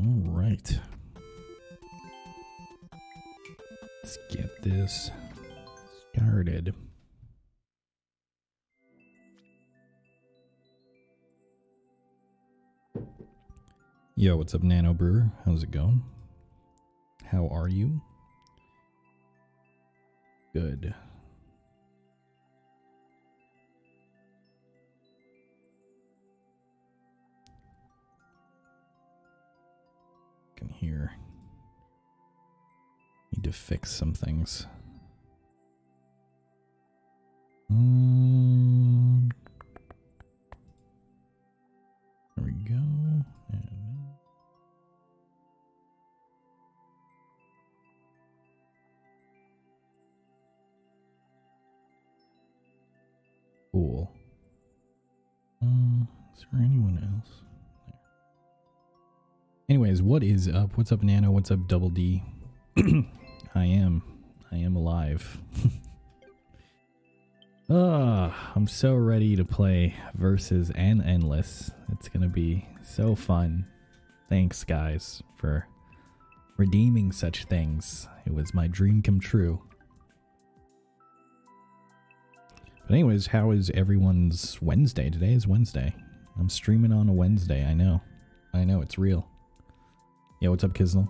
All right. Let's get this started. Yo, what's up, Nano Brewer? How's it going? How are you? Good. Can hear. Need to fix some things. There we go. And cool. Is there anyone else? There. Anyways, what is up? What's up, Nano? What's up, Double D? I am alive. I'm so ready to play Versus and Endless. It's gonna be so fun. Thanks, guys, for redeeming such things. It was my dream come true. But anyways, how is everyone's Wednesday? Today is Wednesday. I'm streaming on a Wednesday. I know, it's real. Yeah, what's up, Kisnell?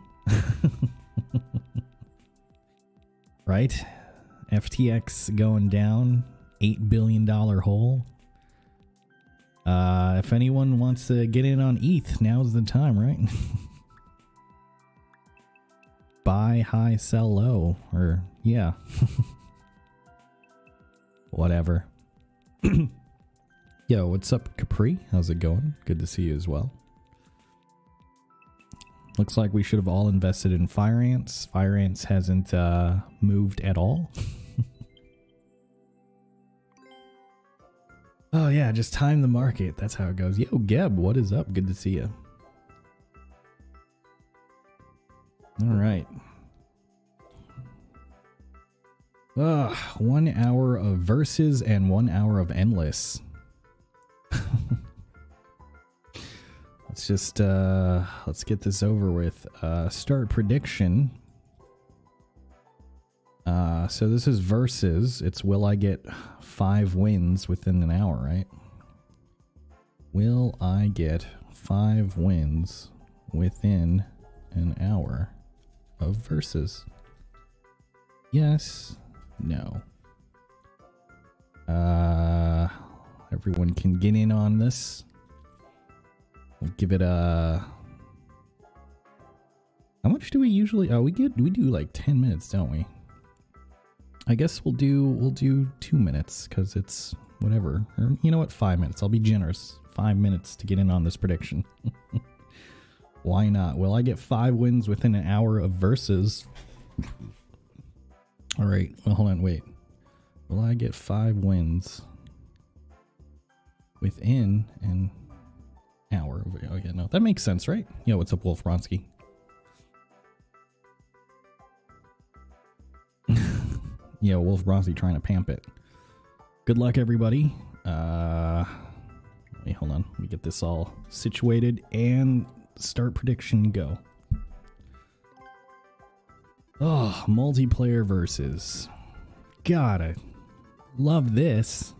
Right? FTX going down. $8 billion hole. If anyone wants to get in on ETH, now's the time, right? Buy high, sell low. Or, yeah. Whatever. Yo, what's up, Capri? How's it going? Good to see you as well. Looks like we should have all invested in Fire Ants. Fire Ants hasn't moved at all. Oh yeah, just time the market. That's how it goes. Yo, Geb, what is up? Good to see you. All right. 1 hour of Versus and 1 hour of Endless. Let's just let's get this over with. Start prediction. So this is Versus. It's will I get 5 wins within an hour, right? Will I get 5 wins within an hour of Versus? Yes. No. Everyone can get in on this. We'll give it a... How much do we usually... Oh, we do like 10 minutes, don't we? I guess we'll do 2 minutes because it's whatever. Or you know what? 5 minutes. I'll be generous. 5 minutes to get in on this prediction. Why not? Will I get 5 wins within an hour of Versus? All right. Well, hold on. Wait. Will I get 5 wins within an hour? Oh yeah, no, that makes sense, right? Yo, what's up, Wolf Ronsky? Yo, Wolf Rossi trying to pamp it. Good luck, everybody. Wait, hold on. Let me get this all situated and start prediction go. Oh, multiplayer Versus. God, I love this.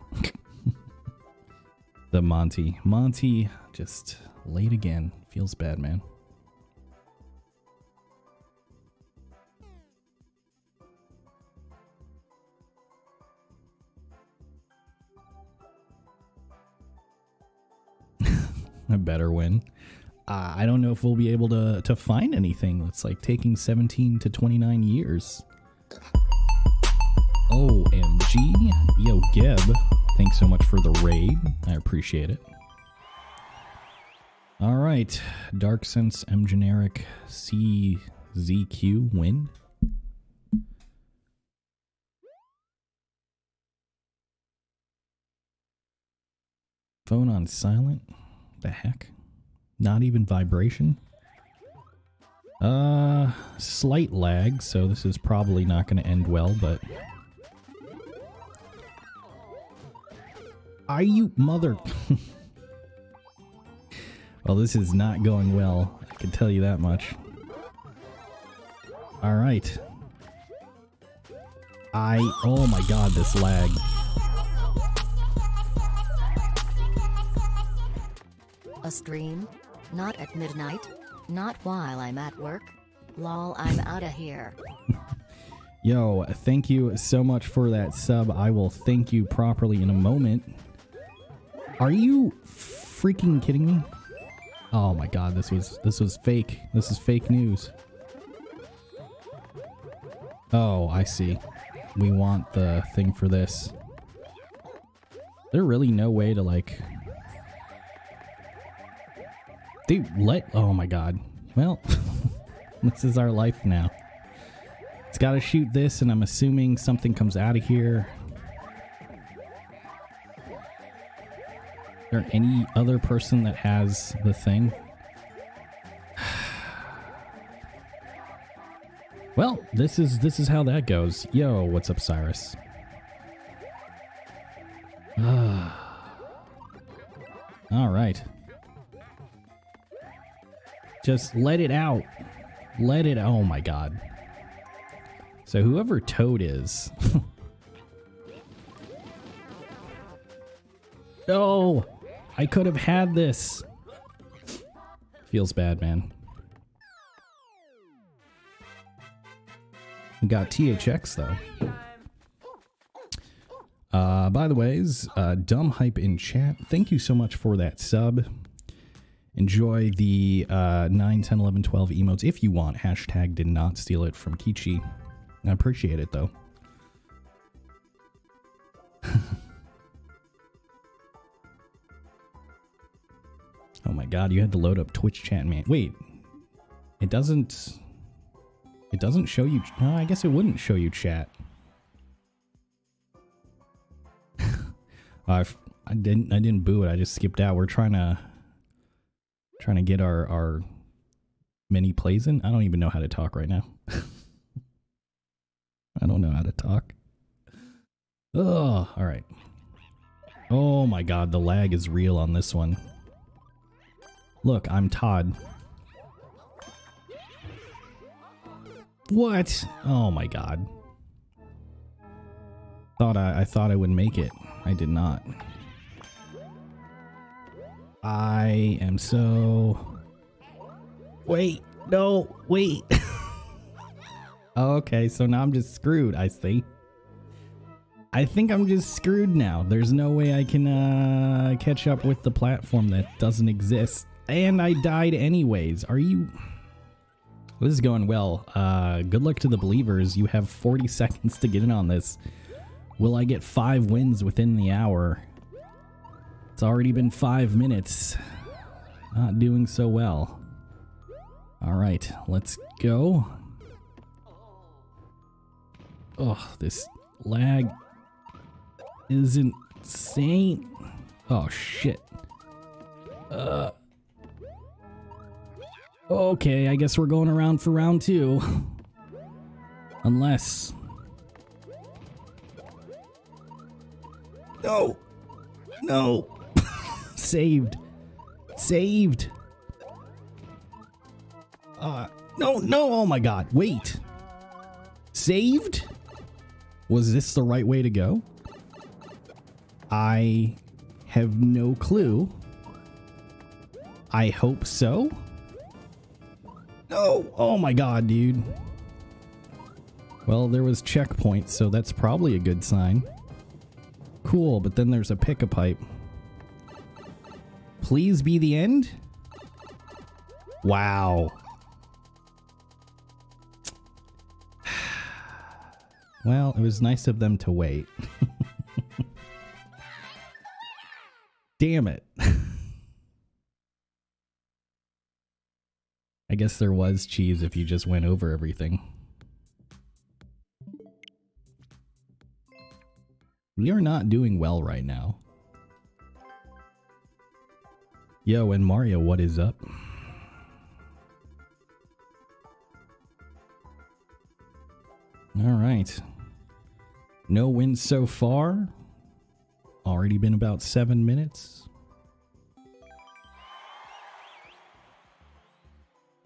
The Monty just late again. Feels bad, man. A better win. I don't know if we'll be able to find anything. It's like taking 17 to 29 years. OMG. Yo, Geb, thanks so much for the raid. I appreciate it. All right. Dark Sense, M Generic, CZQ, win. Phone on silent. The heck? Not even vibration? Slight lag, so this is probably not going to end well, but... Are you mother... Well, this is not going well. can tell you that much. Alright. Oh my god, this lag. A stream? Not at midnight? Not while I'm at work? Lol, I'm outta here. Yo, thank you so much for that sub. I will thank you properly in a moment. Are you freaking kidding me? Oh my god, this was fake. This is fake news. Oh, I see. We want the thing for this. There really no way to like... Dude, oh my god. Well, this is our life now. It's gotta shoot this, and I'm assuming something comes out of here. Is there any other person that has the thing? Well, this is how that goes. Yo, what's up, Cyrus? All right. Just let it out. Let it. Oh my god. So whoever Toad is. No, I could have had this. Feels bad, man. We got THX though. By the ways, Dumb Hype in chat, thank you so much for that sub. Enjoy the 9, 10, 11, 12 emotes if you want. Hashtag did not steal it from Kichi. I appreciate it though. Oh my god, you had to load up Twitch chat, man. Wait, it doesn't show you. No, I guess it wouldn't show you chat. I didn't boo it. I just skipped out. We're trying to get our mini plays in. I don't even know how to talk right now. I don't know how to talk. Oh, all right. Oh my god, the lag is real on this one. Look, I'm Todd. What? Oh my god. I thought I would make it. I did not. I am so... Wait, no, wait. Okay, so now I'm just screwed, I see. I think I'm just screwed now. There's no way I can catch up with the platform that doesn't exist. And I died anyways. Are you... This is going well. Good luck to the believers. You have 40 seconds to get in on this. Will I get 5 wins within the hour? It's already been 5 minutes. Not doing so well. Alright, let's go. Oh, this lag is insane. Oh, shit. Okay, I guess we're going around for round 2. Unless... No! No! Saved! Saved! No, no! Oh my god, wait! Saved? Was this the right way to go? I have no clue. I hope so. No! Oh my god, dude. Well, there was checkpoints, so that's probably a good sign. Cool, but then there's a pick-a-pipe. Please be the end? Wow. Well, it was nice of them to wait. Damn it. I guess there was cheese if you just went over everything. We are not doing well right now. Yo, and Mario, what is up? Alright. No wins so far. Already been about 7 minutes.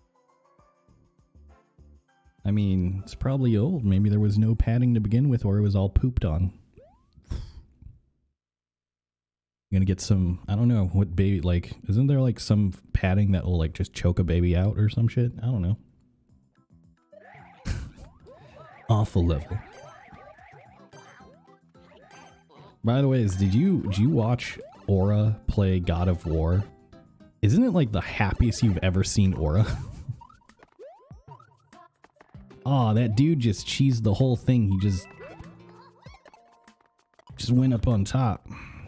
I mean, it's probably old. Maybe there was no padding to begin with, or it was all pooped on. You're gonna get some, I don't know what baby, like, isn't there like some padding that will like just choke a baby out or some shit? I don't know. Awful level. By the way, did you watch Aura play God of War? Isn't it like the happiest you've ever seen Aura? Oh, that dude just cheesed the whole thing. He just went up on top.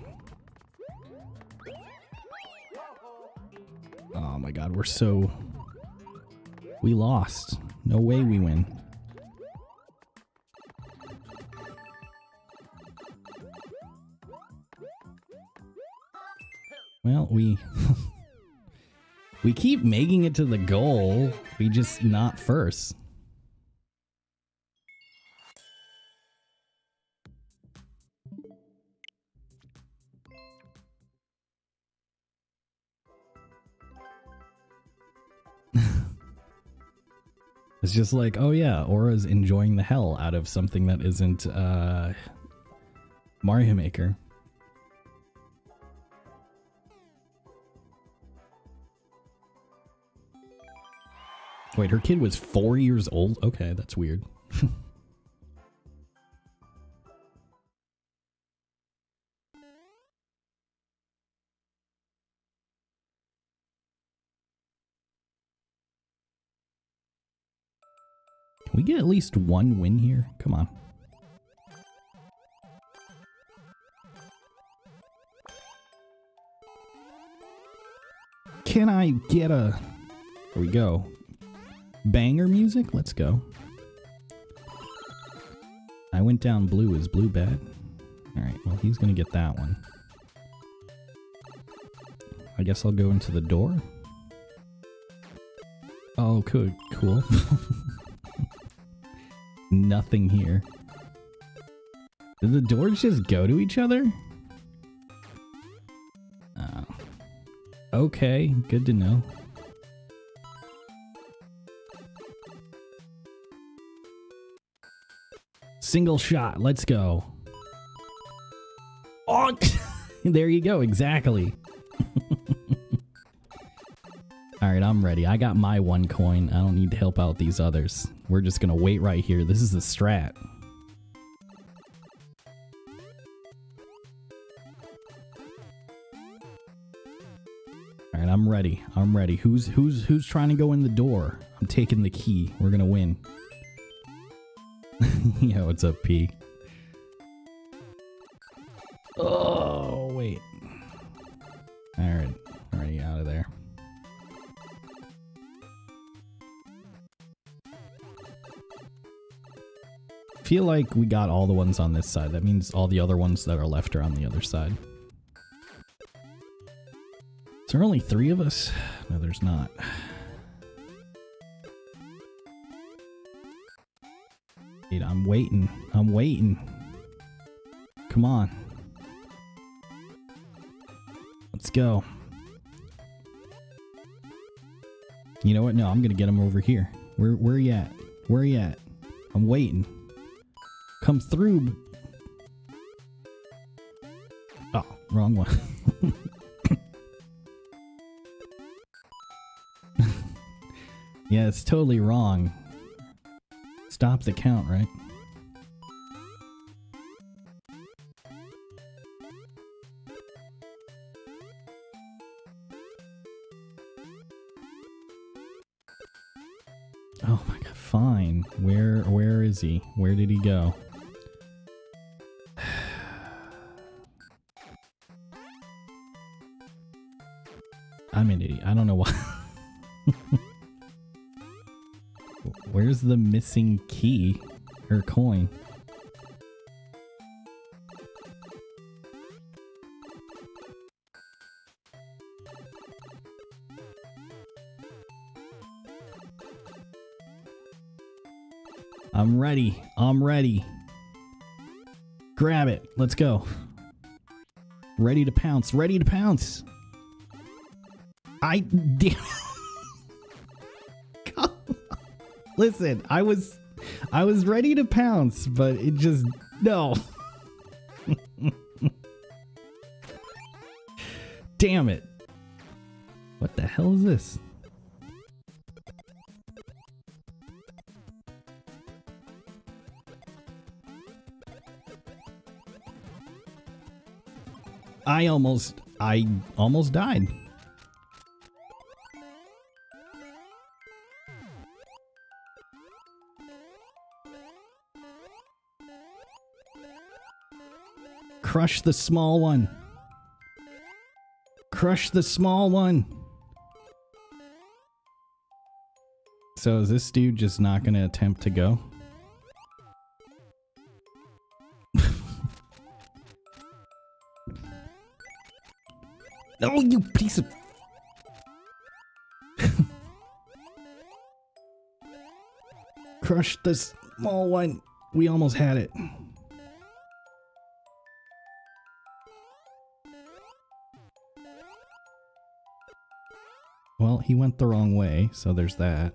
Oh my god, we lost. No way we win. Well, we keep making it to the goal. We just not first. It's just like, oh yeah, Aura's enjoying the hell out of something that isn't Mario Maker. Wait, her kid was 4 years old? Okay, that's weird. Can we get at least one win here? Come on. Can I get a... Here we go. Banger music? Let's go. I went down blue. Is blue bad? Alright, well he's gonna get that one. I guess I'll go into the door. Oh, cool. Cool. Nothing here. Did the doors just go to each other? Oh. Okay, good to know. Single shot, let's go. Oh, there you go, exactly. Alright, I'm ready. I got my 1 coin. I don't need to help out these others. We're just gonna wait right here. This is the strat. Alright, I'm ready. I'm ready. Who's trying to go in the door? I'm taking the key. We're gonna win. Yo, what's up, P? Oh, wait. Alright. Already out of there. Feel like we got all the ones on this side. That means all the other ones that are left are on the other side. Is there only 3 of us? No, there's not. Dude, I'm waiting. I'm waiting. Come on. Let's go. You know what? No, I'm gonna get him over here. Where you at? Where you at? I'm waiting. Come through. Oh, wrong one. Yeah, it's totally wrong. Stop the count, right? Oh my god, fine. Where is he? Where did he go? I'm an idiot. I don't know why. Where's the missing key or coin? I'm ready. I'm ready. Grab it. Let's go. Ready to pounce. Ready to pounce. I damn. Listen, I was ready to pounce, but it just no. Damn it. What the hell is this? I almost died. Crush the small one. Crush the small one. So is this dude just not gonna attempt to go? No, you piece of... Crush the small one. We almost had it. Well, he went the wrong way, so there's that.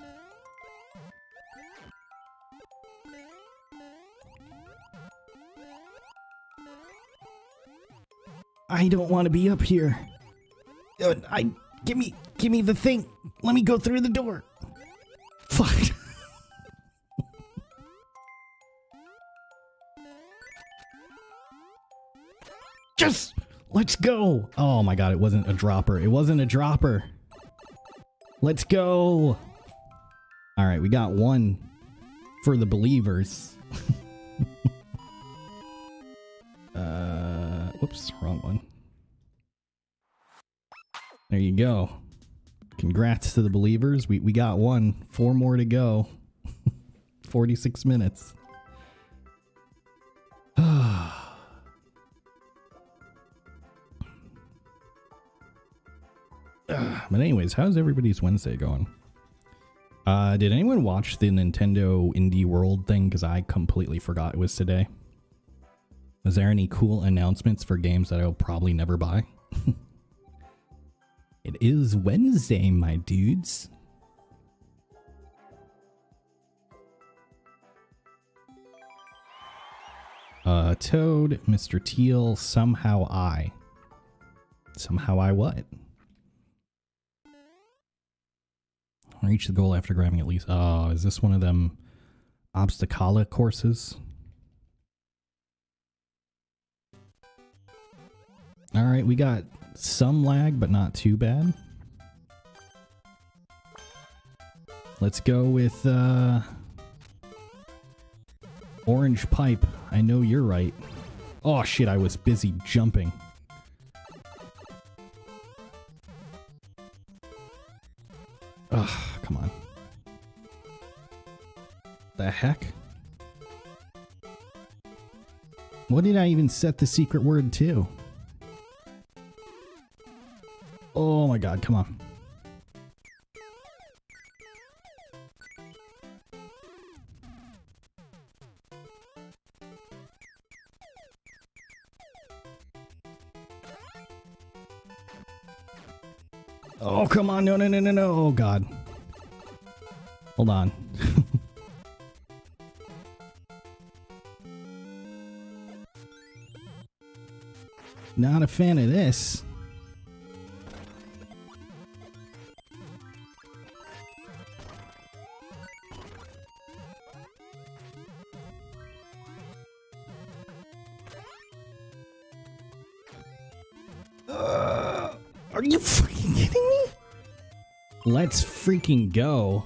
I don't want to be up here. Give me the thing. Let me go through the door. Fuck. Just let's go. Oh my god, it wasn't a dropper. It wasn't a dropper. Let's go. All right, we got one for the believers. Whoops, wrong one. There you go. Congrats to the believers. We got one. 4 more to go. 46 minutes. But anyways, how's everybody's Wednesday going? Did anyone watch the Nintendo Indie World thing? Because I completely forgot it was today. Was there any cool announcements for games that I'll probably never buy? It is Wednesday, my dudes. Toad, Mr. Teal, somehow I. Somehow I what? Reach the goal after grabbing at least... Oh, is this one of them obstacle courses? Alright, we got some lag, but not too bad. Let's go with, Orange Pipe. I know you're right. Oh shit, I was busy jumping. Ugh, come on. The heck? What did I even set the secret word to? Oh my god, come on. Oh, come on. No, no, no, no, no. Oh, God. Hold on. Not a fan of this. Are you freaking kidding me? Let's freaking go.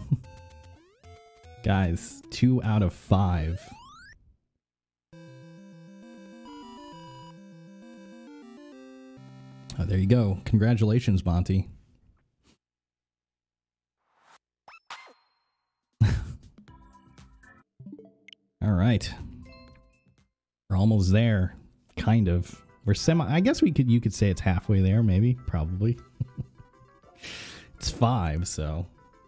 Guys, 2 out of 5. Oh, there you go. Congratulations, Monty. All right. We're almost there. Kind of. We're I guess you could say it's halfway there, maybe, probably. It's 5, so.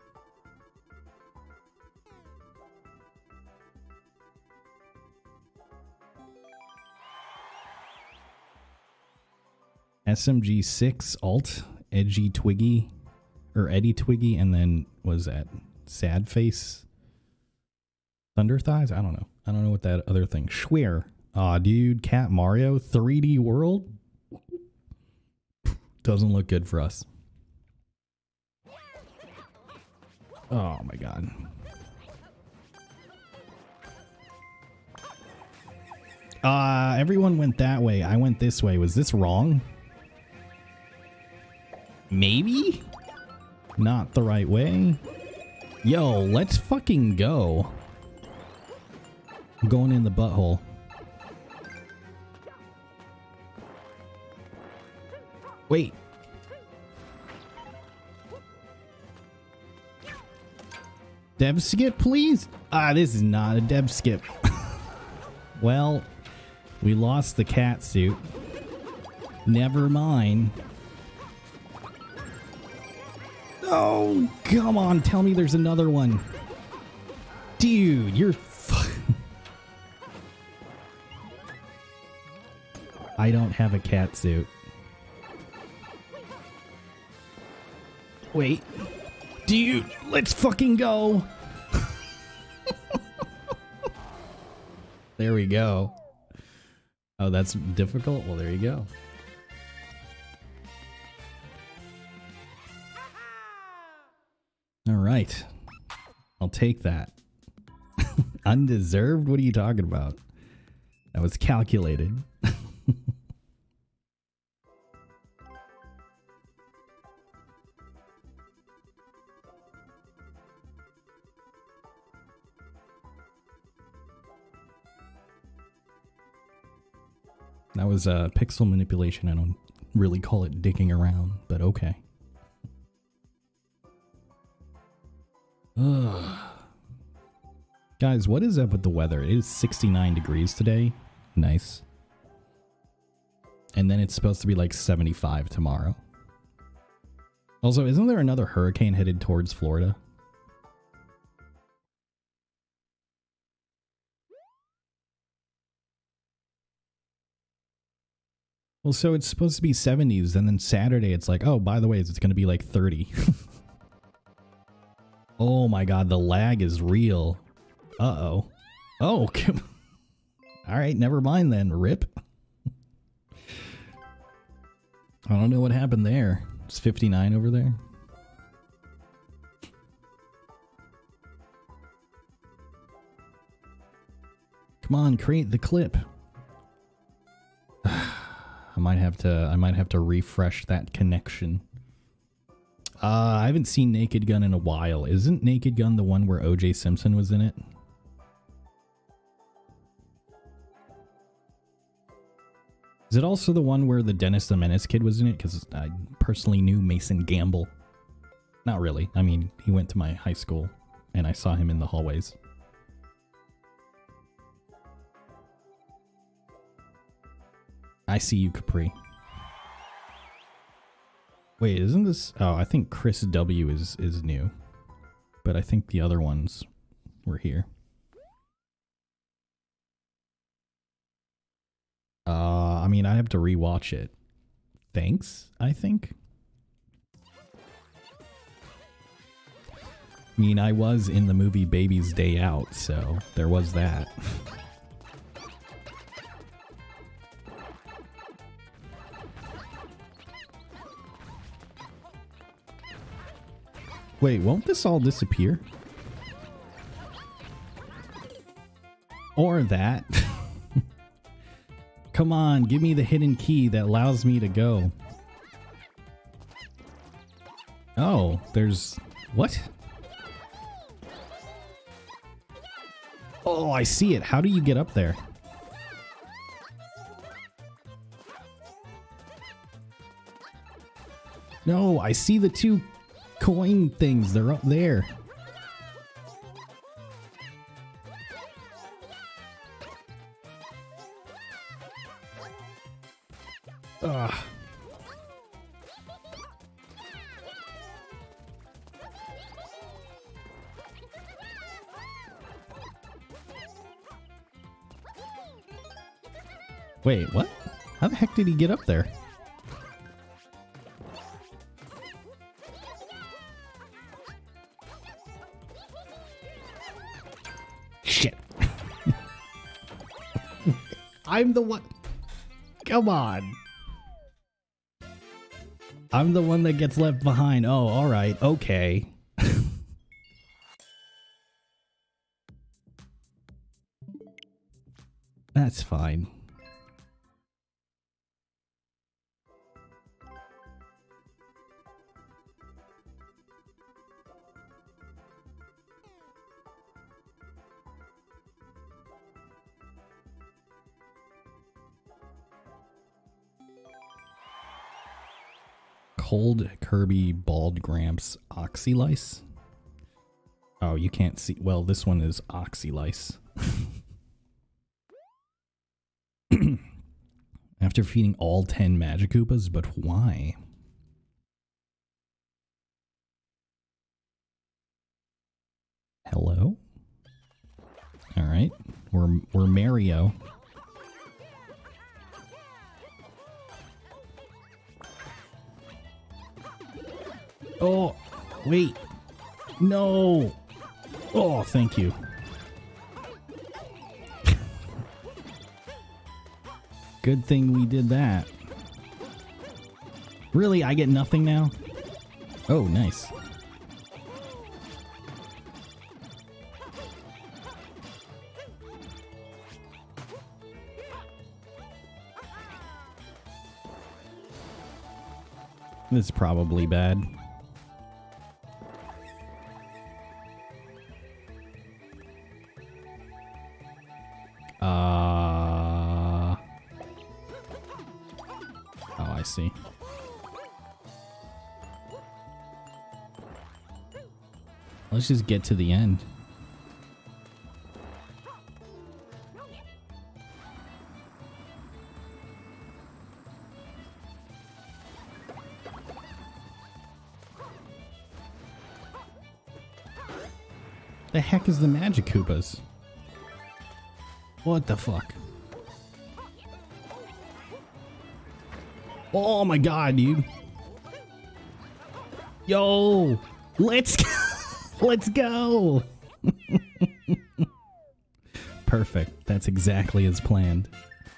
SMG 6 alt, Edgy Twiggy, or Eddie Twiggy, and then was that Sad face. Thunder thighs? I don't know. I don't know what that other thing. Schwer. Aw, dude. Cat Mario 3D World? Doesn't look good for us. Oh my god. Everyone went that way. I went this way. Was this wrong? Maybe? Not the right way? Yo, let's fucking go. I'm going in the butthole. Wait. Dev skip, please? This is not a dev skip. Well, we lost the cat suit. Never mind. Oh, come on. Tell me there's another one. Dude, you're... I don't have a cat suit. Wait. Dude, let's fucking go. There we go. Oh, that's difficult? Well, there you go. All right. I'll take that. Undeserved? What are you talking about? That was calculated. That was pixel manipulation. I don't really call it dicking around, but okay. Ugh. Guys, what is up with the weather? It is 69 degrees today. Nice. And then it's supposed to be like 75 tomorrow. Also, isn't there another hurricane headed towards Florida? Well, so it's supposed to be 70s, and then Saturday it's like, oh, by the way, it's going to be like 30. Oh my god, the lag is real. Uh-oh. Oh, alright, never mind then. Rip. I don't know what happened there. It's 59 over there. Come on, create the clip. I might have to refresh that connection. I haven't seen Naked Gun in a while. Isn't Naked Gun the one where O.J. Simpson was in it? Is it also the one where the Dennis the Menace kid was in it? Because I personally knew Mason Gamble. Not really. I mean, he went to my high school, and I saw him in the hallways. I see you, Capri. Wait, isn't this... Oh, I think Chris W. is new. But I think the other ones were here. I mean, I have to rewatch it. Thanks, I think. I mean, I was in the movie Baby's Day Out, so there was that. Wait, won't this all disappear? Or that. Come on, give me the hidden key that allows me to go. Oh, there's... What? Oh, I see it. How do you get up there? No, I see the two coin things. They're up there. Ugh. Wait, what? How the heck did he get up there? Shit. I'm the one. Come on. I'm the one that gets left behind. Oh, alright. Okay. That's fine. Cold Kirby Bald Gramps Oxylice. Oh, you can't see. Well, this one is Oxylice. After feeding all 10 Magikoopas, but why? Hello? Alright. We're Mario. Oh, wait. No. Oh, thank you. Good thing we did that. Really? I get nothing now? Oh, nice. This is probably bad. Oh, I see. Let's just get to the end. The heck is the Magikoopas? What the fuck? Oh my god, dude. Yo! Let's go! Let's go! Perfect. That's exactly as planned.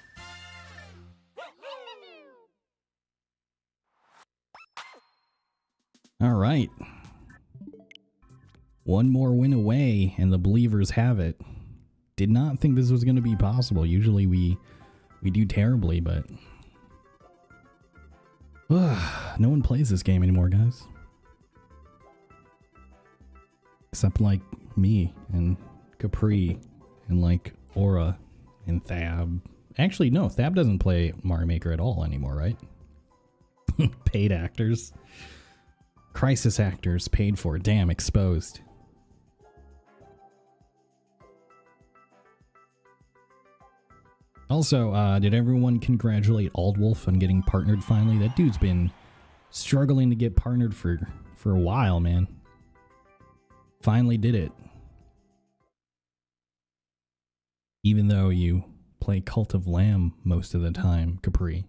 Alright. One more win away, and the Believers have it. Did not think this was going to be possible. Usually we do terribly, but... no one plays this game anymore, guys. Except, like, me, and Capri, and, like, Aura, and Thab. Actually, no, Thab doesn't play Mario Maker at all anymore, right? Paid actors. Crisis actors paid for. Damn, exposed. Also, did everyone congratulate Aldwolf on getting partnered finally? That dude's been struggling to get partnered for a while, man. Finally did it. Even though you play Cult of Lamb most of the time, Capri.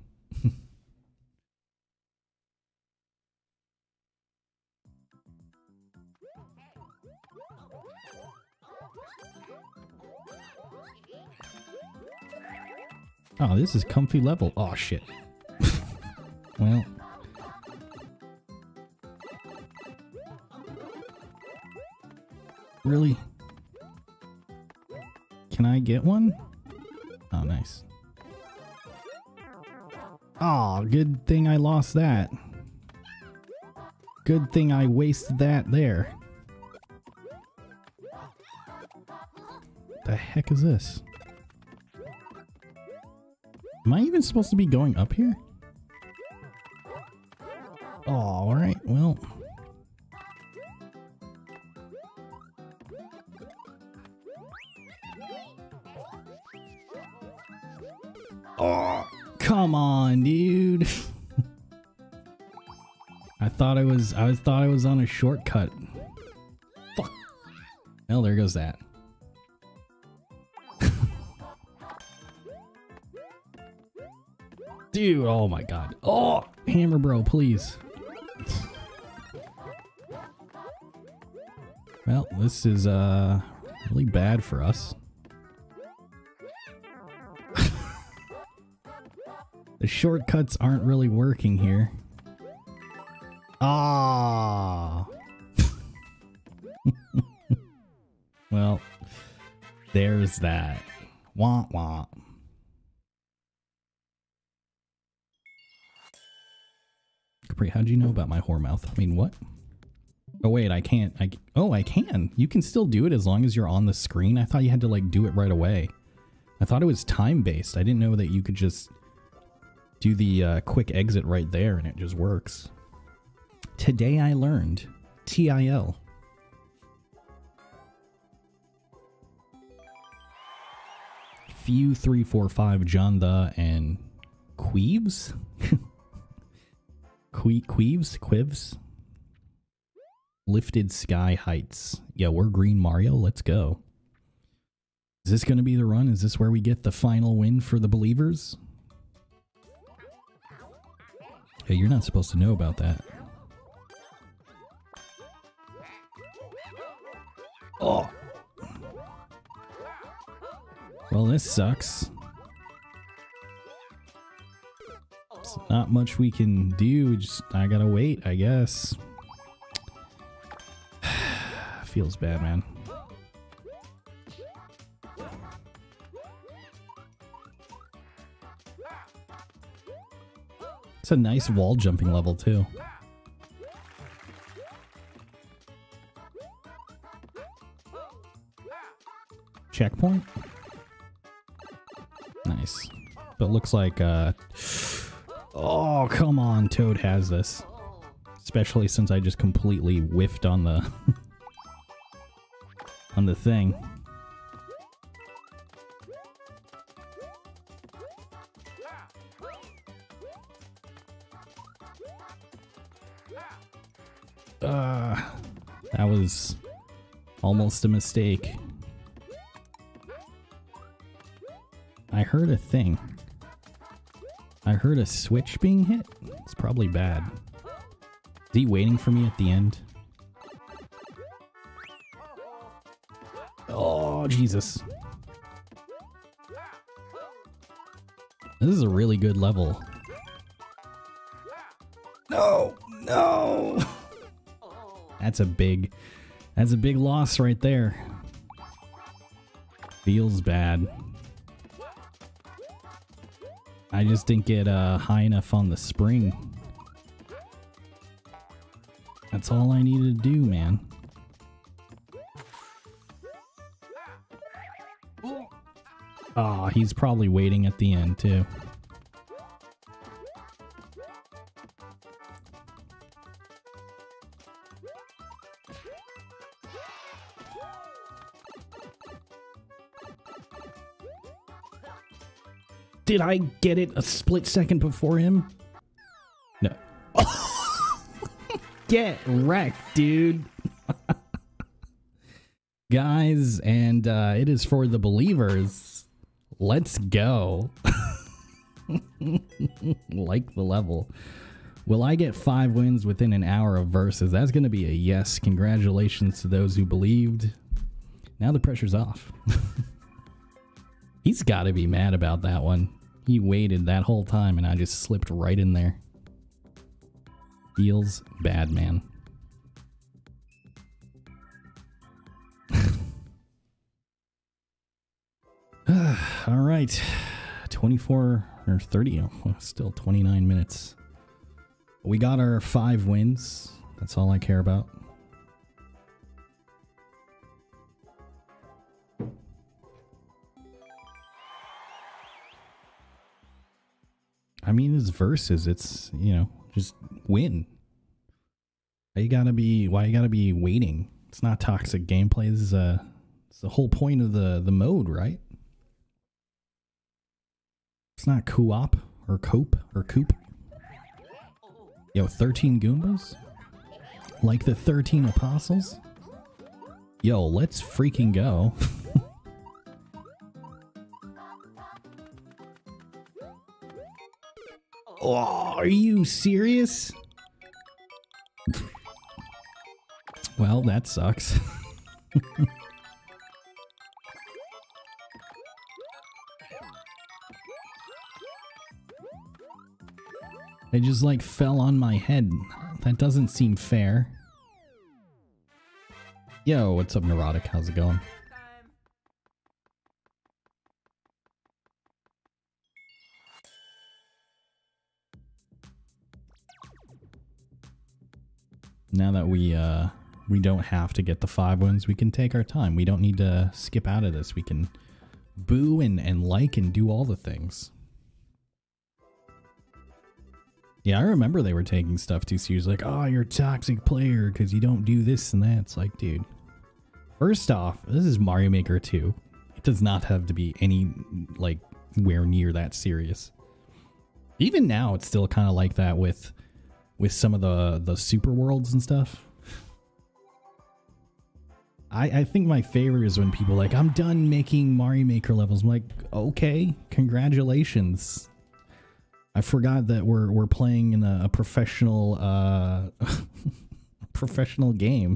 Oh, this is comfy level. Oh, shit. Well. Really? Can I get one? Oh, nice. Oh, good thing I lost that. Good thing I wasted that there. The heck is this? Am I even supposed to be going up here? Oh, alright, well. Oh, come on, dude. I thought I was on a shortcut. Fuck. Well, there goes that. Dude, oh my god. Oh, Hammer Bro, please. Well, this is Really bad for us. The shortcuts aren't really working here. Ah. Well, there's that. Wah wah. Capri, how'd you know about my whore mouth? I mean, what? Oh wait, I can't. Oh, I can. You can still do it as long as you're on the screen. I thought you had to like do it right away. I thought it was time based. I didn't know that you could just do the quick exit right there and it just works. Today I learned. TIL. Few 345 John the and Queeves? Quivs? Lifted Sky Heights. Yeah, we're Green Mario. Let's go. Is this going to be the run? Is this where we get the final win for the believers? Hey, you're not supposed to know about that. Oh. Well, this sucks. There's not much we can do. I gotta wait, I guess. Feels bad, man. It's a nice wall jumping level, too. Checkpoint? Nice. But looks like, oh, come on, Toad has this. Especially since I just completely whiffed on the... on the thing. That was almost a mistake. I heard a thing. I heard a switch being hit. It's probably bad. Is he waiting for me at the end? Oh, Jesus. This is a really good level. No, no. That's a big loss right there. Feels bad. I just didn't get high enough on the spring. That's all I needed to do, man. Oh, he's probably waiting at the end, too. Did I get it a split second before him? No. Get wrecked, dude. Guys, and it is for the believers. Let's go. Like the level. Will I get 5 wins within an hour of verses? That's going to be a yes. Congratulations to those who believed. Now the pressure's off. He's got to be mad about that one. He waited that whole time and I just slipped right in there. Feels bad, man. All right. 24 or 30. Still 29 minutes. We got our 5 wins. That's all I care about. I mean, it's versus. It's, you know, just win. Why you gotta be waiting? It's not toxic gameplay. This is it's the whole point of the mode, right? It's not co-op or cope or coop. Yo, 13 Goombas? Like the 13 apostles? Yo, let's freaking go. Oh, are you serious? Well, that sucks. They just like fell on my head. That doesn't seem fair. Yo, what's up, Neurotic? How's it going? Now that we don't have to get the 5 wins, we can take our time. We don't need to skip out of this. We can boo and like and do all the things. Yeah, I remember they were taking stuff too serious. Like, oh, you're a toxic player because you don't do this and that. It's like, dude. First off, this is Mario Maker 2. It does not have to be any, like, where near that serious. Even now, it's still kind of like that with some of the super worlds and stuff. I think my favorite is when people are like, I'm done making Mario Maker levels. I'm like, okay, congratulations. I forgot that we're playing in a professional professional game.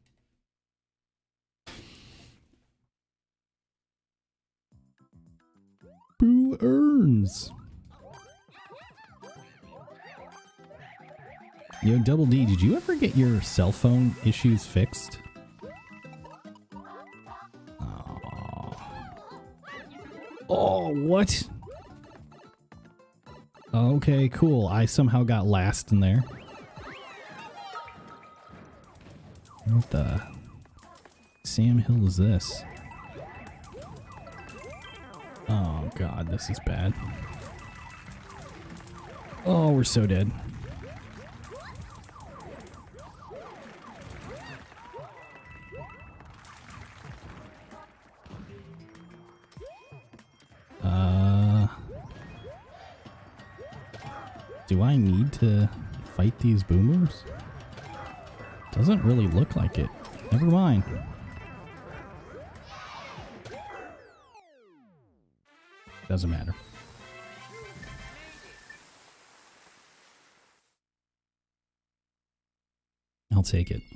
Boo earns. Yo, Double D, did you ever get your cell phone issues fixed? Oh, what? Okay, cool. I somehow got last in there. What the Sam Hill is this? Oh god, this is bad. Oh, we're so dead. Do I need to fight these boomers? Doesn't really look like it. Never mind. Doesn't matter. I'll take it.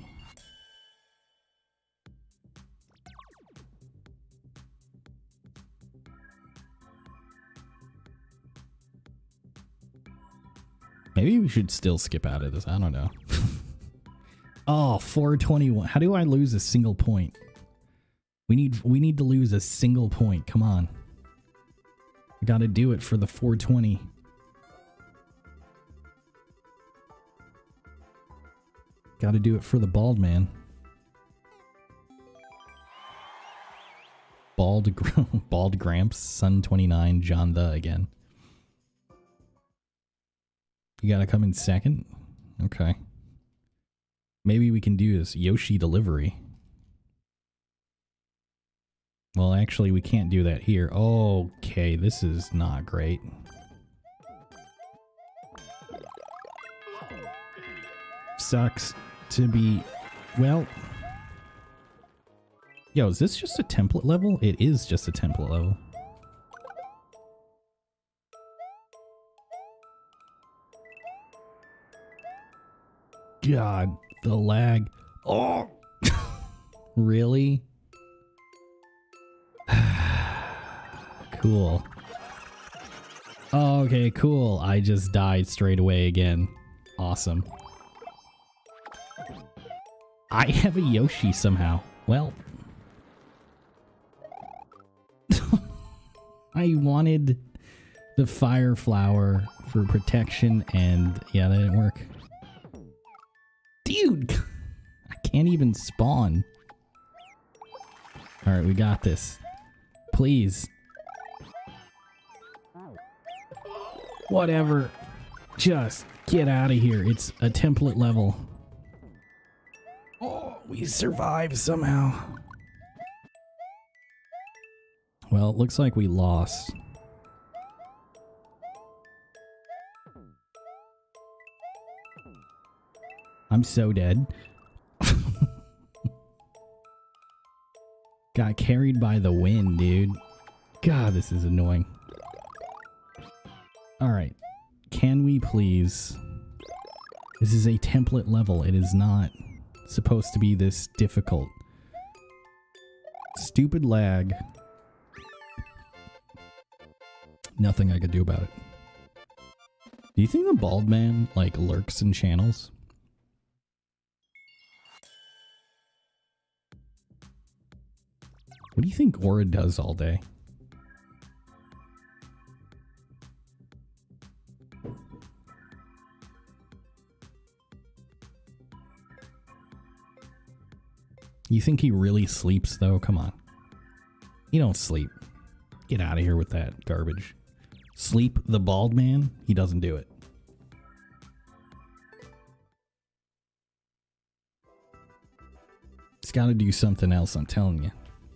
Maybe we should still skip out of this. I don't know. Oh, 421. How do I lose a single point? We need to lose a single point. Come on. I gotta do it for the 420. Gotta do it for the bald man. Bald Gramps, Sun 29, John the again. You gotta come in second? Okay. Maybe we can do this Yoshi delivery. Well, actually, we can't do that here. Okay, this is not great. Sucks to be... Well... Yo, is this just a template level? It is just a template level. God, the lag. Oh! Really? Cool. Oh, okay, cool. I just died straight away again. Awesome. I have a Yoshi somehow. Well. I wanted the fire flower for protection and yeah, that didn't work. Dude! I can't even spawn. Alright, we got this. Please. Whatever. Just get out of here. It's a template level. Oh, we survived somehow. Well, it looks like we lost. I'm so dead. Got carried by the wind, dude. God, this is annoying. Alright. Can we please... This is a template level. It is not supposed to be this difficult. Stupid lag. Nothing I could do about it. Do you think the bald man, like, lurks in channels? What do you think Aura does all day? You think he really sleeps, though? Come on. He don't sleep. Get out of here with that garbage. Sleep the bald man? He doesn't do it. He's got to do something else, I'm telling you.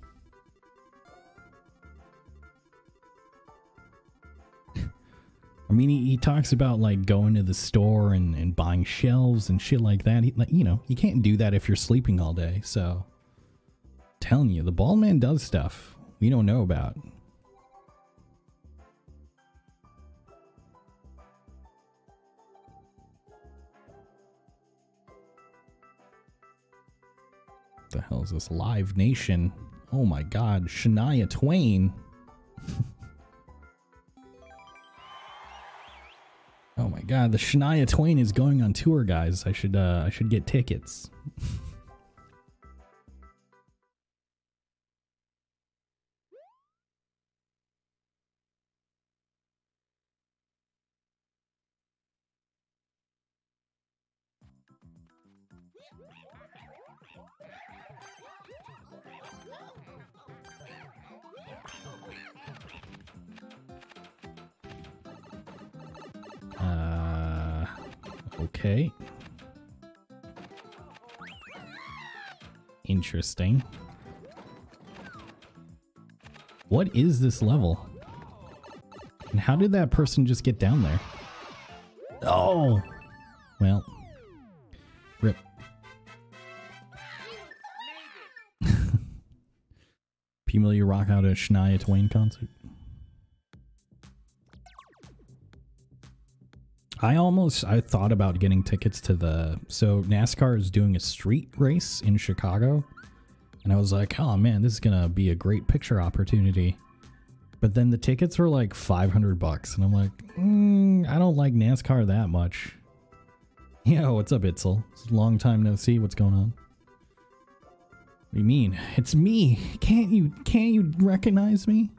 I mean, he talks about, like, going to the store and buying shelves and shit like that. He, like, you know, you can't do that if you're sleeping all day, so... I'm telling you, the bald man does stuff we don't know about. What the hell is this? Live Nation? Oh my god, Shania Twain. Oh my god, the Shania Twain is going on tour, guys. I should get tickets. Okay. Interesting. What is this level? And how did that person just get down there? Oh! Well. Rip. People, you rock out a Shania Twain concert? I thought about getting tickets to so NASCAR is doing a street race in Chicago. And I was like, oh man, this is gonna be a great picture opportunity. But then the tickets were like $500 and I'm like, I don't like NASCAR that much. Yo, what's up, Itzel? It's a long time no see. What's going on? What do you mean? It's me. Can't you recognize me?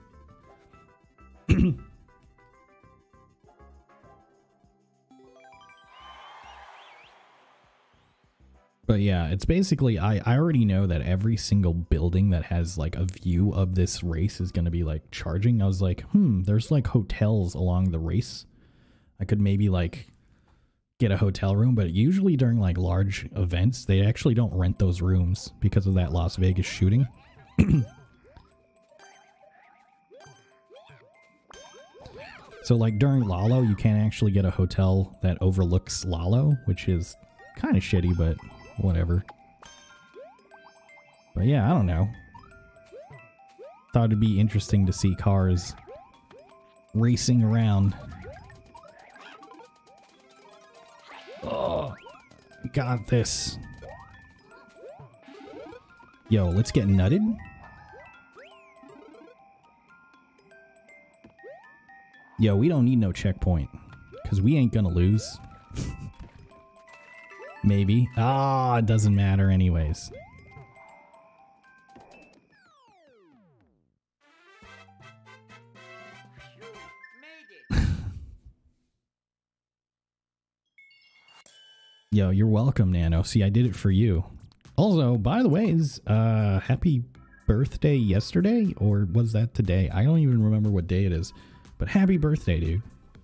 But yeah, it's basically, I already know that every single building that has like a view of this race is going to be like charging. I was like, there's like hotels along the race. I could maybe like get a hotel room, but usually during like large events, they actually don't rent those rooms because of that Las Vegas shooting. So like during Lalo, you can't actually get a hotel that overlooks Lalo, which is kind of shitty, but whatever. But yeah, I don't know. Thought it'd be interesting to see cars racing around. Oh, got this. Yo, let's get nutted. Yo, we don't need no checkpoint, because we ain't gonna lose. Maybe. Ah, it doesn't matter anyways. Yo, you're welcome, Nano. See, I did it for you. Also, by the way, happy birthday yesterday? Or was that today? I don't even remember what day it is. But happy birthday, dude.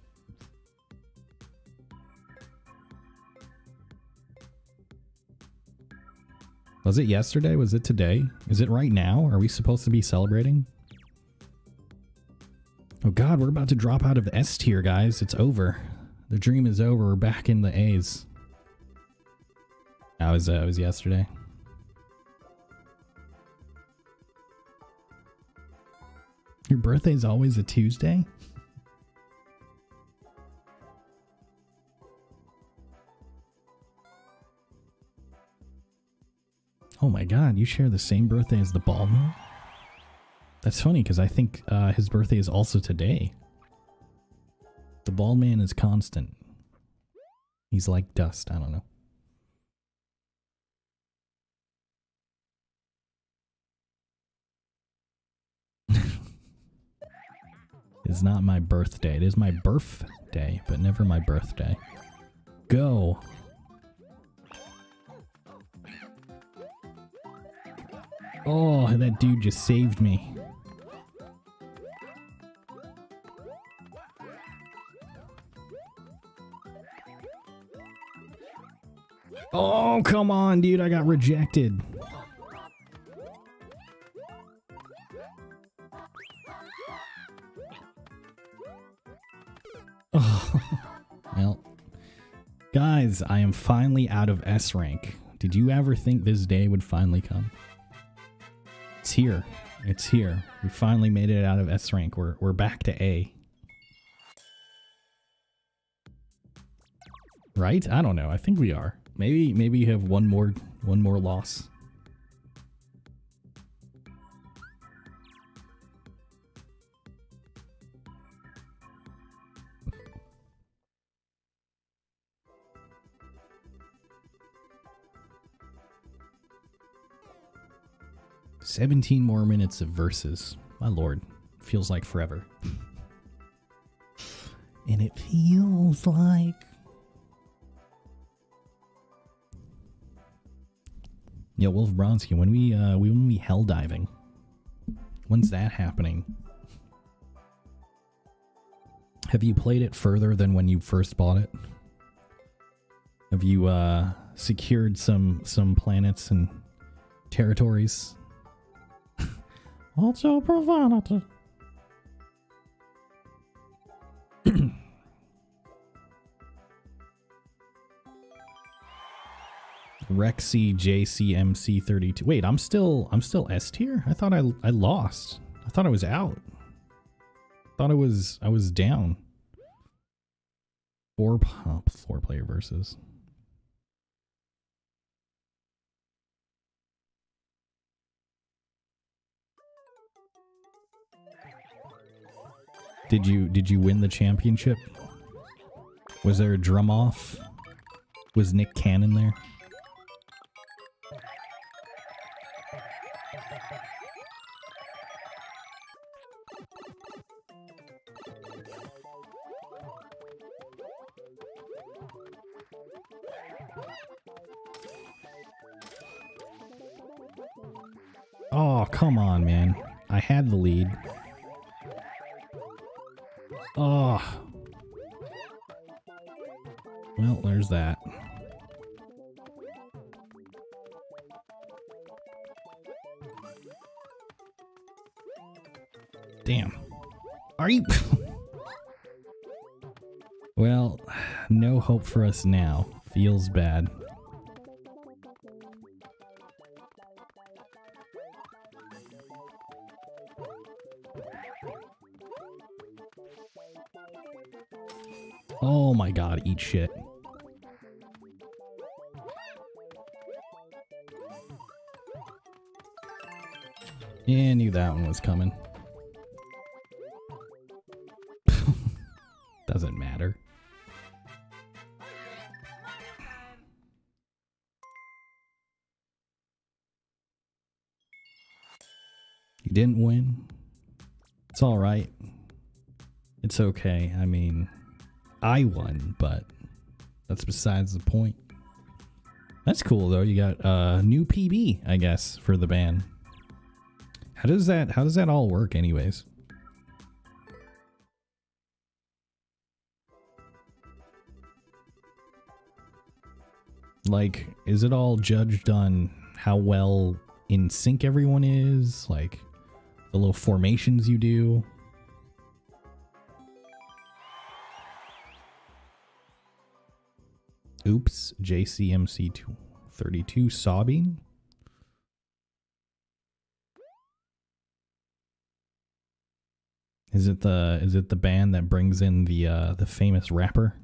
Was it yesterday? Was it today? Is it right now? Are we supposed to be celebrating? Oh god, we're about to drop out of S tier, guys. It's over. The dream is over. We're back in the A's. That was yesterday. Your birthday's always a Tuesday? Oh my god, you share the same birthday as the bald man? That's funny, because I think his birthday is also today. The bald man is constant. He's like dust. I don't know. It's not my birthday. It is my birthday, but never my birthday. Go. Oh, that dude just saved me. Oh, come on, dude. I got rejected. Oh, well, guys, I am finally out of S rank. Did you ever think this day would finally come? It's here. It's here. We finally made it out of S rank. We're back to A. Right? I don't know. I think we are. Maybe you have one more loss. "17 more minutes of verses. My lord, feels like forever." And it feels like... Yo, Wolf Bronski, when we hell diving? When's that happening? Have you played it further than when you first bought it? Have you secured some planets and territories? Also profanity. Rexy JCMC 32. Wait, I'm still S tier? I thought I lost. I thought I was out. I thought I was down. Four player versus. Did you win the championship? Was there a drum off? Was Nick Cannon there? Oh, come on, man. I had the lead. Oh. Well, there's that. Damn. Are you... Well, no hope for us now. Feels bad. Oh my god, eat shit. Yeah, I knew that one was coming. Doesn't matter. You didn't win. It's alright. It's okay. I mean, I won, but that's besides the point. That's cool though. You got a new PB, I guess, for the band. How does that all work anyways? Like, is it all judged on how well in sync everyone is? Like, the little formations you do? Oops, JCMC32 sobbing. Is it the band that brings in the famous rapper?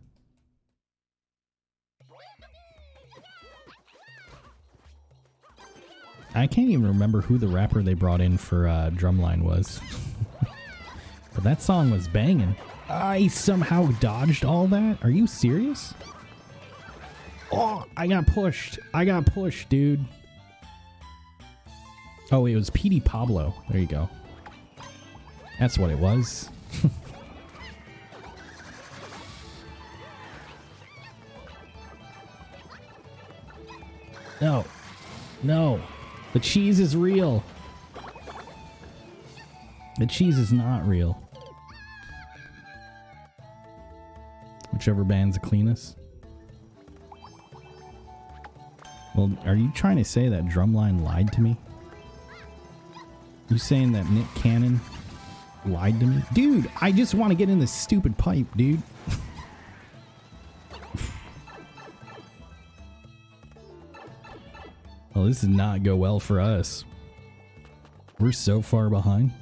I can't even remember who the rapper they brought in for Drumline was. But that song was banging. I somehow dodged all that? Are you serious? Oh, I got pushed. I got pushed, dude. Oh, it was PD Pablo. There you go. That's what it was. No. No. The cheese is real. The cheese is not real. Whichever band's the cleanest. Well, are you trying to say that Drumline lied to me? You saying that Nick Cannon lied to me? Dude, I just want to get in this stupid pipe, dude. Well, this does not go well for us. We're so far behind.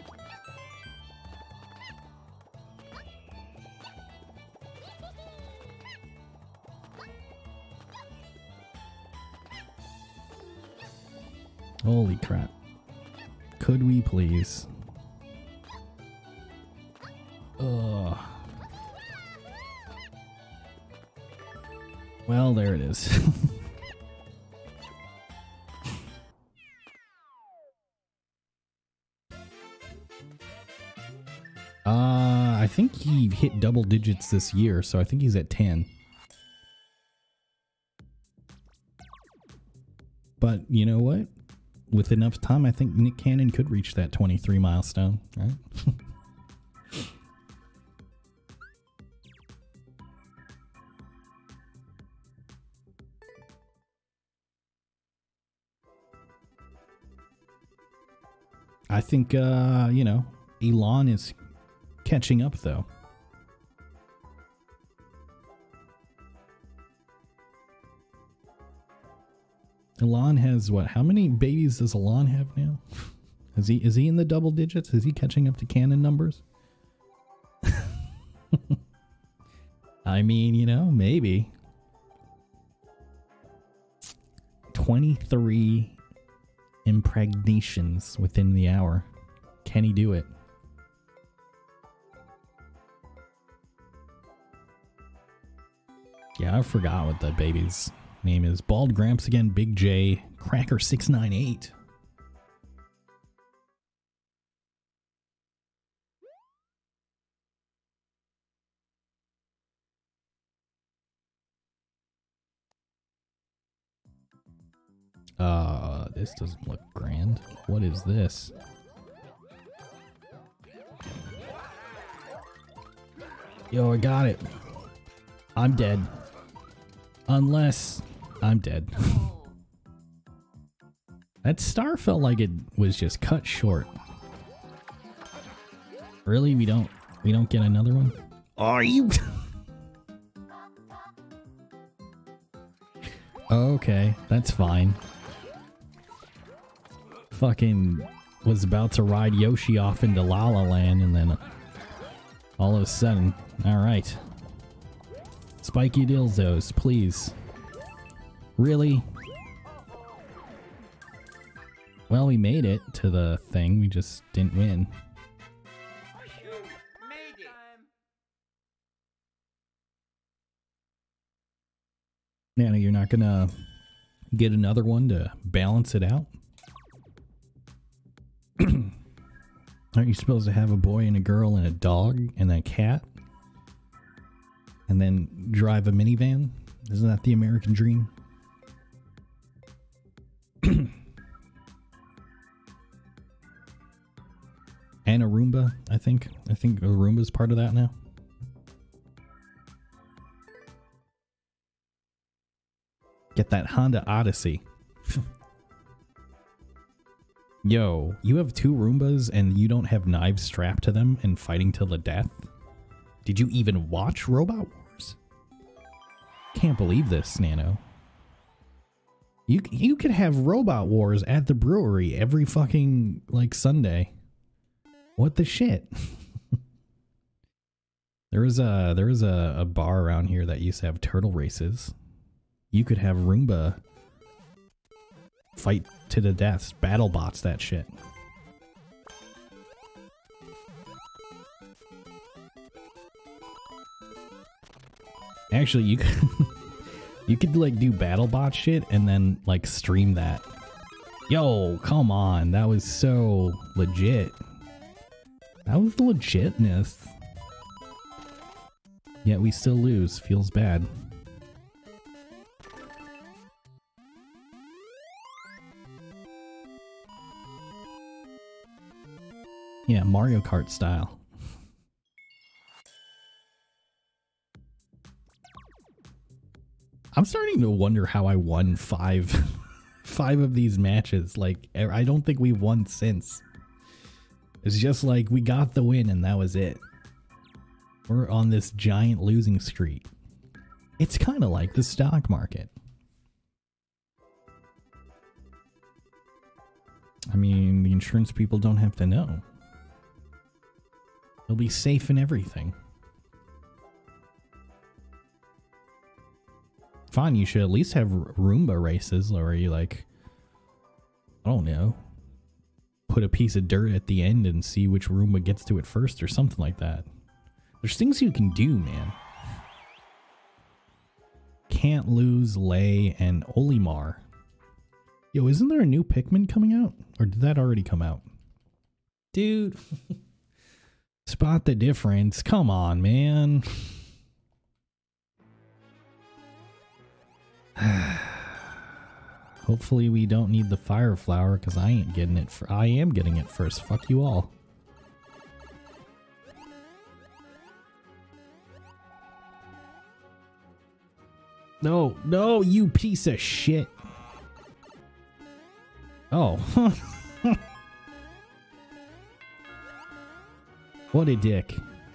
Holy crap. Could we please? Ugh. Well, there it is. I think he hit double digits this year, so I think he's at 10. But you know what? With enough time, I think Nick Cannon could reach that 23 milestone, right? I think, you know, Elon is catching up, though. Elon has what? How many babies does Elon have now? Is he in the double digits? Is he catching up to Canon numbers? I mean, you know, maybe. 23 impregnations within the hour. Can he do it? Yeah, I forgot what the baby's name is. Bald Gramps again, Big J, Cracker 698. This doesn't look grand. What is this? Yo, I got it. I'm dead. Unless I'm dead. That star felt like it was just cut short. Really? We don't get another one? Are you? Okay, that's fine. Fucking was about to ride Yoshi off into La La Land and then all of a sudden, alright. Spiky Dildos, please. Really? Well, we made it to the thing, we just didn't win. Nana, you're not gonna get another one to balance it out? Aren't you supposed to have a boy and a girl and a dog and a cat? And then drive a minivan? Isn't that the American dream? And a Roomba, I think. I think a Roomba's part of that now. Get that Honda Odyssey. Yo, you have 2 Roombas and you don't have knives strapped to them and fighting till the death? Did you even watch Robot Wars? Can't believe this, Nano. You could have Robot Wars at the brewery every fucking, like, Sunday. What the shit? There was a bar around here that used to have turtle races. You could have Roomba fight to the death, battle bots that shit. Actually, You could like do BattleBot shit and then like stream that. Yo, come on. That was so legit. That was the legitness. Yet we still lose. Feels bad. Yeah, Mario Kart style. I'm starting to wonder how I won five of these matches. Like, I don't think we've won since. It's just like we got the win and that was it. We're on this giant losing streak. It's kind of like the stock market. I mean, the insurance people don't have to know. They'll be safe in everything. Fine, you should at least have Roomba races where you like, I don't know, put a piece of dirt at the end and see which Roomba gets to it first or something like that. There's things you can do, man. Can't Lose, Lay, and Olimar. Yo, isn't there a new Pikmin coming out? Or did that already come out? Dude. Spot the difference. Come on, man. Hopefully we don't need the fire flower because I ain't getting it. I am getting it first. Fuck you all. No, no, you piece of shit. Oh. What a dick.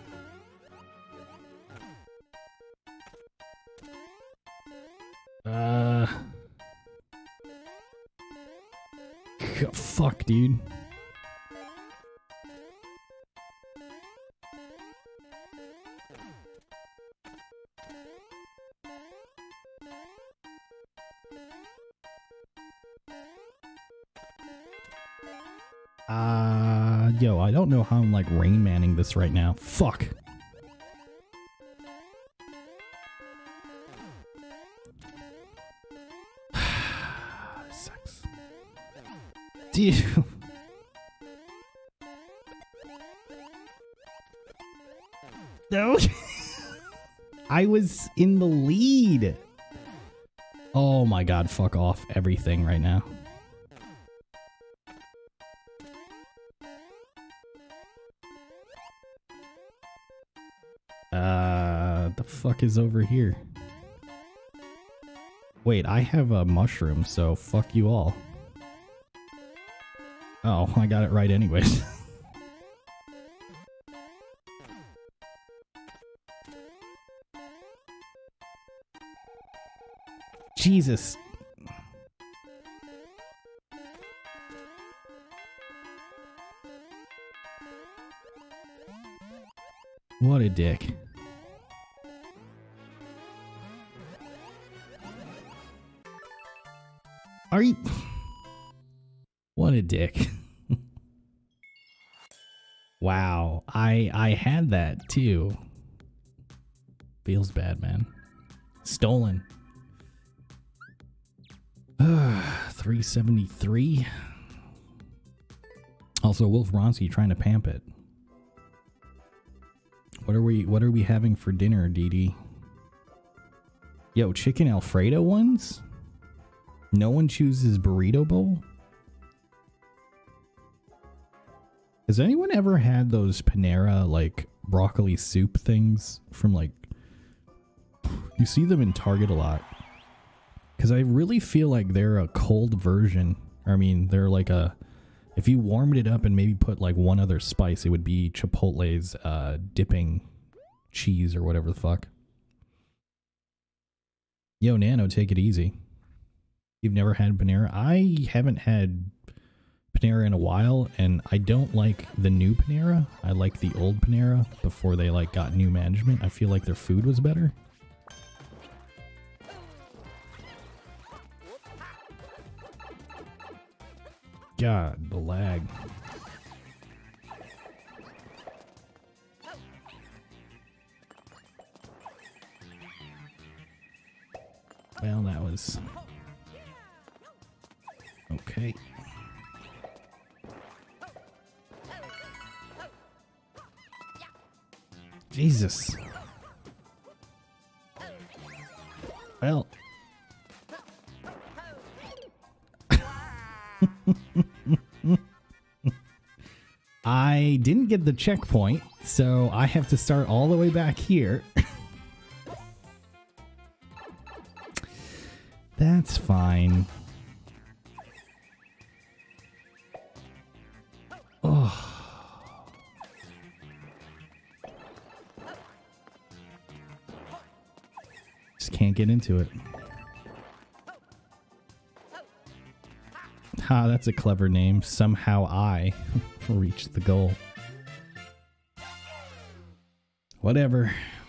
Fuck, dude. Yo, I don't know how I'm like Rain Manning this right now. Fuck. Sucks. Dude. No. I was in the lead. Oh my god, fuck off everything right now. The fuck is over here? Wait, I have a mushroom, so fuck you all. Oh, I got it right anyways. Jesus. What a dick. Are you... What a dick. Wow, I had that too. Feels bad, man. Stolen. 373. Also, Wolf Ronski trying to pamp it. What are we having for dinner, Dee? Yo, chicken Alfredo ones? No one chooses burrito bowl? Has anyone ever had those Panera like broccoli soup things from like, you see them in Target a lot? Because I really feel like they're a cold version. I mean, they're like a, if you warmed it up and maybe put like one other spice, it would be Chipotle's dipping cheese or whatever the fuck. Yo, Nano, take it easy. You've never had Panera? I haven't had Panera in a while, and I don't like the new Panera. I like the old Panera before they like got new management. I feel like their food was better. God, the lag. Well, that was... Okay. Jesus. Well. I didn't get the checkpoint, so I have to start all the way back here. That's fine. Oh. Just can't get into it. Ha, that's a clever name. Somehow I reached the goal. Whatever.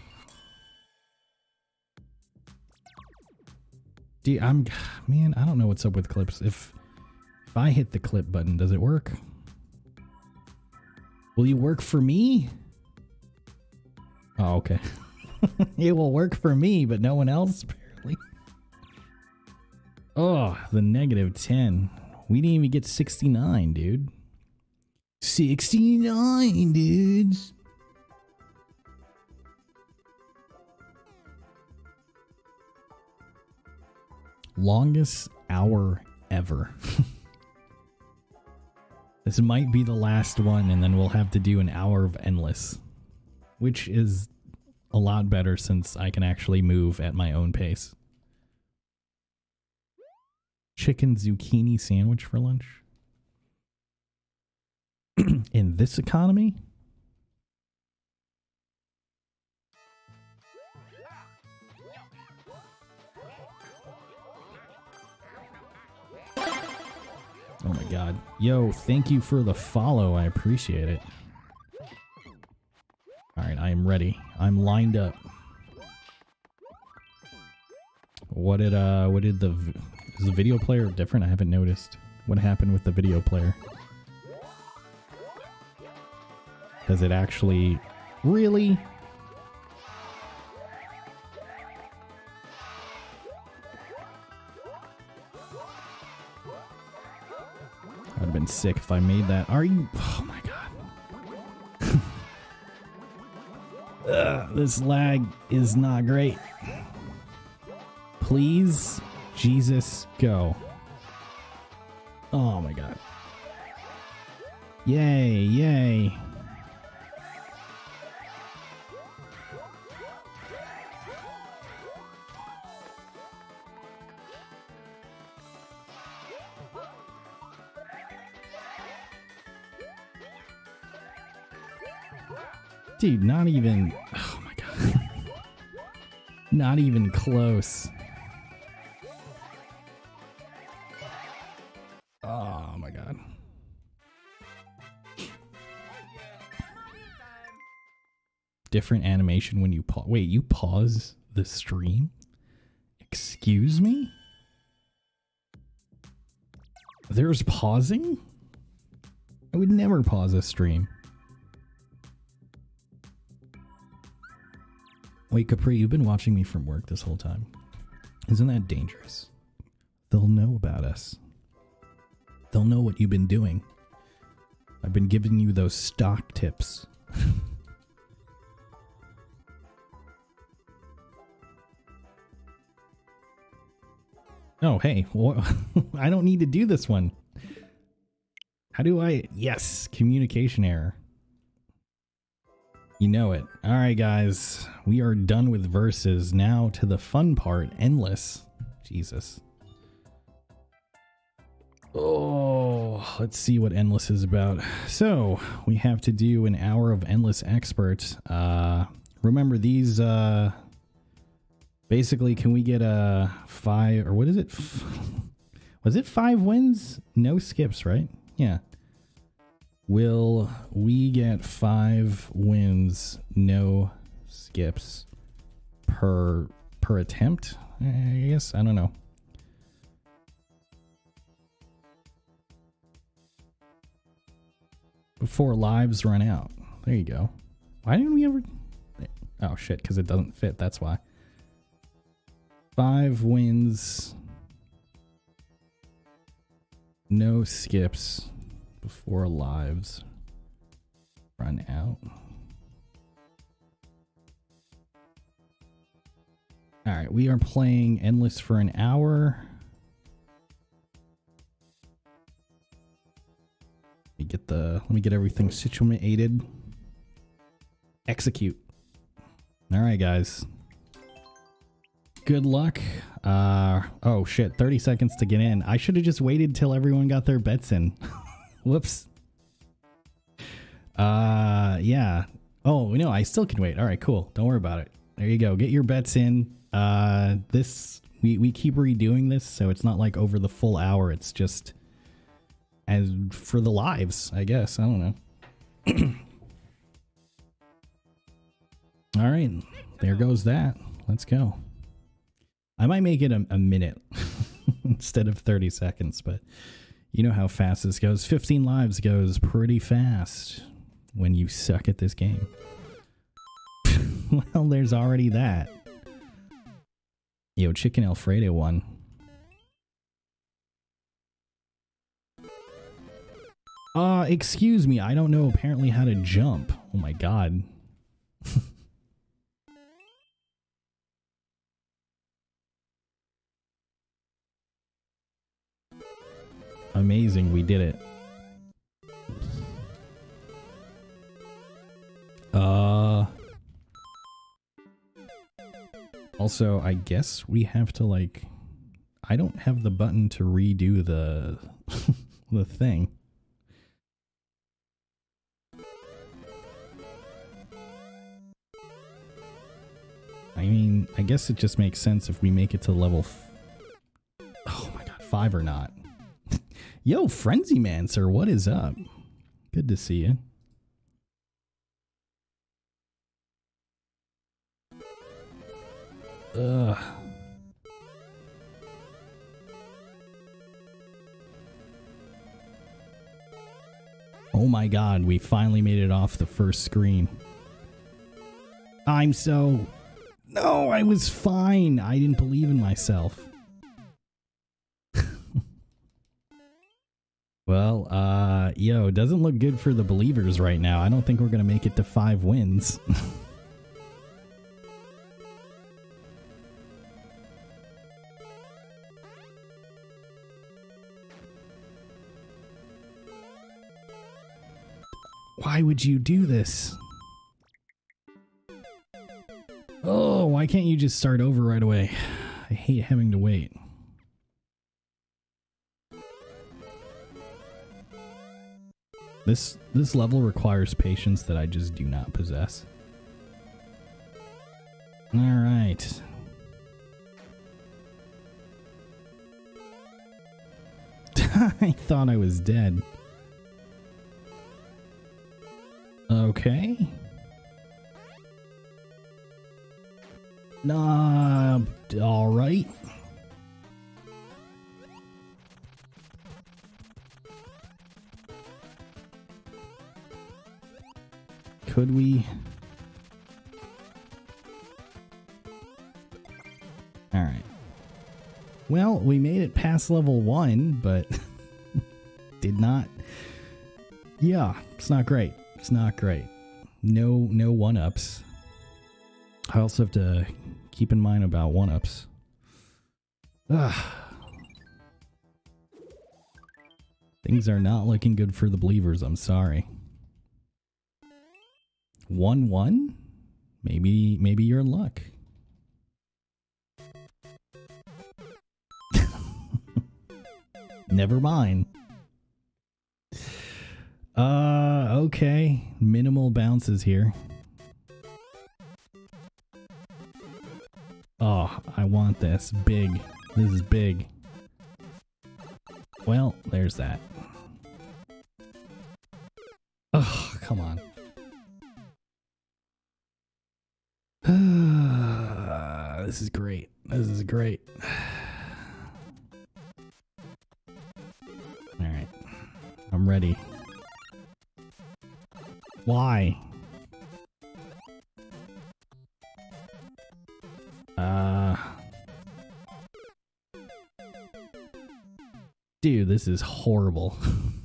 Dude, man, I don't know what's up with clips. If I hit the clip button, does it work? Will you work for me? Oh, okay. It will work for me, but no one else, apparently. Oh, the -10. We didn't even get 69, dude. 69, dudes. Longest hour ever. This might be the last one, and then we'll have to do an hour of endless, which is a lot better since I can actually move at my own pace. Chicken zucchini sandwich for lunch? In this economy? Oh my god. Yo, thank you for the follow. I appreciate it. Alright, I am ready. I'm lined up. What did is the video player different? I haven't noticed. What happened with the video player? Does it actually... Really? I'd have been sick if I made that. Are you... Oh my god. This lag is not great. Please, Jesus, go. Oh my god. Yay, yay. Dude, not even... Oh my god. Not even close. Oh my god. Different animation when you pause. Wait, you pause the stream? Excuse me? There's pausing? I would never pause a stream. Wait, Capri, you've been watching me from work this whole time. Isn't that dangerous? They'll know about us. They'll know what you've been doing. I've been giving you those stock tips. Oh, hey, I don't need to do this one. How do I... Yes, communication error. You know it. All right, guys. We are done with verses. Now to the fun part, endless. Jesus. Oh, let's see what endless is about. So, we have to do an hour of endless expert. Remember these, basically, can we get a 5, or what is it? Was it 5 wins? No skips, right? Yeah. Will we get 5 wins, no skips per attempt? I guess, I don't know. Before lives run out. There you go. Why didn't we ever... Oh shit, because it doesn't fit, that's why. 5 wins. No skips before lives run out. Alright, we are playing Endless for an hour. Let me get everything situated. Execute. Alright, guys. Good luck. Oh shit, 30 seconds to get in. I should have just waited till everyone got their bets in. Whoops. Yeah. Oh, no, I still can wait. All right, cool. Don't worry about it. There you go. Get your bets in. We keep redoing this, so it's not like over the full hour. It's just as for the lives, I guess. I don't know. All right, there goes that. Let's go. I might make it a minute instead of 30 seconds, but you know how fast this goes. 15 lives goes pretty fast when you suck at this game. Well, there's already that. Yo, Chicken Alfredo won. Excuse me, I don't know apparently how to jump. Oh my god. Amazing, we did it. Also, I guess we have to, like... I don't have the button to redo the... the thing. I mean, I guess it just makes sense if we make it to level... Oh my god, 5 or not. Yo, Frenzy Man, sir, what is up? Good to see you. Ugh. Oh my god, we finally made it off the first screen. I'm so... No, I was fine. I didn't believe in myself. Well, yo, doesn't look good for the believers right now. I don't think we're gonna make it to 5 wins. Why would you do this? Oh, why can't you just start over right away? I hate having to wait. This level requires patience that I just do not possess. All right. I thought I was dead. Okay. Nah, all right. Could we? All right. Well, we made it past level 1, but did not. Yeah, it's not great. It's not great. No 1-ups. I also have to keep in mind about 1-ups. Things are not looking good for the believers, I'm sorry. 1-1? Maybe you're in luck. Never mind. Okay. Minimal bounces here. Oh, I want this. Big. This is big. Well, there's that. Oh, come on. This is great. This is great. Alright. I'm ready. Why? Dude, this is horrible.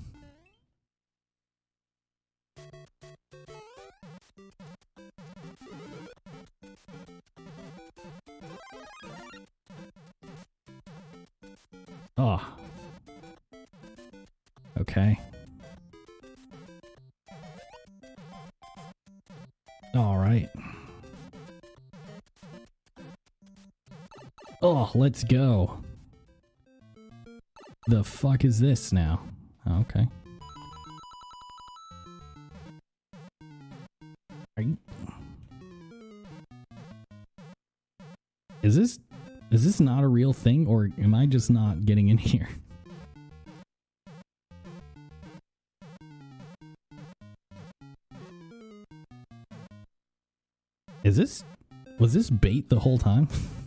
Oh. Okay. All right. Oh, let's go. The fuck is this now? Oh, okay. Are you... Is this not a real thing, or am I just not getting in here? Was this bait the whole time?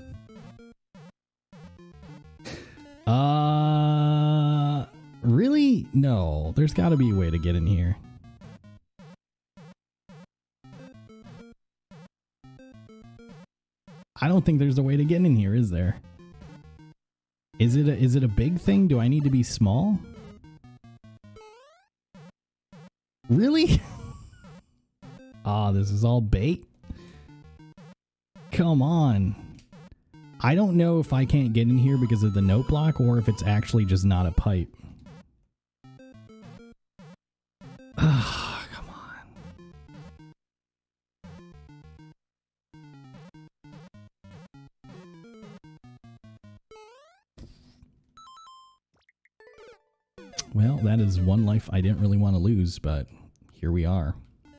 Really? No, there's gotta be a way to get in here. I don't think there's a way to get in here, is there? Is it a big thing? Do I need to be small? Really? Ah, this is all bait? Come on. I don't know if I can't get in here because of the note block or if it's actually just not a pipe. Ah, come on. Well, that is one life I didn't really want to lose, but here we are.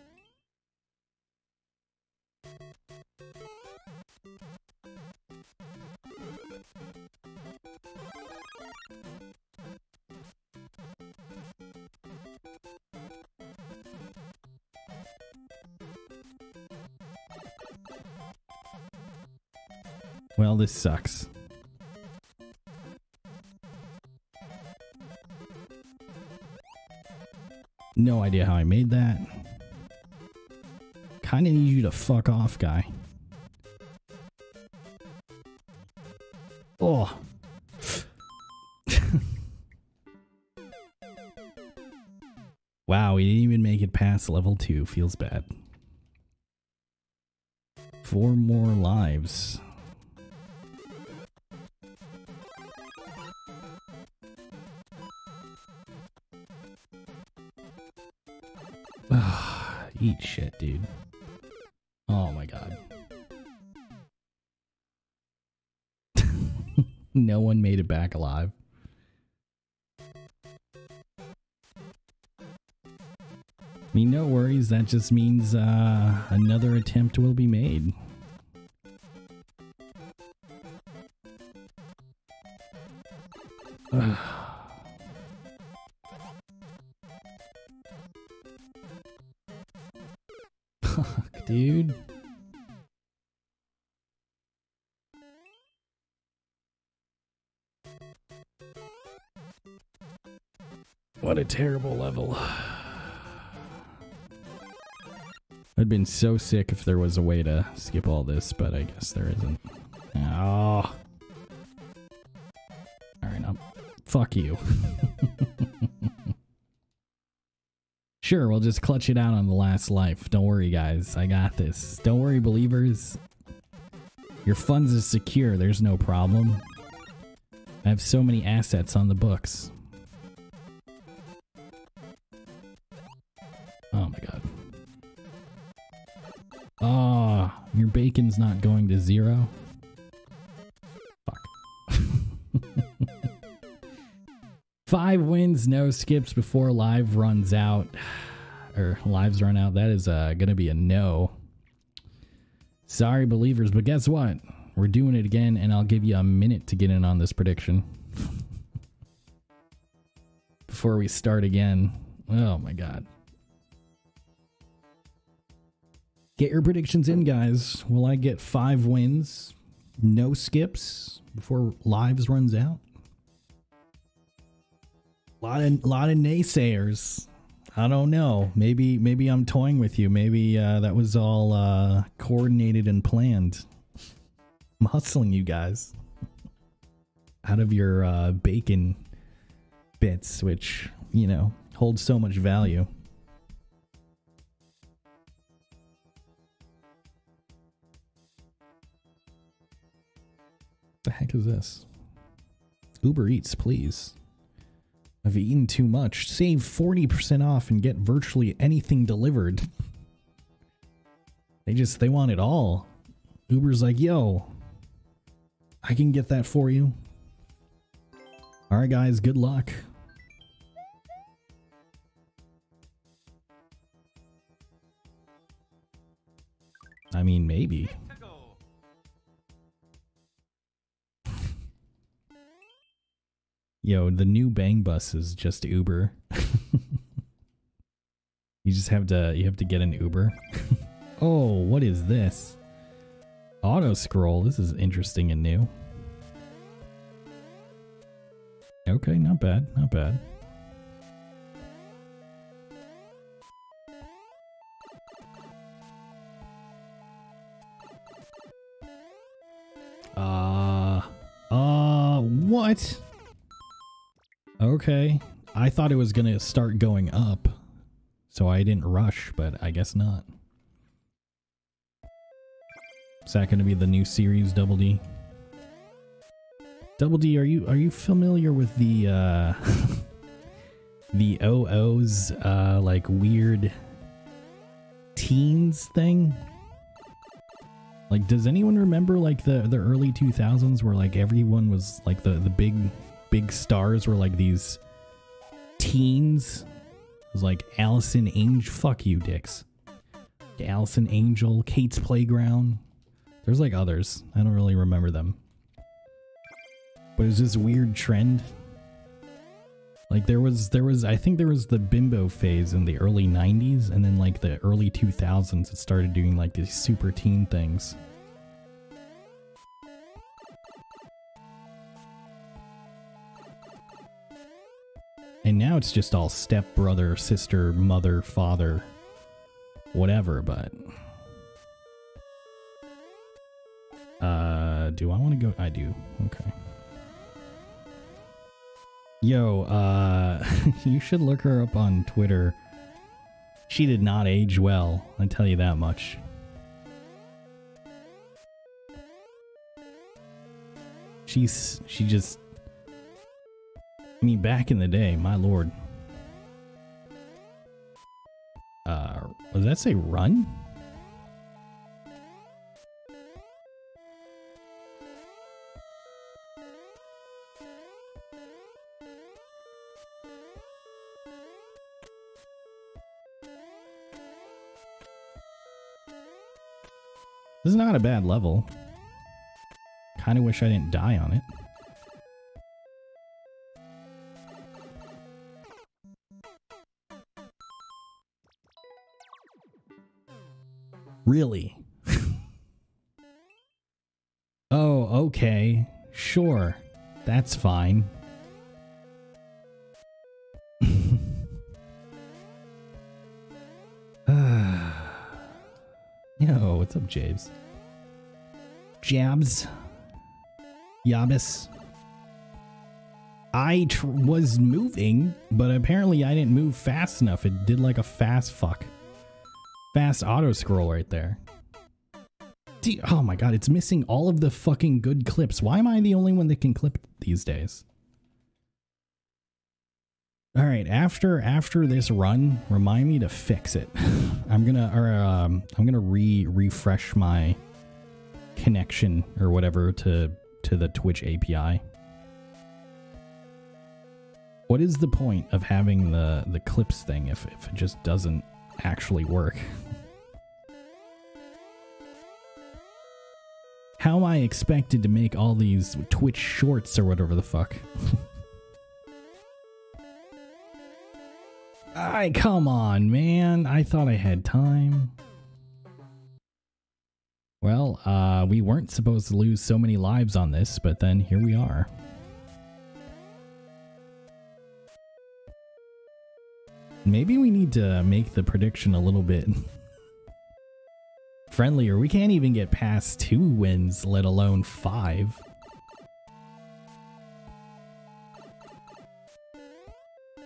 Well, this sucks. No idea how I made that. Kinda need you to fuck off, guy. Oh. Wow, we didn't even make it past level 2. Feels bad. 4 more lives. Eat shit, dude. Oh my god. No one made it back alive. I mean, no worries, that just means another attempt will be made. Fuck, dude. What a terrible level. I'd been so sick if there was a way to skip all this, but I guess there isn't. Oh. Alright, fuck you. Sure, we'll just clutch it out on the last life. Don't worry, guys. I got this. Don't worry, believers. Your funds are secure. There's no problem. I have so many assets on the books. Oh my god. Oh, your bacon's not going to 0? Fuck. 5 wins, no skips before live runs out. Or lives run out. That is gonna be a no. Sorry, believers, but guess what? We're doing it again, and I'll give you a minute to get in on this prediction. Before we start again. Oh my god. Get your predictions in, guys. Will I get 5 wins, no skips before lives runs out? Lot of naysayers. I don't know. Maybe I'm toying with you. Maybe that was all coordinated and planned. I'm hustling you guys out of your bacon bits, which, you know, hold so much value. The heck is this? Uber Eats, please. I've eaten too much. Save 40% off and get virtually anything delivered. They want it all. Uber's like, yo, I can get that for you. Alright guys, good luck. I mean, maybe. Yo, the new Bang Bus is just Uber. You have to get an Uber. Oh, what is this? Auto scroll. This is interesting and new. Okay, not bad, not bad. What? Okay, I thought it was gonna start going up, so I didn't rush, but I guess not. Is that gonna be the new series, Double D? Double D, are you familiar with the the OO's like weird teens thing? Like, does anyone remember like the early 2000s where like everyone was like the big stars were like these teens? It was like Allison Angel, fuck you dicks. Allison Angel, Kate's Playground. There's like others. I don't really remember them. But it was this weird trend. Like there was I think there was the bimbo phase in the early 90s, and then like the early 2000s it started doing like these super teen things. And now it's just all step brother, sister, mother, father, whatever, but do I want to go? I do. Okay. Yo, you should look her up on Twitter. She did not age well, I tell you that much. She just, I mean, back in the day, my lord. Does that say run? This is not a bad level. Kinda wish I didn't die on it. Really? Oh, okay. Sure. That's fine. Yo, what's up, Javes? Jabs. Yabis. I was moving, but apparently I didn't move fast enough. It did like a fast fuck. Fast auto scroll right there. Oh my god, it's missing all of the fucking good clips. Why am I the only one that can clip these days? Alright, after this run, remind me to fix it. I'm gonna refresh my connection or whatever to the Twitch API. What is the point of having the clips thing if it just doesn't actually work? How am I expected to make all these Twitch shorts or whatever the fuck? Come on, man. I thought I had time. Well, we weren't supposed to lose so many lives on this, but then here we are. Maybe we need to make the prediction a little bit friendlier. We can't even get past 2 wins, let alone 5.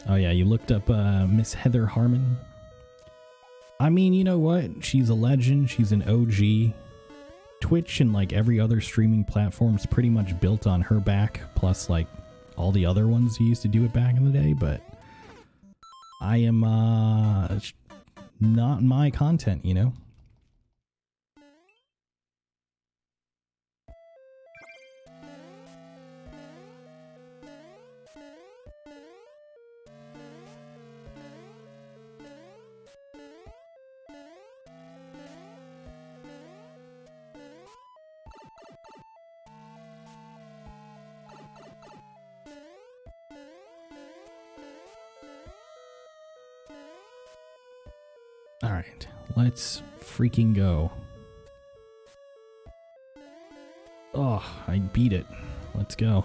Oh yeah, you looked up Miss Heather Harmon. I mean, you know what? She's a legend. She's an OG. Twitch and like every other streaming platform is pretty much built on her back, plus like all the other ones who used to do it back in the day, but I am not my content, you know? Alright, let's freaking go. Oh, I beat it. Let's go.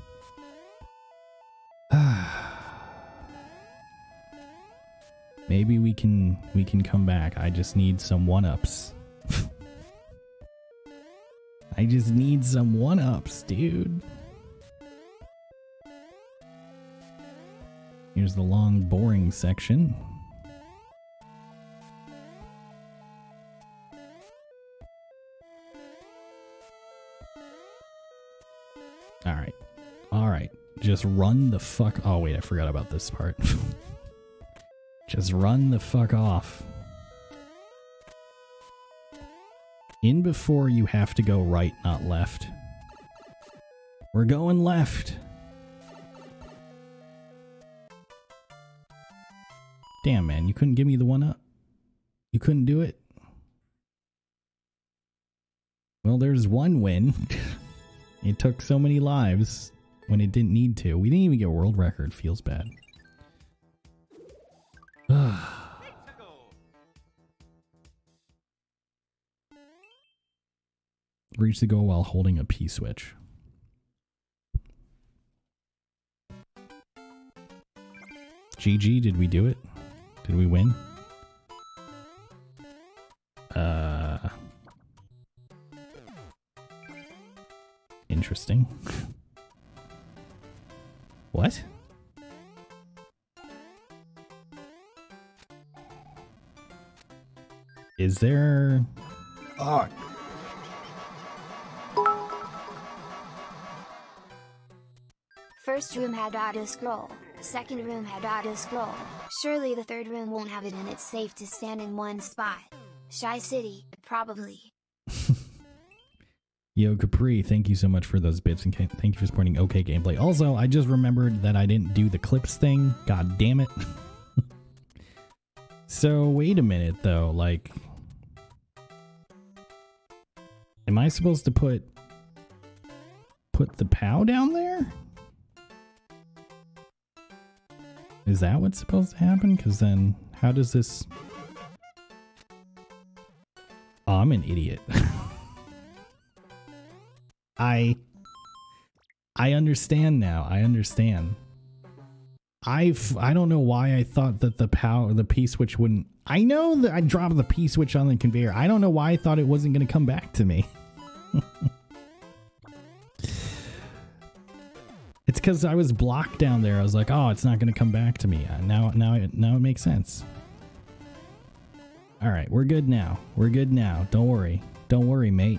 Maybe we can come back. I just need some one-ups. I just need some one-ups, dude. Here's the long, boring section. Alright. Alright. Just run the fuck... Oh, wait, I forgot about this part. Just run the fuck off. In before you have to go right, not left. We're going left. Damn, man, you couldn't give me the one up? You couldn't do it? Well, there's one win. It took so many lives when it didn't need to. We didn't even get a world record. Feels bad. Reach the goal while holding a P switch. GG, did we do it? Did we win? Interesting. What? Is there... Oh. First room had auto scroll. Second room had auto scroll. Surely the third room won't have it, and it's safe to stand in one spot. Shy City, probably. Yo, Capri, thank you so much for those bits, and thank you for supporting OK Gameplay. Also, I just remembered that I didn't do the clips thing. God damn it. So, wait a minute, though. Like, am I supposed to put the POW down there? Is that what's supposed to happen? Because then, how does this... Oh, I'm an idiot. I understand now. I understand. I don't know why I thought that the P switch wouldn't... I know that I dropped the P switch on the conveyor. I don't know why I thought it wasn't going to come back to me. It's because I was blocked down there. I was like, oh, it's not going to come back to me. Now it makes sense. All right, we're good now. We're good now. Don't worry. Don't worry, mate.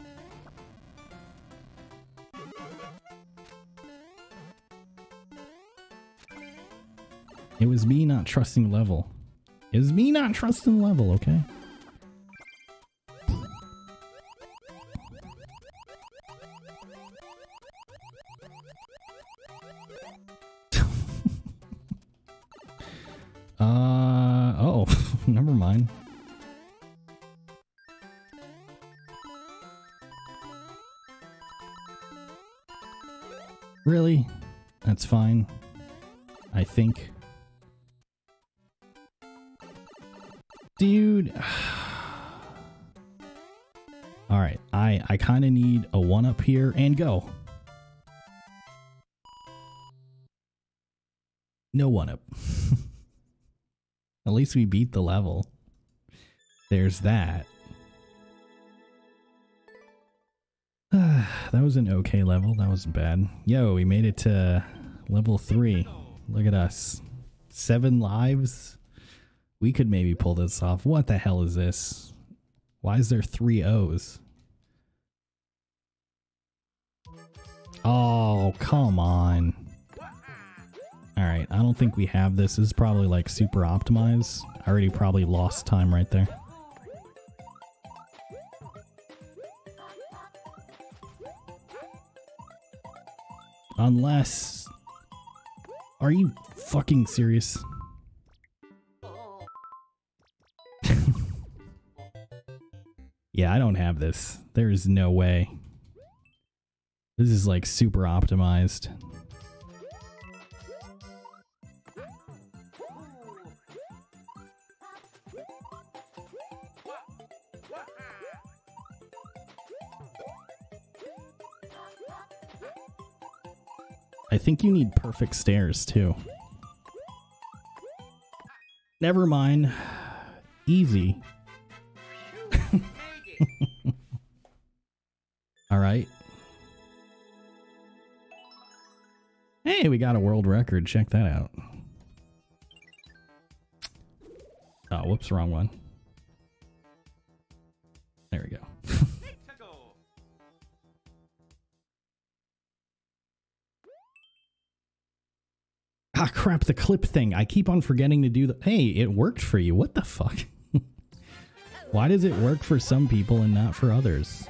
It was me not trusting level. It was me not trusting level, okay? Oh, never mind. Really? That's fine. I think. Dude. Alright, I kind of need a one-up here and go. No one-up. At least we beat the level. There's that. That was an okay level. That wasn't bad. Yo, we made it to level 3. Look at us. 7 lives. We could maybe pull this off. What the hell is this? Why is there 3 O's? Oh, come on. Alright, I don't think we have this. This is probably like super optimized. I already probably lost time right there. Unless... Are you fucking serious? Yeah, I don't have this. There is no way. This is like super optimized. I think you need perfect stairs too. Never mind. Easy. All right. Hey, we got a world record. Check that out. Oh, whoops, wrong one. There we go. Ah, crap, the clip thing. I keep on forgetting to do the... Hey, it worked for you. What the fuck? Why does it work for some people and not for others?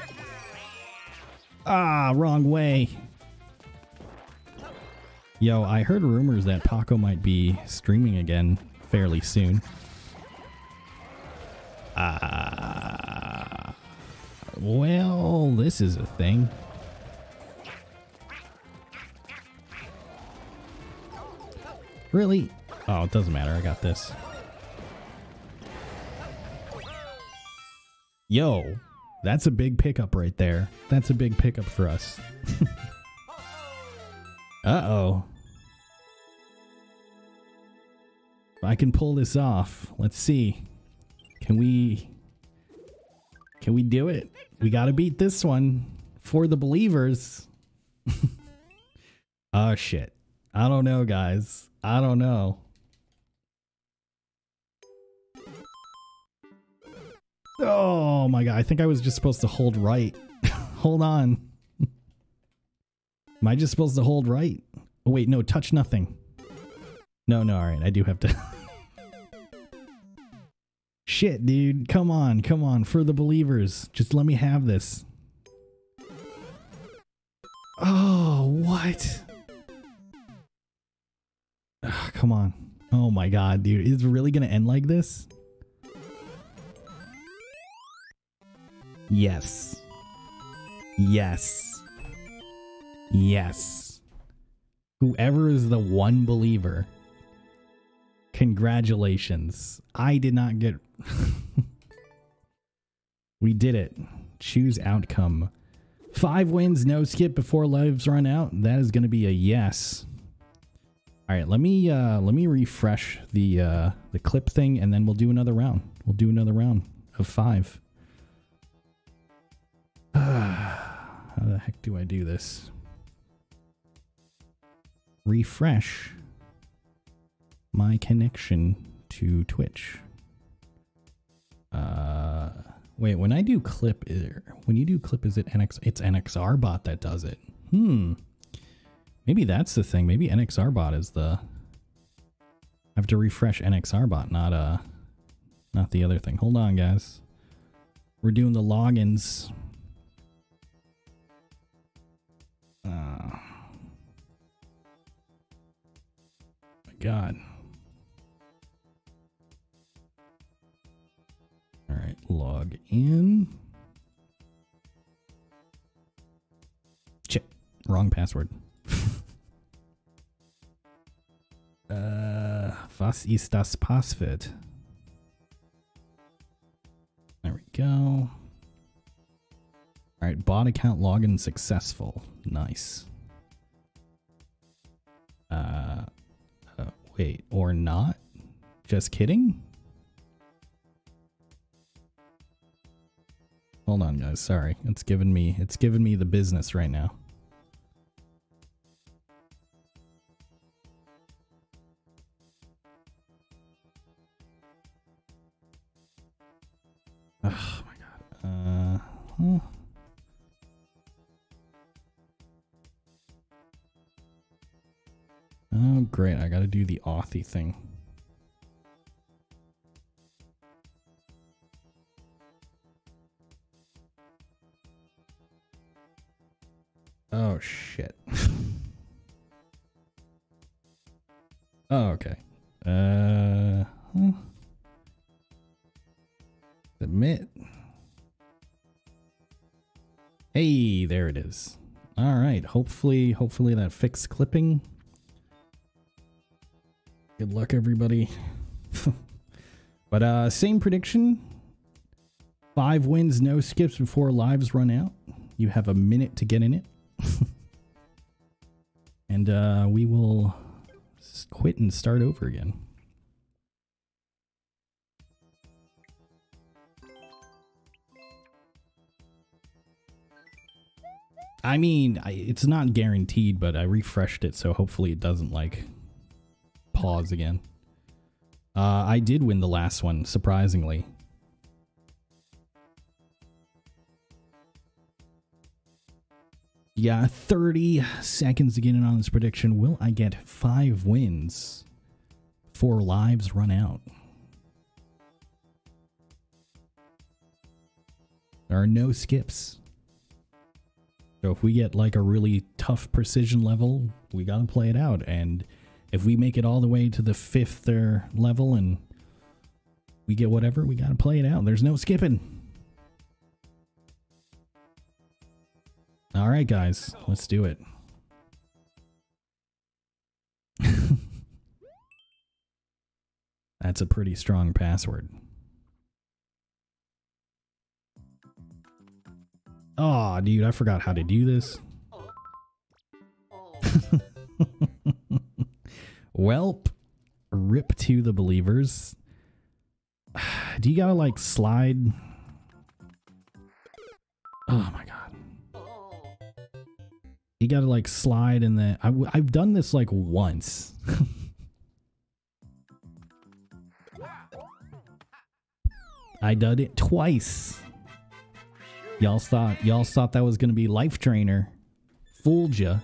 Ah, wrong way. Yo, I heard rumors that Paco might be streaming again fairly soon. Well, this is a thing. Really? Oh, it doesn't matter. I got this. Yo, that's a big pickup right there. That's a big pickup for us. Uh-oh. If I can pull this off, let's see. Can we do it? We gotta beat this one for the believers. Oh shit. I don't know, guys. I don't know. Oh my god, I think I was just supposed to hold right. Hold on. Am I just supposed to hold right? Oh wait, no, touch nothing. No, alright, I do have to... Shit, dude, come on, for the believers. Just let me have this. Oh, what? Ugh, come on. Oh my god, dude, is it really gonna end like this? Yes. Yes. Yes. Whoever is the one believer, congratulations. I did not get... We did it. Choose outcome. 5 wins, no skip before lives run out. That is going to be a yes. All right, let me refresh the clip thing, and then we'll do another round. We'll do another round of 5. How the heck do I do this? Refresh my connection to Twitch. Wait, when I do clip, when you do clip, is it it's NXR bot that does it? Maybe that's the thing. Maybe NXR bot is the... I have to refresh NXR bot, not the other thing. Hold on, guys. We're doing the logins. My God. All right, log in. Shit, wrong password. Was ist das Passwort? There we go. All right, bot account login successful. Nice. Wait, or not? Just kidding? Hold on, guys. Sorry. It's giving me the business right now. Oh my god. Huh. Oh great, I gotta do the Authy thing. Oh shit. Oh, okay. Submit. Hey, there it is. All right. Hopefully that fixed clipping. Good luck, everybody. But same prediction. 5 wins, no skips before lives run out. You have a minute to get in it. And we will quit and start over again. I mean, it's not guaranteed, but I refreshed it, so hopefully it doesn't, like, pause again. I did win the last one, surprisingly. Yeah, 30 seconds to get in on this prediction. Will I get 5 wins before lives run out? There are no skips. So if we get like a really tough precision level, we gotta play it out. And if we make it all the way to the 5th level and we get whatever, we gotta play it out. There's no skipping. All right, guys, let's do it. That's a pretty strong password. Oh, dude, I forgot how to do this. Welp, rip to the believers. Do you gotta like slide? Oh my god. You gotta like slide in the... I've done this like once. I did it twice. Y'all thought that was gonna be Life Trainer. Fooled ya.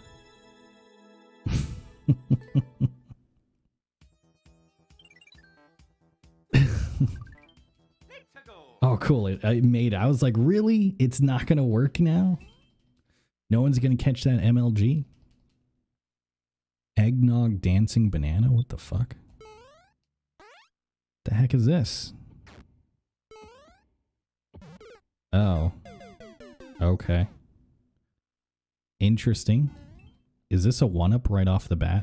Oh, cool. It made it. I was like, really? It's not gonna work now? No one's gonna catch that MLG? Eggnog dancing banana? What the fuck? The heck is this? Oh. Okay. Interesting. Is this a 1-up right off the bat?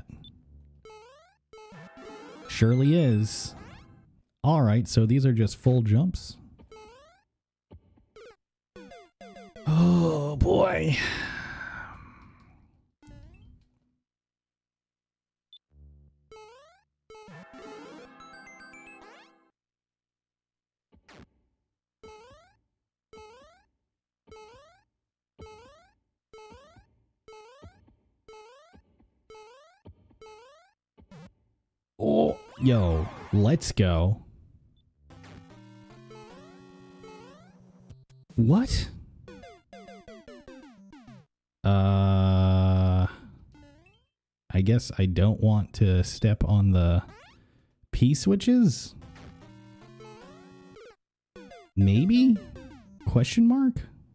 Surely is. Alright, so these are just full jumps. Oh boy. Oh, yo, let's go. What? I guess I don't want to step on the P switches? Maybe? Question mark?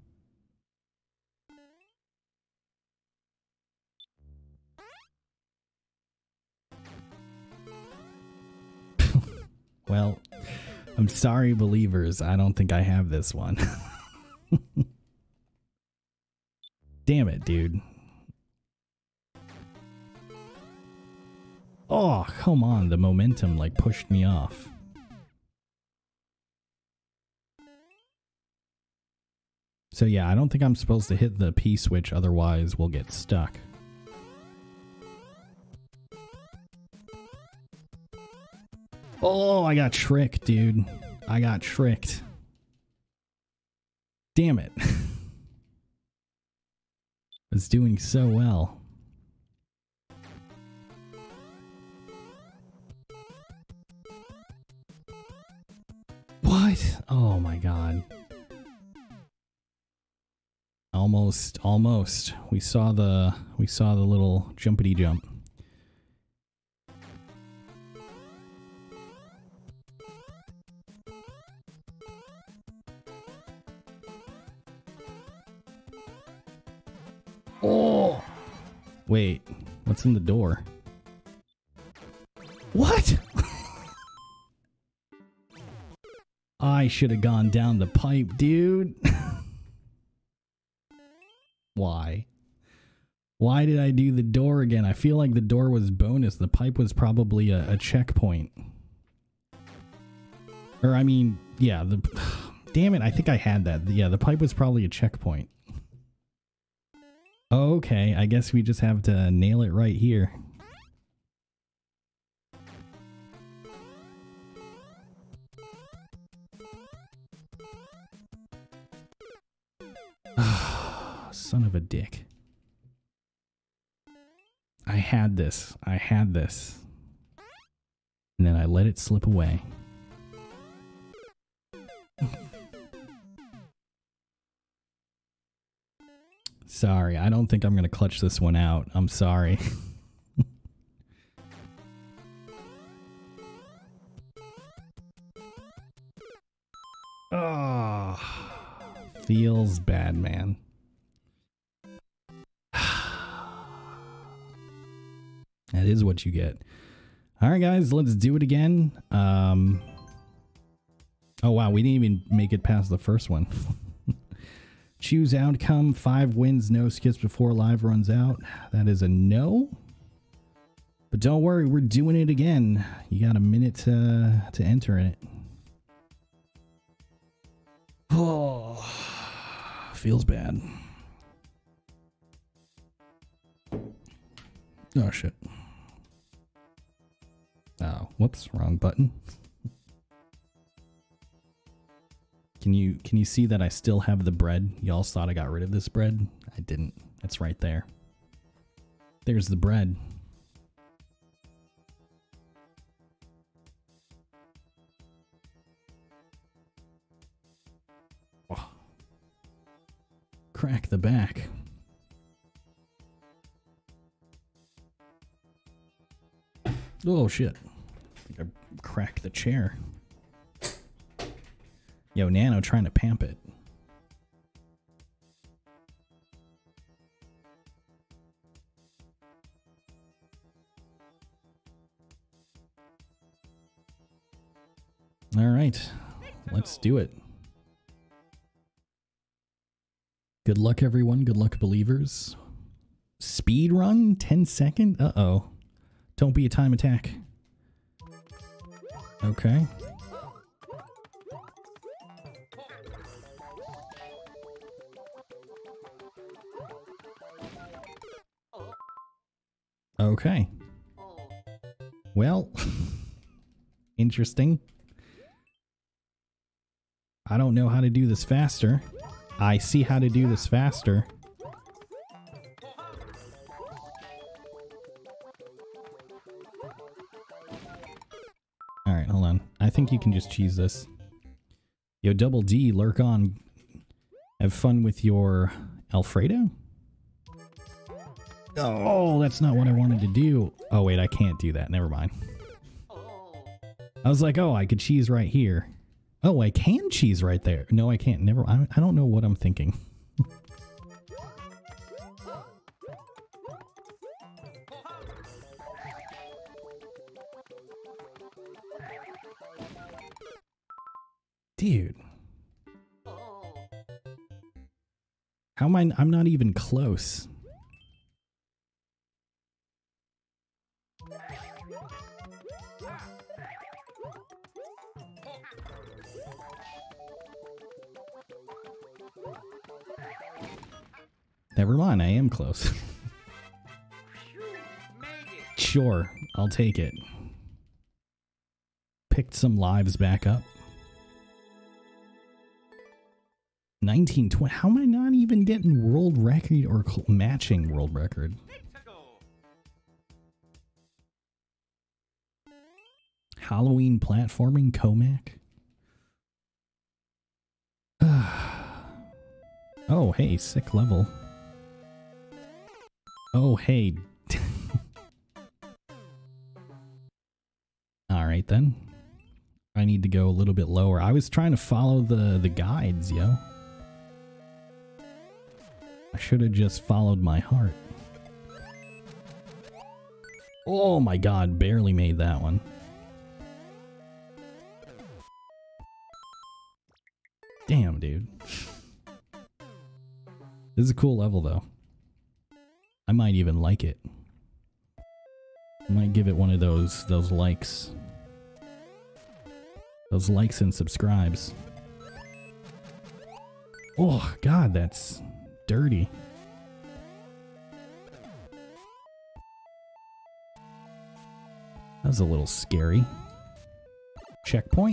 Well, I'm sorry, believers. I don't think I have this one. Damn it, dude. Oh, come on. The momentum, like, pushed me off. So, yeah, I don't think I'm supposed to hit the P switch. Otherwise, we'll get stuck. Oh, I got tricked, dude. I got tricked. Damn it. I was doing so well. What? What? Oh my god. Almost. We saw the little jumpity jump. Oh! Wait, what's in the door? What? I should have gone down the pipe, dude. Why? Why did I do the door again? I feel like the door was bonus. The pipe was probably a checkpoint. Or, I mean, yeah, damn it, I think I had that. Yeah, the pipe was probably a checkpoint. Okay, I guess we just have to nail it right here. Son of a dick. I had this. And then I let it slip away. Sorry, I don't think I'm going to clutch this one out. I'm sorry. Oh, feels bad, man. That is what you get. All right, guys, let's do it again. Oh, wow, we didn't even make it past the first one. Choose outcome, 5 wins, no skips before live runs out. That is a no. But don't worry, we're doing it again. You got a minute to enter it. Oh, feels bad. Oh, shit. Oh, whoops, wrong button. Can you see that I still have the bread? Y'all thought I got rid of this bread? I didn't. It's right there. There's the bread. Oh. Crack the back. Oh shit. I think I cracked the chair. Yo, Nano trying to pamp it. All right, let's do it. Good luck, everyone. Good luck, believers. Speed run, 10 second? Uh-oh. Don't be a time attack. Okay. Okay. Well, interesting. I don't know how to do this faster. I see how to do this faster. Alright, hold on. I think you can just cheese this. Yo, Double D, lurk on. Have fun with your Alfredo? Oh, that's not what I wanted to do. Oh, wait, I can't do that. Never mind. I was like, oh, I could cheese right here. Oh, I can cheese right there. No, I can't. Never. I don't know what I'm thinking. Dude. How am I? I'm not even close. Never mind, I am close. Sure, I'll take it. Picked some lives back up. 1920. How am I not even getting world record or matching world record? Halloween platforming, Comac. Oh, hey, sick level. Oh, hey. Alright then. I need to go a little bit lower. I was trying to follow the guides, yo. I should have just followed my heart. Oh my god, barely made that one. Damn, dude. This is a cool level, though. I might even like it. I might give it one of those likes. Those likes and subscribes. Oh, God, that's dirty. That was a little scary. Checkpoint?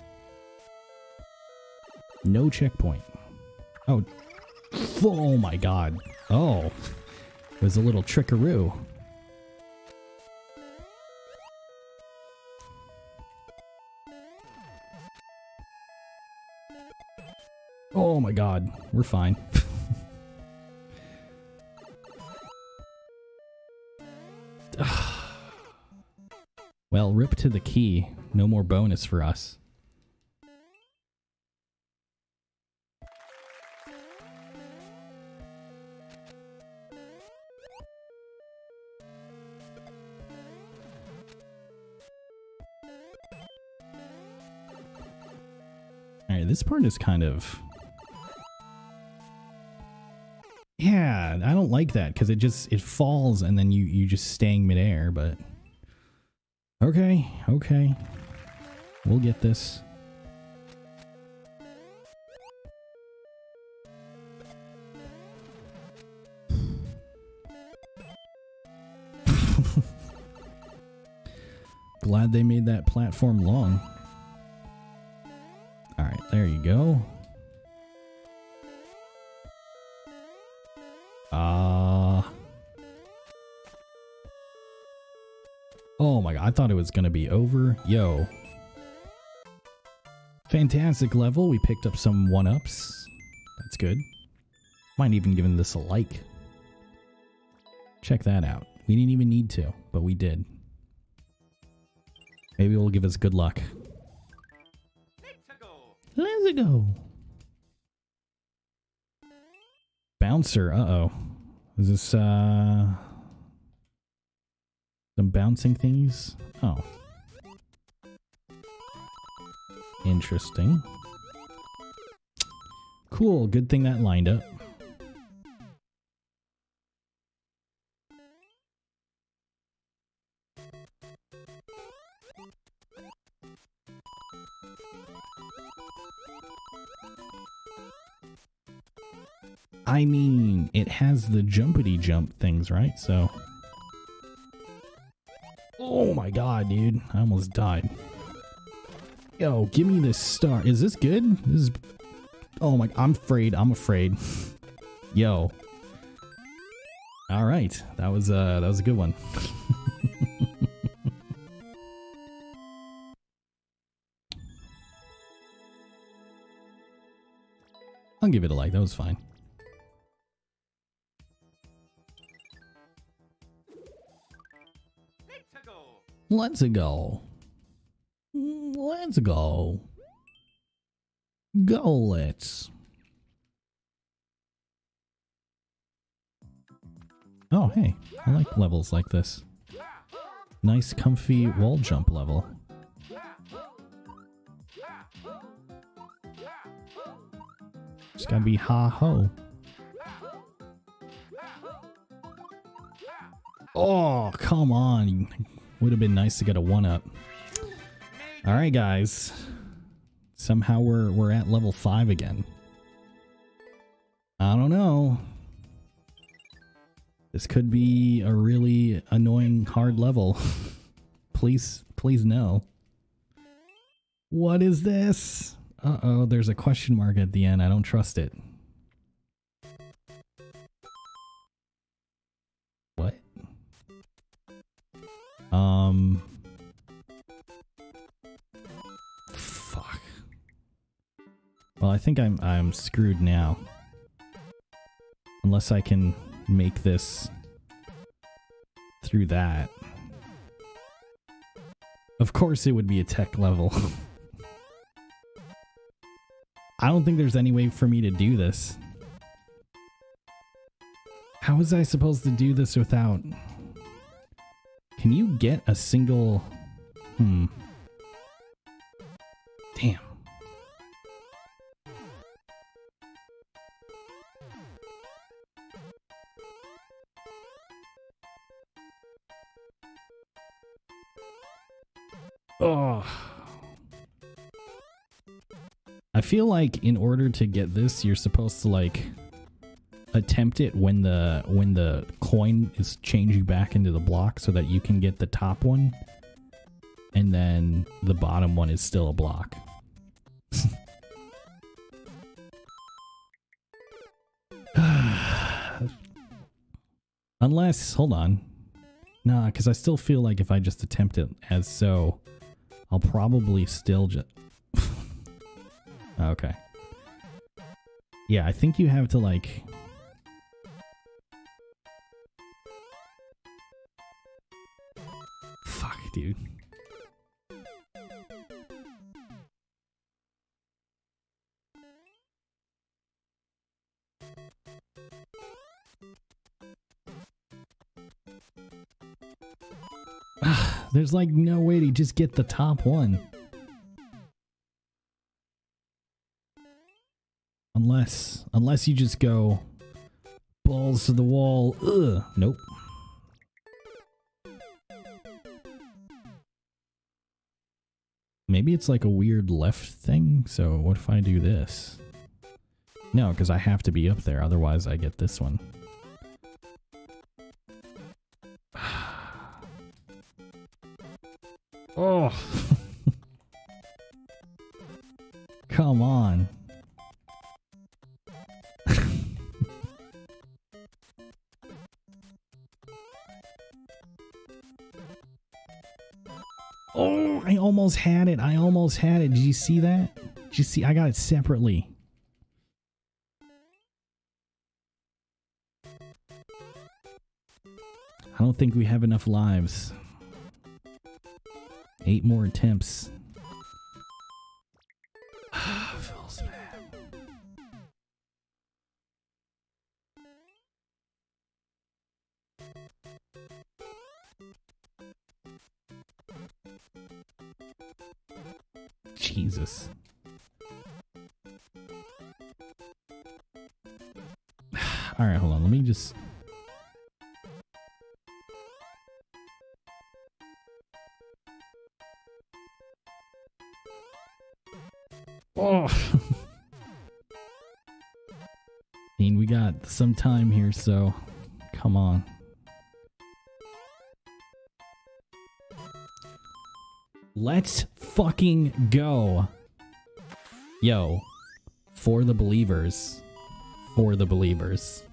No checkpoint. Oh. Oh my god. Oh. It was a little trickaroo. Oh my god. We're fine. Well, rip to the key. No more bonus for us. Alright, this part is kind of... Yeah, I don't like that, because it falls and then you just staying midair, but... Okay, okay. We'll get this. Glad they made that platform long. Alright, there you go. Oh my god, I thought it was gonna be over. Yo. Fantastic level. We picked up some 1-ups. That's good. Might even give this a like. Check that out. We didn't even need to, but we did. Maybe it will give us good luck. Let's go. Bouncer. Uh-oh. Is this, some bouncing thingies? Oh. Interesting. Cool. Good thing that lined up. I mean, it has the jumpity jump things, right? So... Oh my god, dude. I almost died. Yo, give me this star. Is this good? This is... Oh my... I'm afraid. I'm afraid. Yo. Alright. That was a good one. I'll give it a like. That was fine. Let's go. Let's go. Go, let's. Oh, hey. I like levels like this. Nice, comfy wall jump level. Just gotta be ha-ho. Oh, come on. Would have been nice to get a 1-up. Alright, guys. Somehow we're at level 5 again. I don't know. This could be a really annoying hard level. Please no. What is this? Uh-oh, there's a question mark at the end. I don't trust it. What? Fuck. Well, I think I'm screwed now. Unless I can make this through that. Of course it would be a tech level. I don't think there's any way for me to do this. How was I supposed to do this without... Can you get a single... Damn. Oh. I feel like in order to get this, you're supposed to like attempt it when the coin is changing back into the block so that you can get the top one, and then the bottom one is still a block. Unless, hold on. Nah, because I still feel like if I just attempt it as so, I'll probably still just... Okay. Yeah, I think you have to like... Fuck, dude. There's like no way to just get the top one. Unless you just go balls to the wall. Ugh. Nope. Maybe it's like a weird left thing. So what if I do this? No, because I have to be up there. Otherwise I get this one. Oh. Come on. Oh, I almost had it. I almost had it. Did you see that? Did you see? I got it separately. I don't think we have enough lives. 8 more attempts. Feels bad. Jesus. Alright, hold on. Let me just... Oh. I mean, we got some time here, so come on. Let's fucking go. Yo, for the believers. For the believers.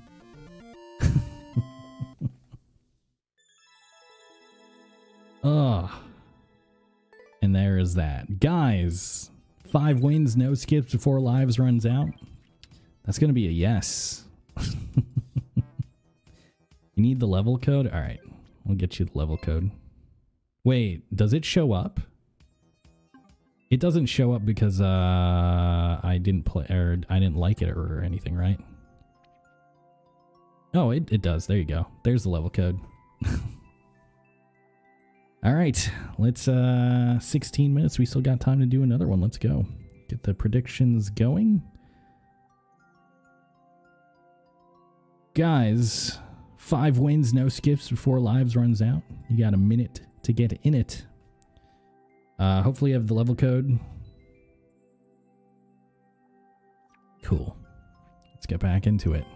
Ugh. And there is that. Guys, 5 wins, no skips before lives runs out. That's gonna be a yes. You need the level code? Alright, we'll get you the level code. Wait, does it show up? It doesn't show up because I didn't play, or I didn't like it or anything, right? Oh, it does. There you go. There's the level code. All right, let's 16 minutes. We still got time to do another one. Let's go. Get the predictions going. Guys, 5 wins, no skips before lives runs out. You got a minute to get in it. Hopefully you have the level code. Cool. Let's get back into it.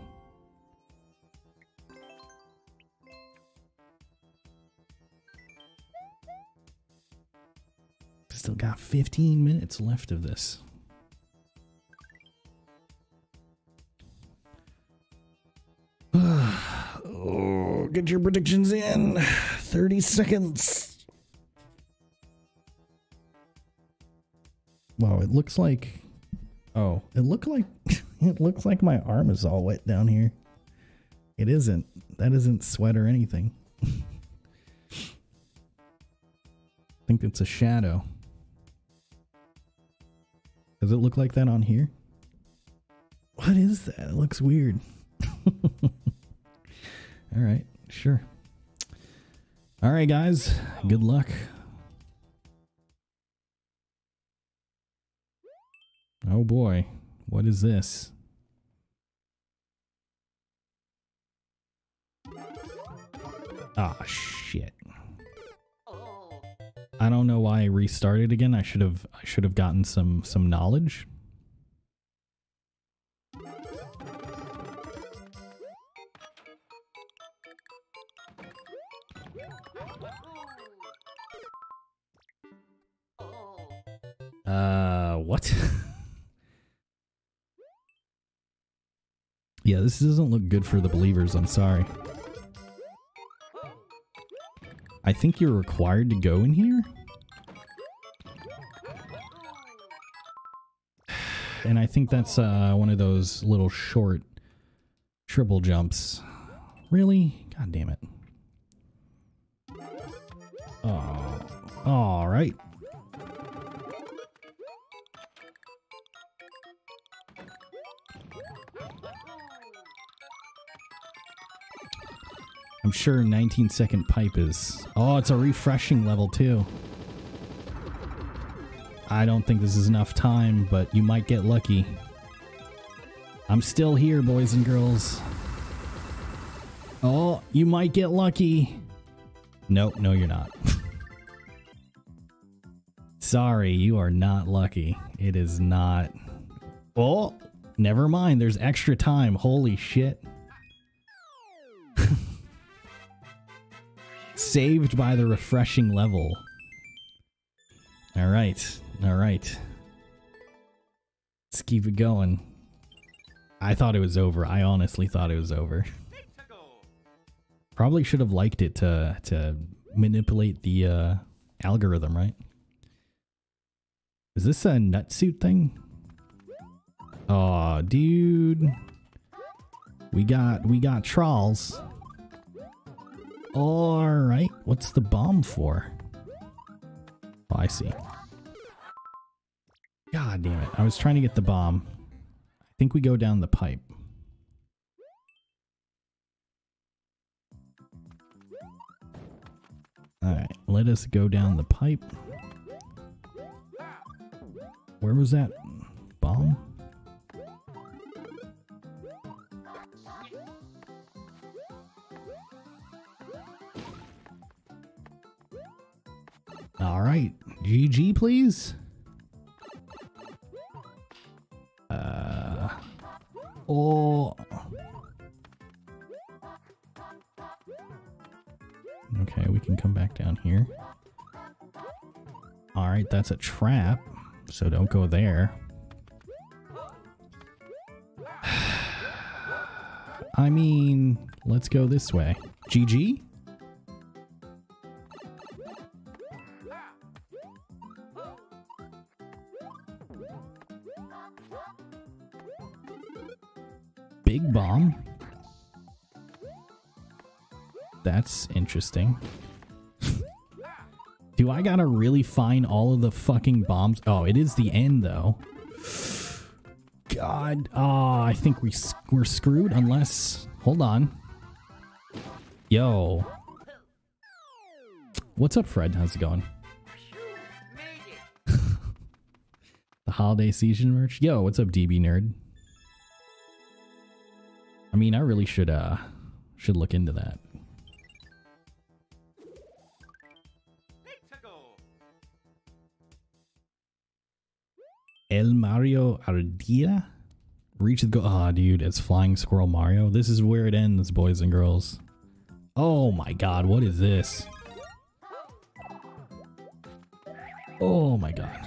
Still got 15 minutes left of this. Oh, get your predictions in. 30 seconds. Wow, it looks like... Oh, it looks like my arm is all wet down here. It isn't. That isn't sweat or anything. I think it's a shadow. Does it look like that on here? What is that? It looks weird. All right, sure. All right, guys. Good luck. Oh boy. What is this? Ah, shit. I don't know why I restarted again. I should have gotten some knowledge. What? Yeah, this doesn't look good for the believers. I'm sorry. I think you're required to go in here. And I think that's one of those little short triple jumps. Really? God damn it. Oh, all right. I'm sure 19-second pipe is... Oh, it's a refreshing level too. I don't think this is enough time, but you might get lucky. I'm still here, boys and girls. Oh, you might get lucky. Nope, no you're not. Sorry, you are not lucky. It is not. Oh, never mind. There's extra time. Holy shit. Saved by the refreshing level. All right. All right. Let's keep it going. I thought it was over. I honestly thought it was over. Probably should have liked it to manipulate the algorithm, right? Is this a nutsuit thing? Aw, dude. We got trolls. Alright, what's the bomb for? Oh, I see. God damn it. I was trying to get the bomb. I think we go down the pipe. Alright, let us go down the pipe. Where was that bomb? Alright, GG please. Oh. Okay, we can come back down here. Alright, that's a trap, so don't go there. I mean, let's go this way. GG? Big bomb. That's interesting. Do I gotta really find all of the fucking bombs? Oh, it is the end though. God, I think we're screwed unless... Hold on. Yo. What's up, Fred? How's it going? The holiday season merch? Yo, what's up, DB Nerd? I mean, I really should look into that. El Mario Ardilla? Reach the goal. Ah, dude, it's Flying Squirrel Mario. This is where it ends, boys and girls. Oh my god, what is this? Oh my god.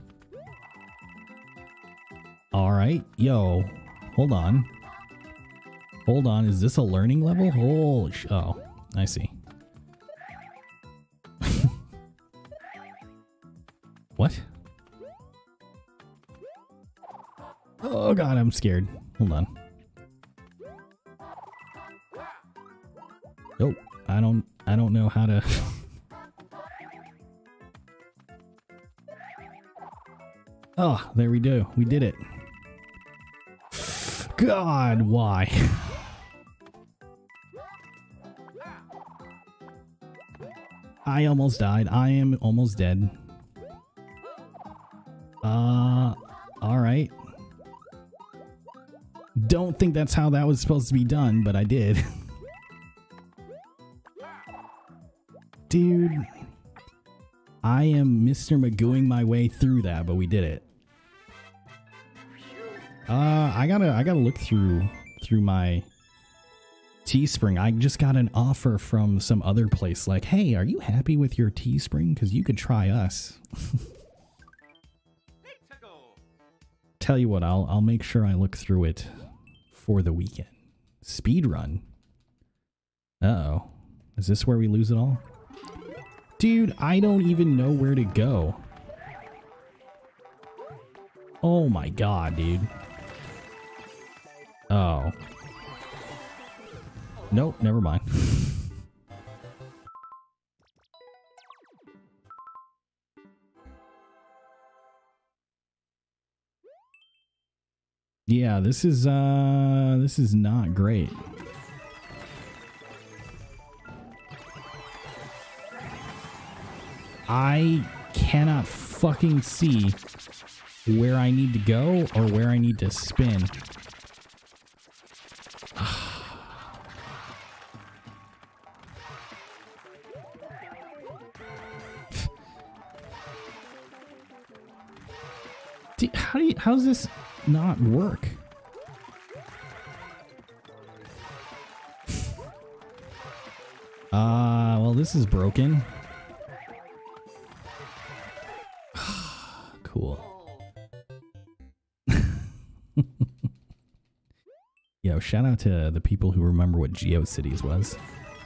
Alright, yo. Hold on. Hold on, is this a learning level? Holy sh... Oh, I see. What? Oh god, I'm scared. Hold on. Oh, I don't know how to. Oh, there we do. We did it. God, why? I almost died. I am almost dead. Alright. Don't think that's how that was supposed to be done, but I did. Dude. I am Mr. Magooing my way through that, but we did it. I gotta look through my Teespring. I just got an offer from some other place like, hey, are you happy with your Teespring? Because you could try us. Tell you what, I'll make sure I look through it for the weekend. Speedrun. Uh-oh. Is this where we lose it all? Dude, I don't even know where to go. Oh my god, dude. Oh. Nope, never mind. Yeah, this is not great. I cannot fucking see where I need to go or where I need to spin. How does this not work? Well, this is broken. Cool. Yo, shout out to the people who remember what GeoCities was.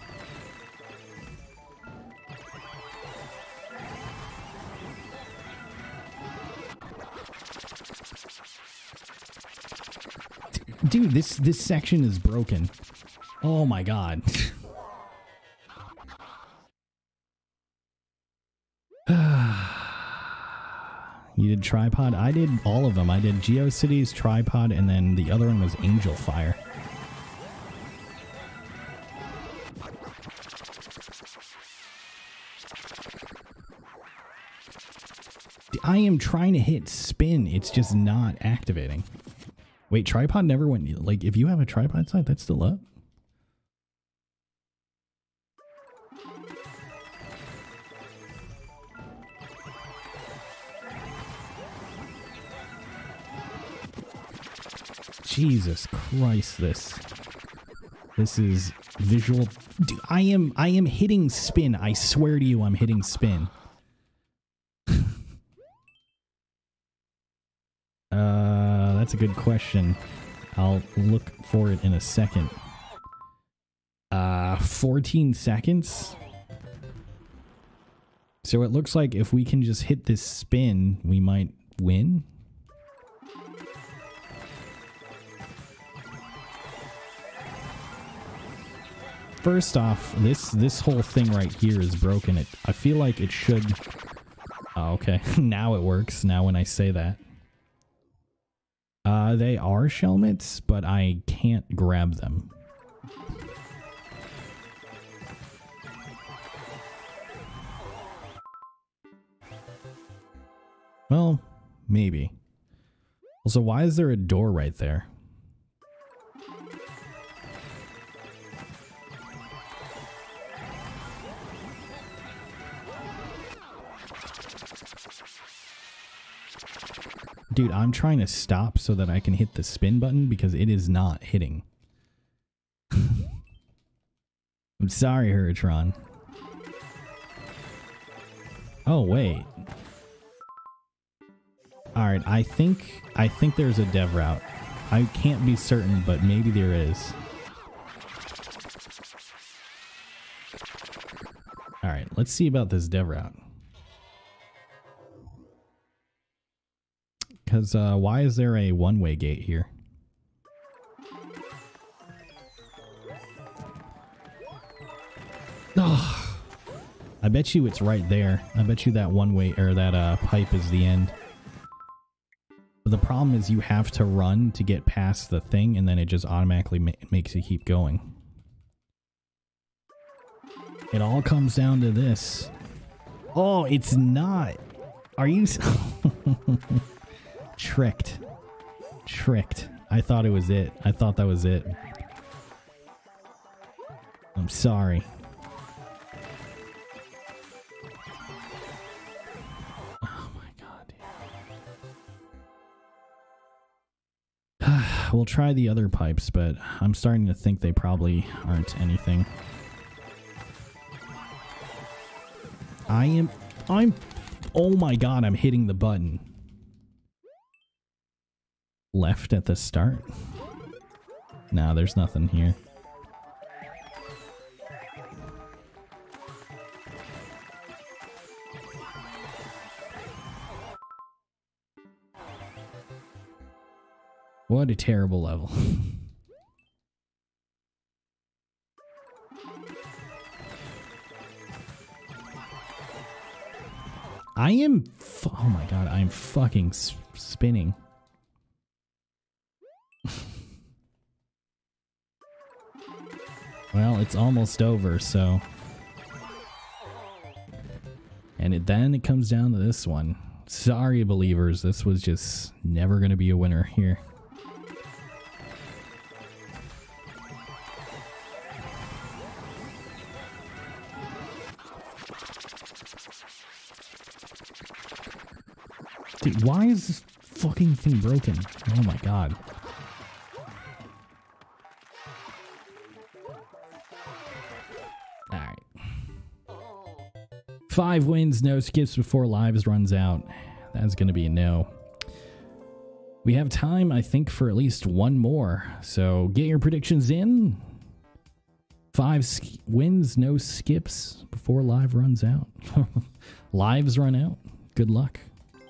Dude, this section is broken. Oh my god. You did Tripod? I did all of them. I did GeoCities, Tripod, and then the other one was Angel Fire. I am trying to hit spin. It's just not activating. Wait, Tripod never went... Like, if you have a Tripod site, that's still up? Jesus Christ, this is visual. Dude, I am hitting spin. I swear to you, I'm hitting spin. That's a good question. I'll look for it in a second. 14 seconds. So it looks like if we can just hit this spin, we might win. First off, this whole thing right here is broken. I feel like it should... Oh, okay. Now it works. Now when I say that. They are Shelmets, but I can't grab them. Well, maybe. Also, why is there a door right there? Dude, I'm trying to stop so that I can hit the spin button because it is not hitting. I'm sorry, Hurritron. Oh, wait. Alright, I think there's a dev route. I can't be certain, but maybe there is. Alright, let's see about this dev route. Because why is there a one-way gate here? I bet you it's right there. I bet you that one way, or that pipe is the end. But the problem is you have to run to get past the thing, and then it just automatically makes you keep going. It all comes down to this. Oh, it's not. Are you... Tricked. Tricked. I thought it was it. I thought that was it. I'm sorry. Oh my god, dude. We'll try the other pipes, but I'm starting to think they probably aren't anything. Oh my god, I'm hitting the button. Left at the start? Nah, there's nothing here. What a terrible level. Oh my god, I am fucking spinning. Well, it's almost over, so... And then it comes down to this one. Sorry, believers, this was just never gonna be a winner here. Dude, why is this fucking thing broken? Oh my god. Alright. 5 wins, no skips before lives runs out. That's gonna be a no. We have time, I think, for at least one more. So get your predictions in. 5 wins, no skips before live runs out. Lives run out. Good luck.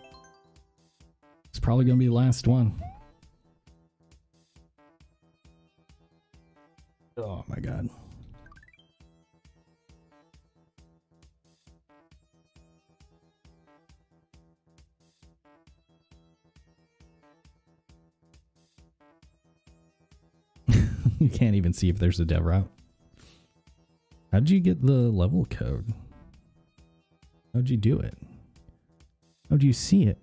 It's probably gonna be the last one. Oh my god. You can't even see if there's a dev route. How'd you get the level code? How'd you do it? How'd you see it?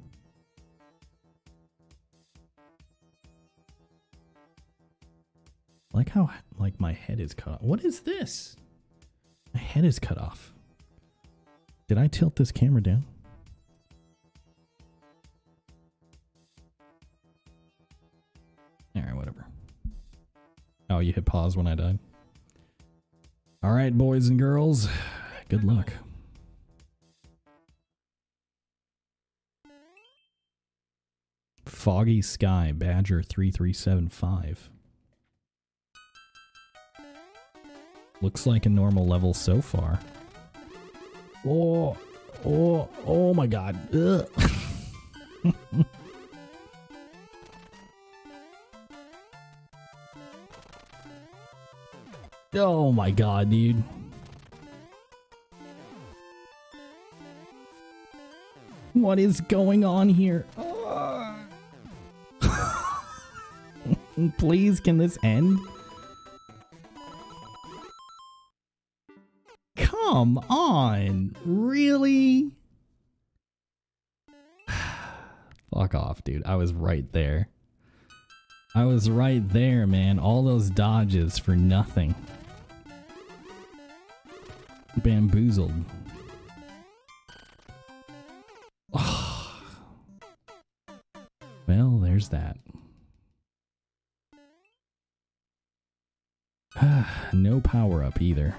Like how, like, my head is cut off. What is this? My head is cut off. Did I tilt this camera down? Alright, whatever. Oh, you hit pause when I died. Alright, boys and girls. Good luck. Foggy Sky, Badger 3375. Looks like a normal level so far. Oh my god. Ugh. Oh my god, dude. What is going on here? Please, can this end? Come on, really? Fuck off, dude. I was right there. I was right there, man. All those dodges for nothing. Bamboozled. Oh. Well, there's that. No power up either.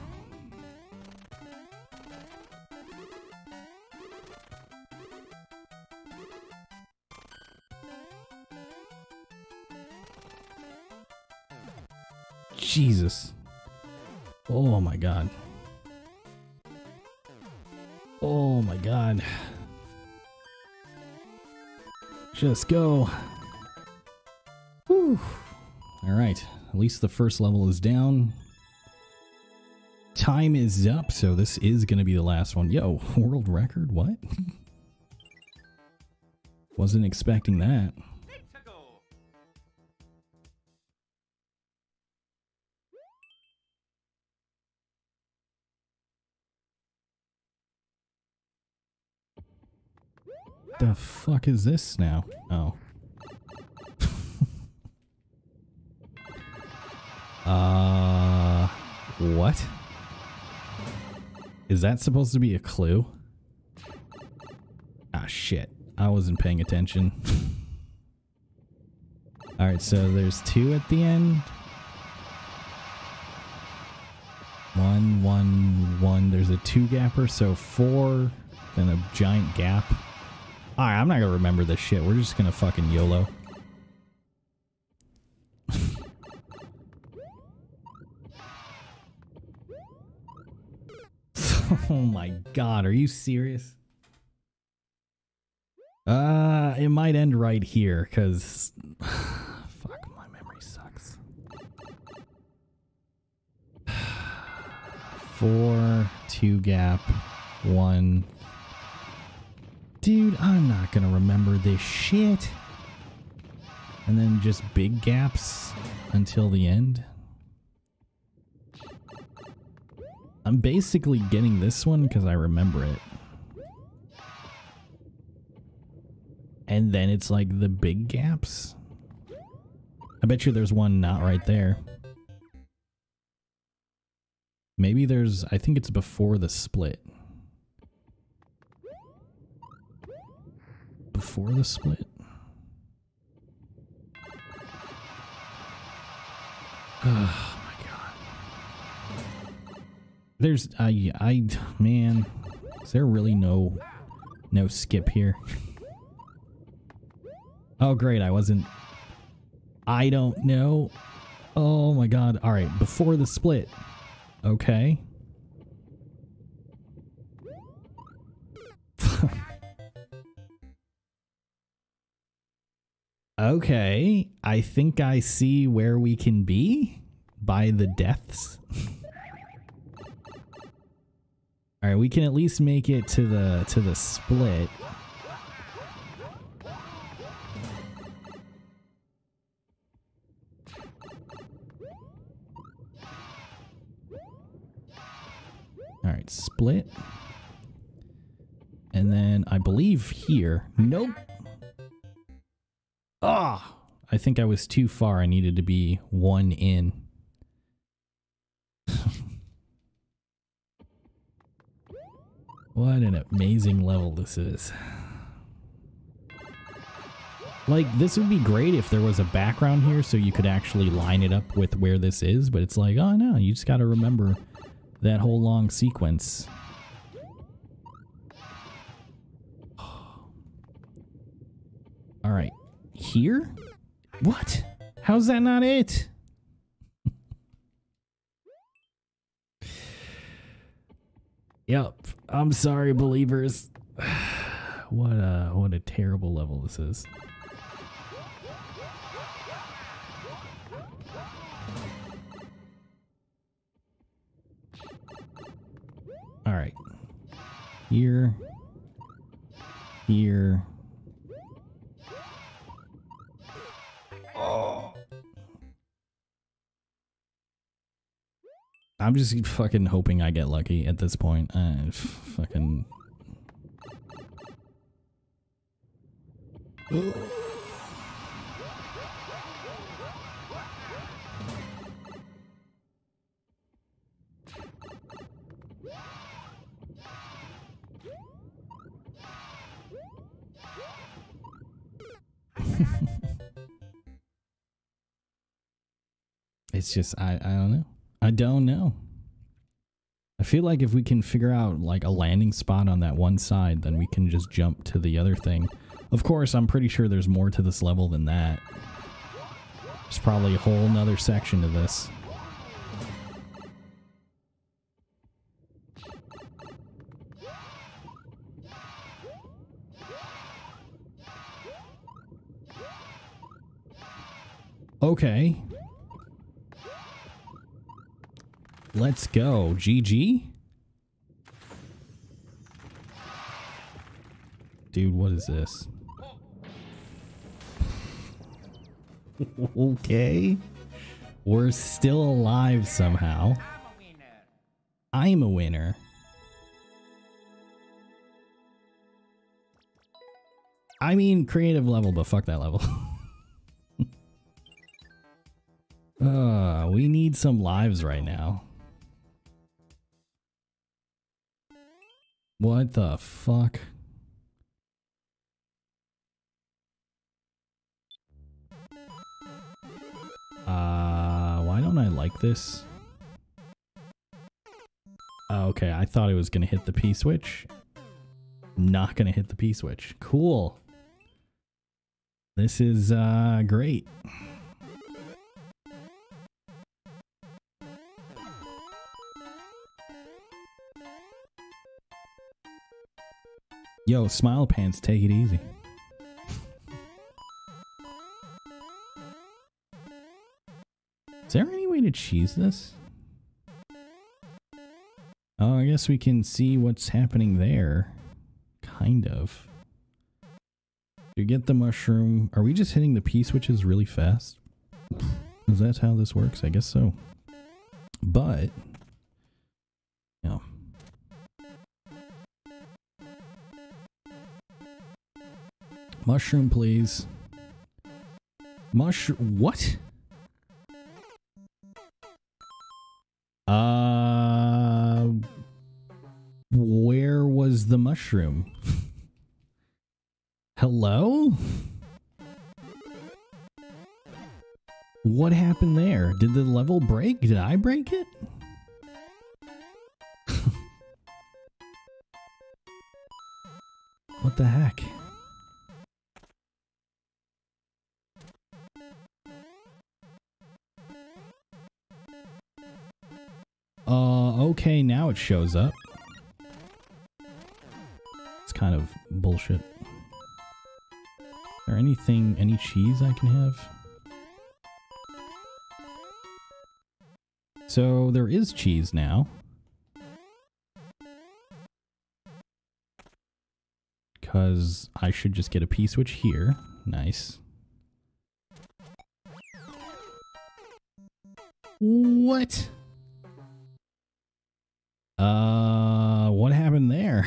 Jesus. Oh my god. Oh my god. Just go. Whew. Alright. At least the first level is down. Time is up, so this is going to be the last one. Yo, world record? What? Wasn't expecting that. The fuck is this now? Oh. What? Is that supposed to be a clue? Ah, shit. I wasn't paying attention. Alright, so there's 2 at the end. 1, 1, 1. There's a 2-gapper, so 4, then a giant gap. Alright, I'm not gonna remember this shit. We're just gonna fucking YOLO. Oh my god, are you serious? It might end right here, because... fuck, my memory sucks. 4, 2 gap, 1... Dude, I'm not gonna remember this shit. And then just big gaps until the end. I'm basically getting this one because I remember it. And then it's like the big gaps. I bet you there's one not right there. Maybe there's, I think it's before the split. Before the split? Oh my god. There's, man, is there really no skip here? Oh great, I don't know. Oh my god, alright, before the split. Okay. Okay, I think I see where we can be by the deaths. All right, we can at least make it to the split. All right, split. And then I believe here. Nope. Ah, I think I was too far. I needed to be 1 in. What an amazing level this is. Like, this would be great if there was a background here so you could actually line it up with where this is, but it's like, oh no, you just gotta remember that whole long sequence. Alright. Here? What? How's that not it? Yep. I'm sorry, believers. What a terrible level this is. All right. Here. Here. Oh. I'm just fucking hoping I get lucky at this point. Fucking. It's just, I don't know. I don't know. I feel like if we can figure out like a landing spot on that one side, then we can just jump to the other thing. Of course, I'm pretty sure there's more to this level than that. There's probably a whole nother section to this. Okay. Let's go. GG? Dude, what is this? Okay. We're still alive somehow. I'm a winner. I mean, creative level, but fuck that level. We need some lives right now. What the fuck? Why don't I like this? Okay, I thought it was gonna hit the P switch. Not gonna hit the P switch. Cool. This is great. Yo, Smile Pants, take it easy. Is there any way to cheese this? Oh, I guess we can see what's happening there. Kind of. You get the mushroom. Are we just hitting the P switches really fast? Is that how this works? I guess so. But, yeah. Mushroom, please. Mushroom. What? Where was the mushroom? Hello? What happened there? Did the level break? Did I break it? What the heck? Okay, now it shows up. It's kind of bullshit. Is there anything, any cheese I can have? So there is cheese now. Because I should just get a P switch here. Nice. What? What happened there?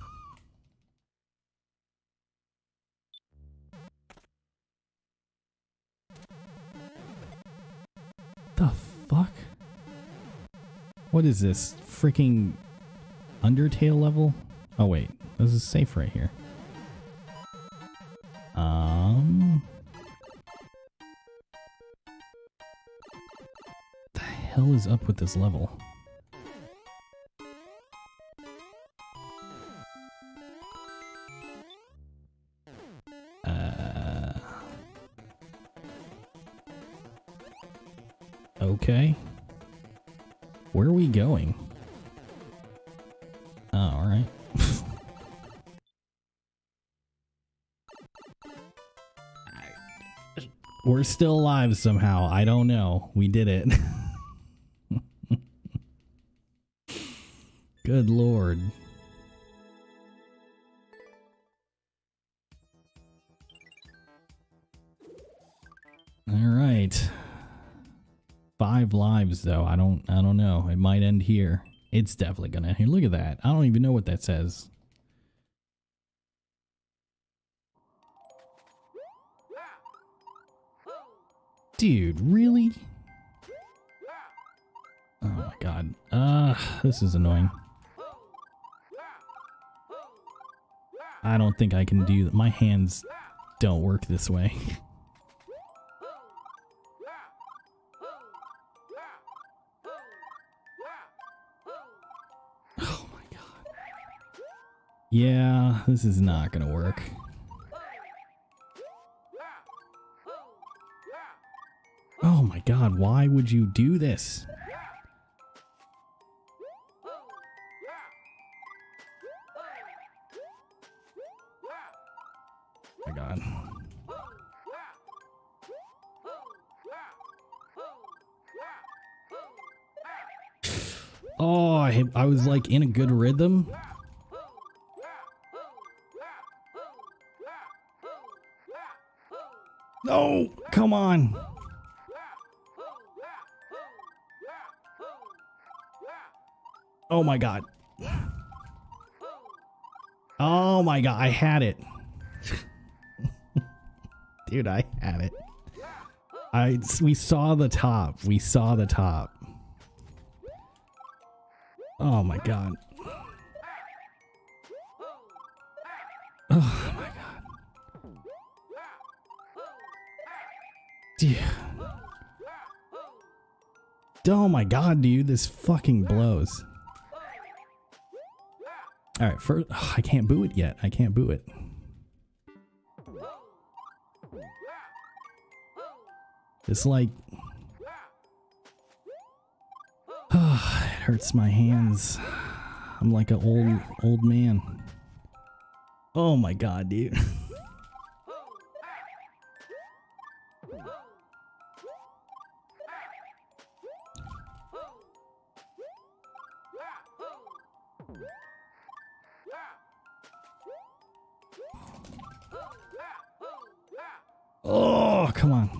The fuck? What is this? Freaking Undertale level? Oh wait, this is safe right here. The hell is up with this level? Okay. Where are we going? Oh, alright. We're still alive somehow. I don't know. We did it. Good lord. Alright. 5 lives though. I don't know. It might end here. It's definitely gonna end here. Look at that. I don't even know what that says. Dude, really? Oh my god. This is annoying. I don't think I can do that. My hands don't work this way. Oh my god. Yeah, this is not gonna work. Oh my god, why would you do this? Oh my god. Oh, I was like in a good rhythm. No, come on. Oh my god. Oh my god, I had it. Dude, I had it. We saw the top. We saw the top. Oh my god. Oh my god. Dude. Oh my god, dude, this fucking blows. Alright, first, I can't boo it yet. I can't boo it. It's like... it hurts my hands. I'm like an old man. Oh my god, dude. Oh, come on.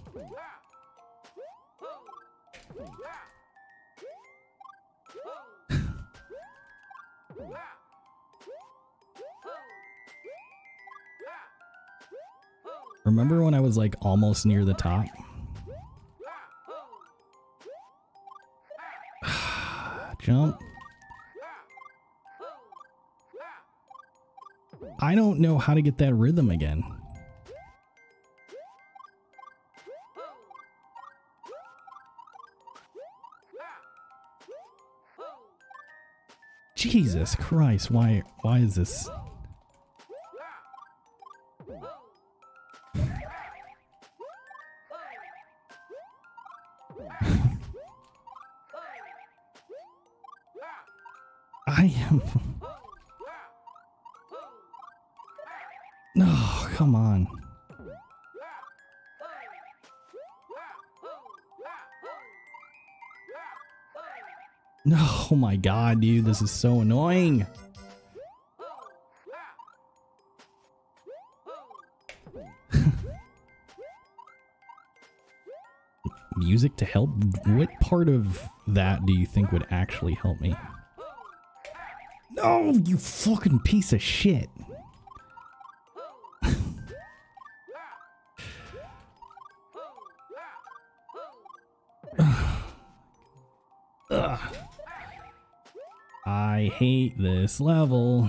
Remember when I was like almost near the top? Jump. I don't know how to get that rhythm again. Jesus Christ, why is this? I am... No, come on. No, oh my god, dude, this is so annoying. Music to help? What part of that do you think would actually help me? No, you fucking piece of shit. Ugh. I hate this level.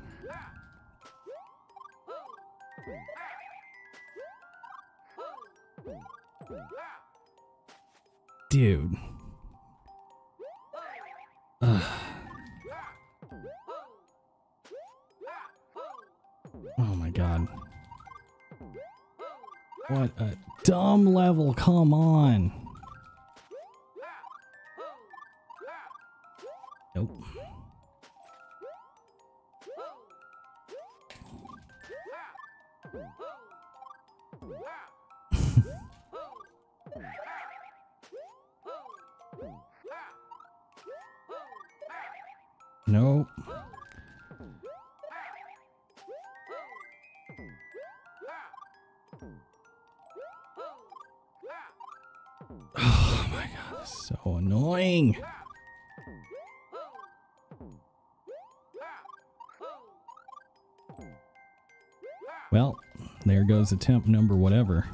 Dude. Ugh. Oh my god. What a dumb level, come on. Nope. Nope. Oh my god, this is so annoying. Well, there goes attempt number whatever.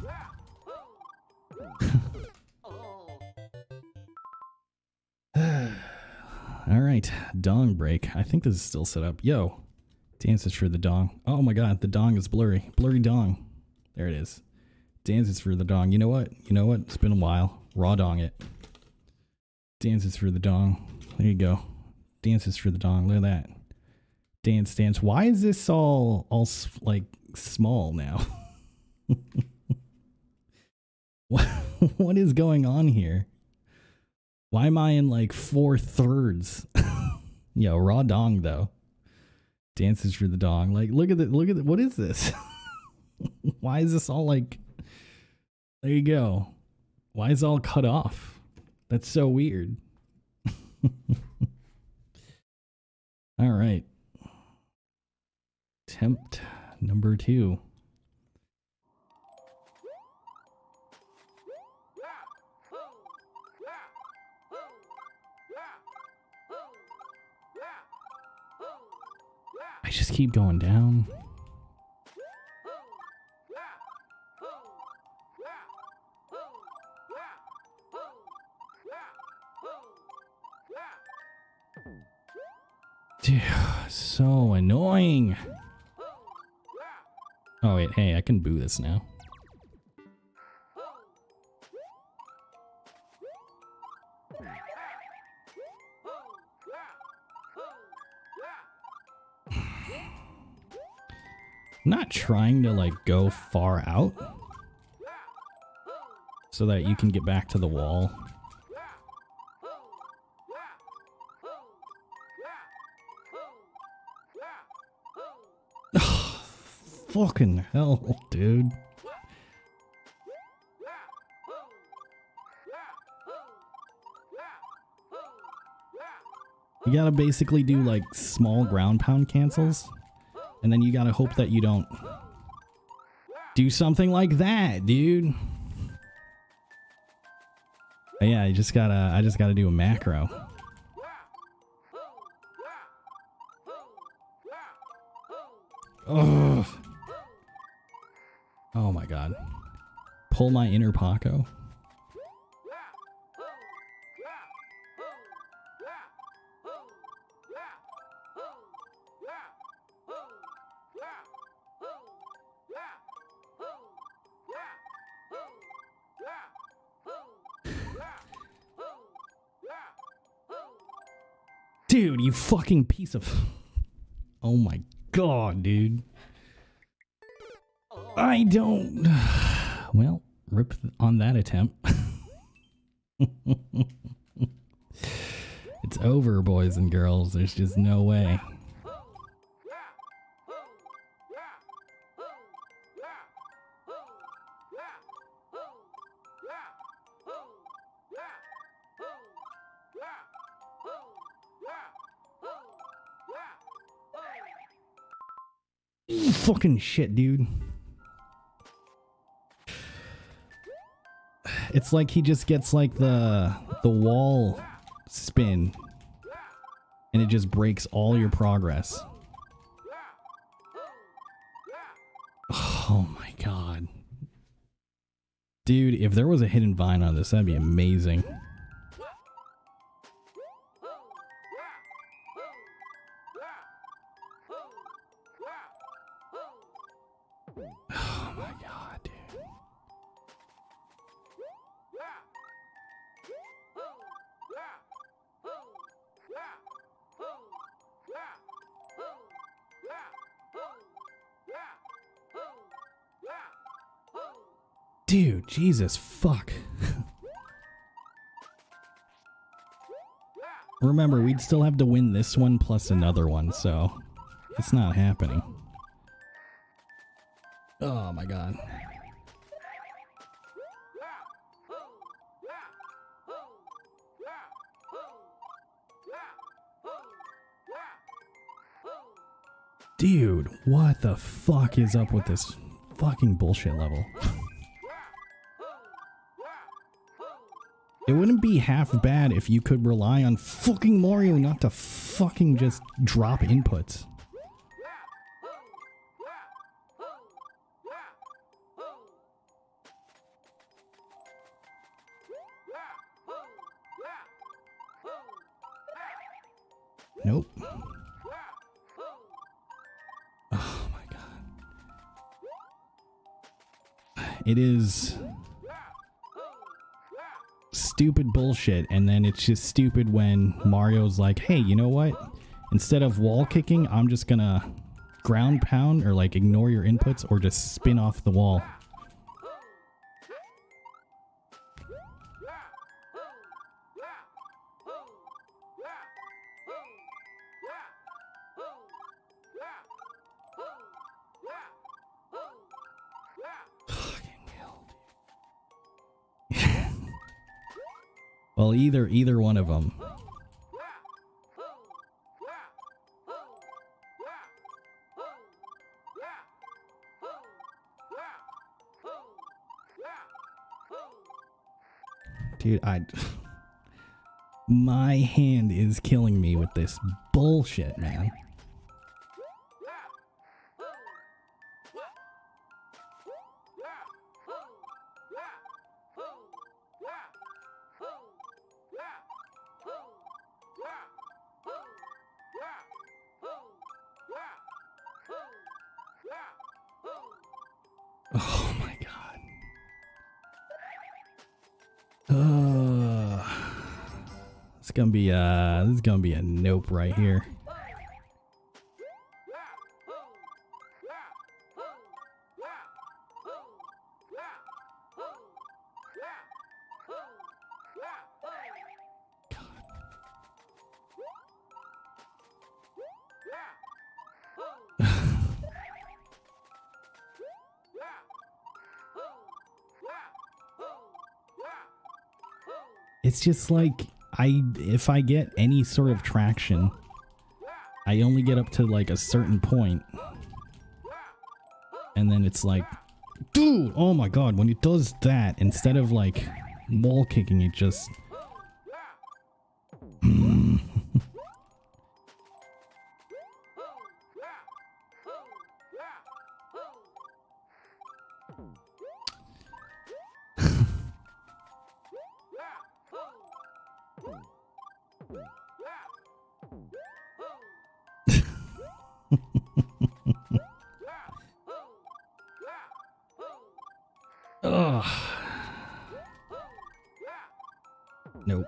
Alright, dong break. I think this is still set up. Yo, dances for the dong. Oh my god, the dong is blurry. Blurry dong. There it is. Dances for the dong. You know what? You know what? It's been a while. Raw dong it. Dances for the dong. There you go. Dances for the dong. Look at that. Dance, dance. Why is this all like small now? What is going on here? Why am I in like 4/3? Yo, raw dong though. Dances for the dong. Like, look at it. Look at it. What is this? Why is this all like? There you go. Why is it all cut off? That's so weird. All right. Attempt number 2. I just keep going down. Dude, so annoying. Oh wait, hey, I can boo this now. I'm not trying to like go far out so that you can get back to the wall. Fucking hell, dude. You gotta basically do like small ground pound cancels, and then you gotta hope that you don't do something like that, dude. But yeah, I just gotta do a macro. Ugh. Oh my god. Pull my inner Paco. Dude, you fucking piece of... Oh my god, dude. I don't... Well, rip on that attempt. It's over, boys and girls. There's just no way. Fucking shit, dude. It's like he just gets like the wall spin and it just breaks all your progress. Oh my god. Dude, if there was a hidden vine on this, that'd be amazing. Oh my god, dude. Dude, Jesus fuck. Remember, we'd still have to win this one plus another one, so it's not happening. Oh my god. Dude, what the fuck is up with this fucking bullshit level? It wouldn't be half bad if you could rely on fucking Mario not to fucking just drop inputs. Nope. Oh my god. It is stupid bullshit, and then it's just stupid when Mario's like, hey, you know what? Instead of wall kicking, I'm just gonna ground pound or like ignore your inputs or just spin off the wall. Well, either one of them. Dude, my hand is killing me with this bullshit, man. Oh my god. It's gonna be this is gonna be a nope right here. It's just like, if I get any sort of traction, I only get up to like a certain point. And then it's like, dude, oh my god, when it does that, instead of like wall kicking, it just... Ugh. Nope.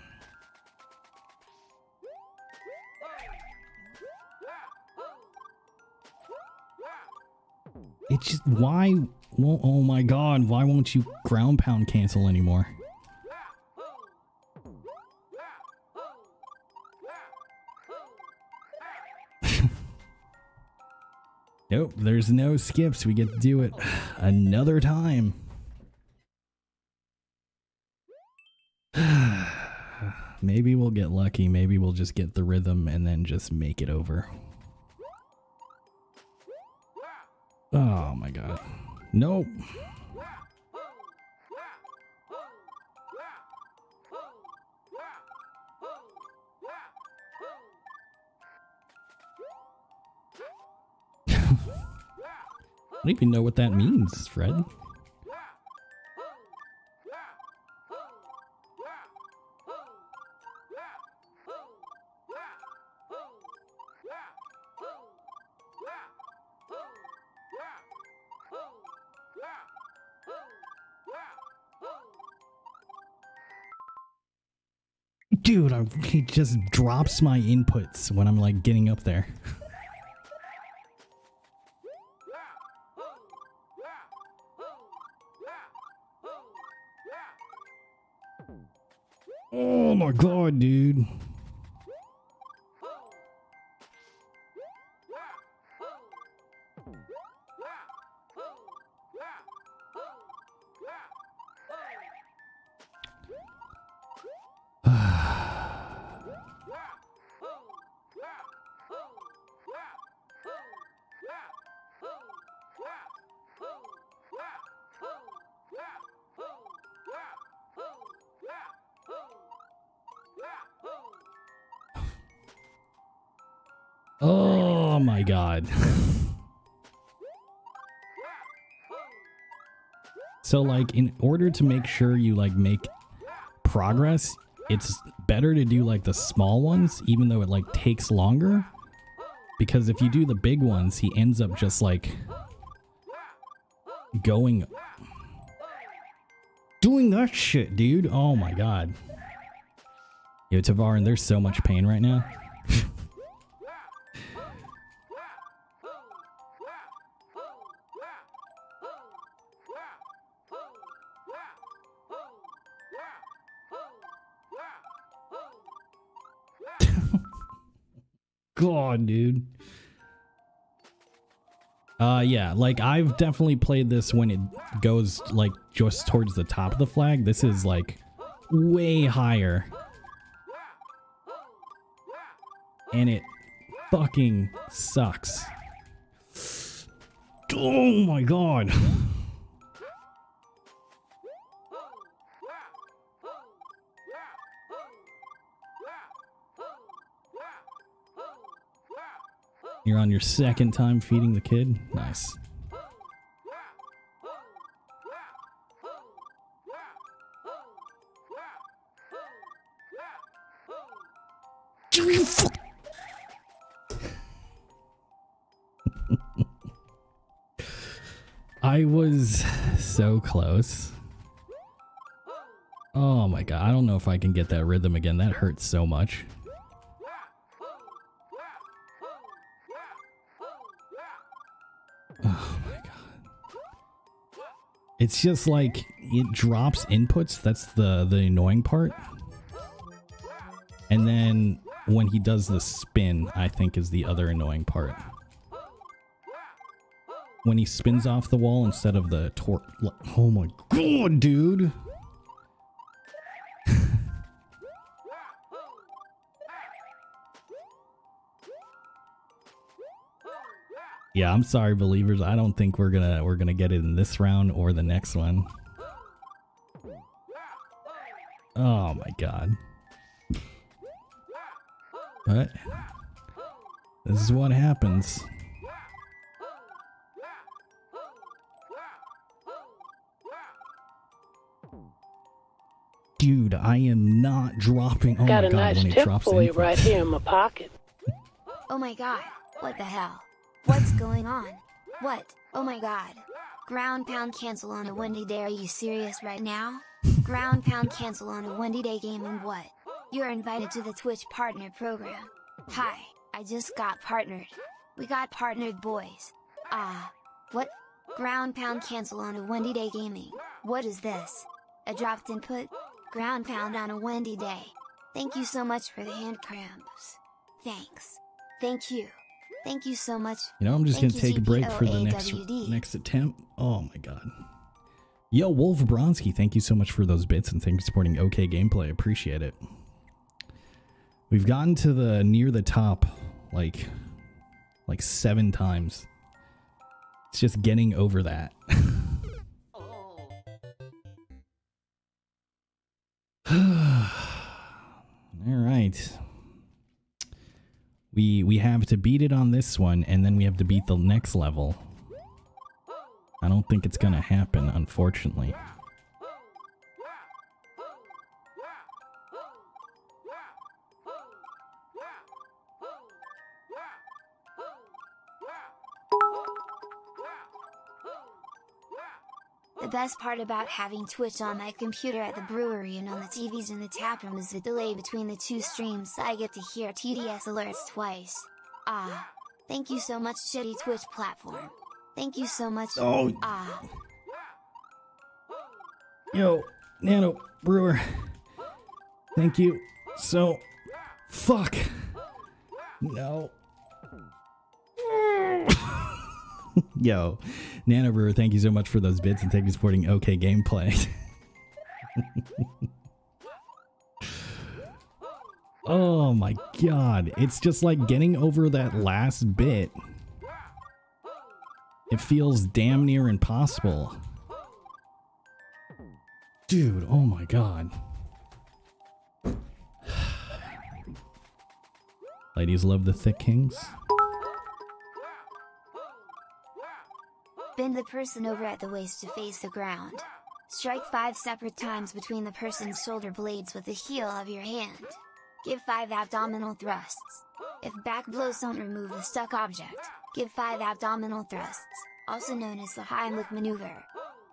It's just, why won't, oh my god, why won't you ground pound cancel anymore? Nope, there's no skips. We get to do it another time. Maybe we'll get lucky. Maybe we'll just get the rhythm and then just make it over. Oh my god. Nope. I don't even know what that means, Fred. Dude, he just drops my inputs when I'm like getting up there. Oh my god, dude. Oh my god. So like, in order to make sure you like make progress, it's better to do like the small ones, even though it like takes longer. Because if you do the big ones, he ends up just like doing that shit, dude. Oh my god. Yo, Tavarin, there's so much pain right now. God, dude. Yeah, like I've definitely played this when it goes like just towards the top of the flag. This is like way higher. And it fucking sucks. Oh my god. You're on your second time feeding the kid? Nice. I was so close. Oh my god, I don't know if I can get that rhythm again. That hurts so much. Oh my god. It's just like it drops inputs. That's the annoying part. And then when he does the spin, I think is the other annoying part. When he spins off the wall instead of the oh my god, dude. Yeah, I'm sorry, believers. I don't think we're gonna get it in this round or the next one. Oh my god. But this is what happens. Dude, I am not dropping. Oh Got my a god, nice when it tip drops for you inputs. right here in my pocket. Oh my god, what the hell? What's going on? What? Oh my god. Ground pound cancel on a windy day, are you serious right now? Ground pound cancel on a windy day gaming, what? You're invited to the Twitch partner program. Hi, I just got partnered. We got partnered, boys. What? Ground pound cancel on a windy day gaming, what is this? A dropped input? Ground pound on a windy day. Thank you so much for the hand cramps. Thanks. Thank you. Thank you so much. You know, I'm just Thank gonna take a break for the next attempt. Oh my god. Yo, Wolf Bronski, thank you so much for those bits and thank you for supporting OK Gameplay. Appreciate it. We've gotten to the near the top like 7 times. It's just getting over that. All right. We have to beat it on this one, and then we have to beat the next level. I don't think it's gonna happen, unfortunately. The best part about having Twitch on my computer at the brewery and on the TVs in the taproom is the delay between the 2 streams. I get to hear TDS alerts twice. Thank you so much, shitty Twitch platform. Thank you so much. Oh. Yo, Nano Brewer. Thank you. So, fuck. No. Yo, Nano Brewer, thank you so much for those bits and thank you for supporting OK Gameplay. Oh my god, it's just like getting over that last bit. It feels damn near impossible. Dude, oh my god. Ladies love the thick kings. Bend the person over at the waist to face the ground. Strike 5 separate times between the person's shoulder blades with the heel of your hand. Give 5 abdominal thrusts. If back blows don't remove the stuck object, give 5 abdominal thrusts, also known as the Heimlich maneuver.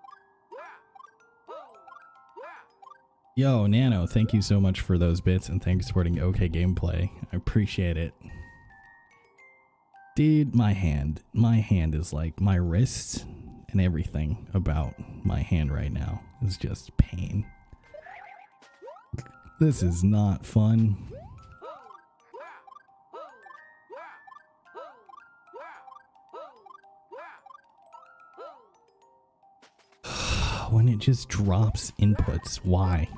Yo, Nano, thank you so much for those bits and thanks for supporting OK Gameplay. I appreciate it. Dude, my hand is like my wrist and everything about my hand right now is just pain. This is not fun. When it just drops inputs, why?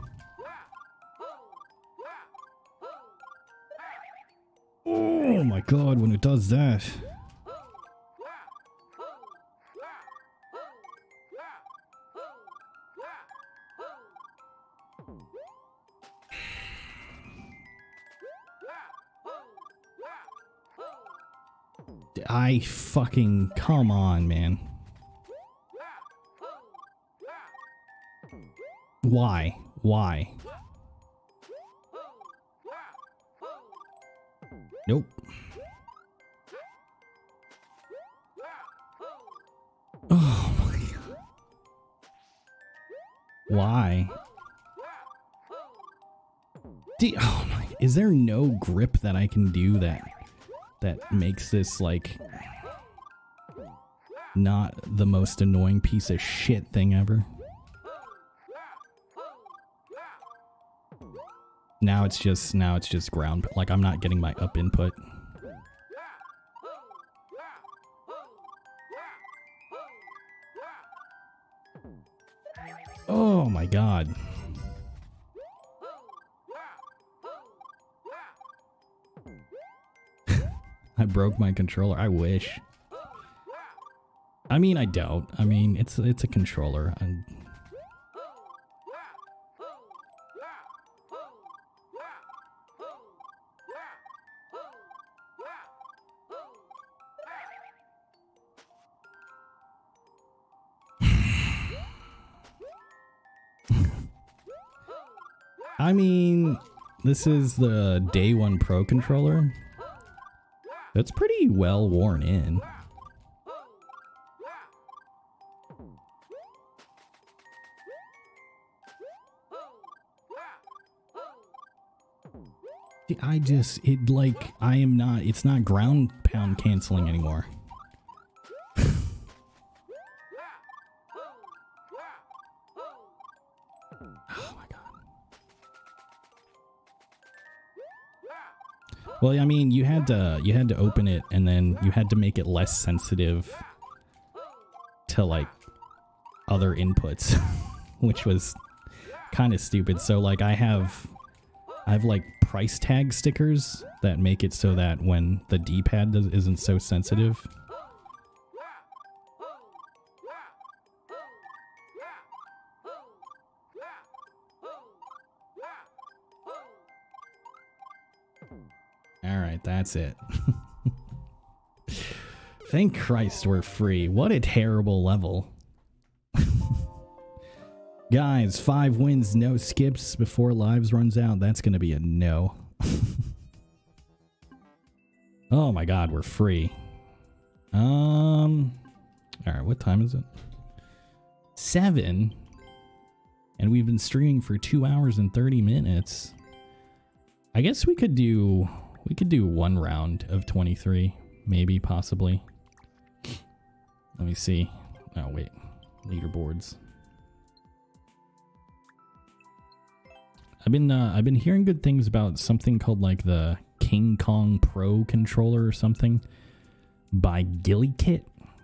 Oh my god, when it does that. I fucking... Come on, man. Why? Why? Nope. Oh my god. Why? Oh my, is there no grip that I can do that makes this like not the most annoying piece of shit thing ever? Now it's just ground, like I'm not getting my up input. Oh my god. I broke my controller. I wish. I mean, I don't. I mean, it's a controller. I mean, this is the Day 1 Pro controller. It's pretty well worn in. It's not ground pound canceling anymore. Oh my god. Well, I mean, you had to open it and then you had to make it less sensitive to like other inputs, which was kind of stupid. So like I have like price tag stickers that make it so that when the D-pad isn't so sensitive. Alright, that's it. Thank Christ we're free. What a terrible level. Guys, 5 wins, no skips before lives runs out. That's gonna be a no. Oh my god, we're free. Alright, what time is it? 7. And we've been streaming for 2 hours and 30 minutes. I guess we could do 1 round of 23, maybe, possibly. Let me see. Oh wait, leaderboards. I've been hearing good things about something called like the King Kong Pro controller or something by GillyKit.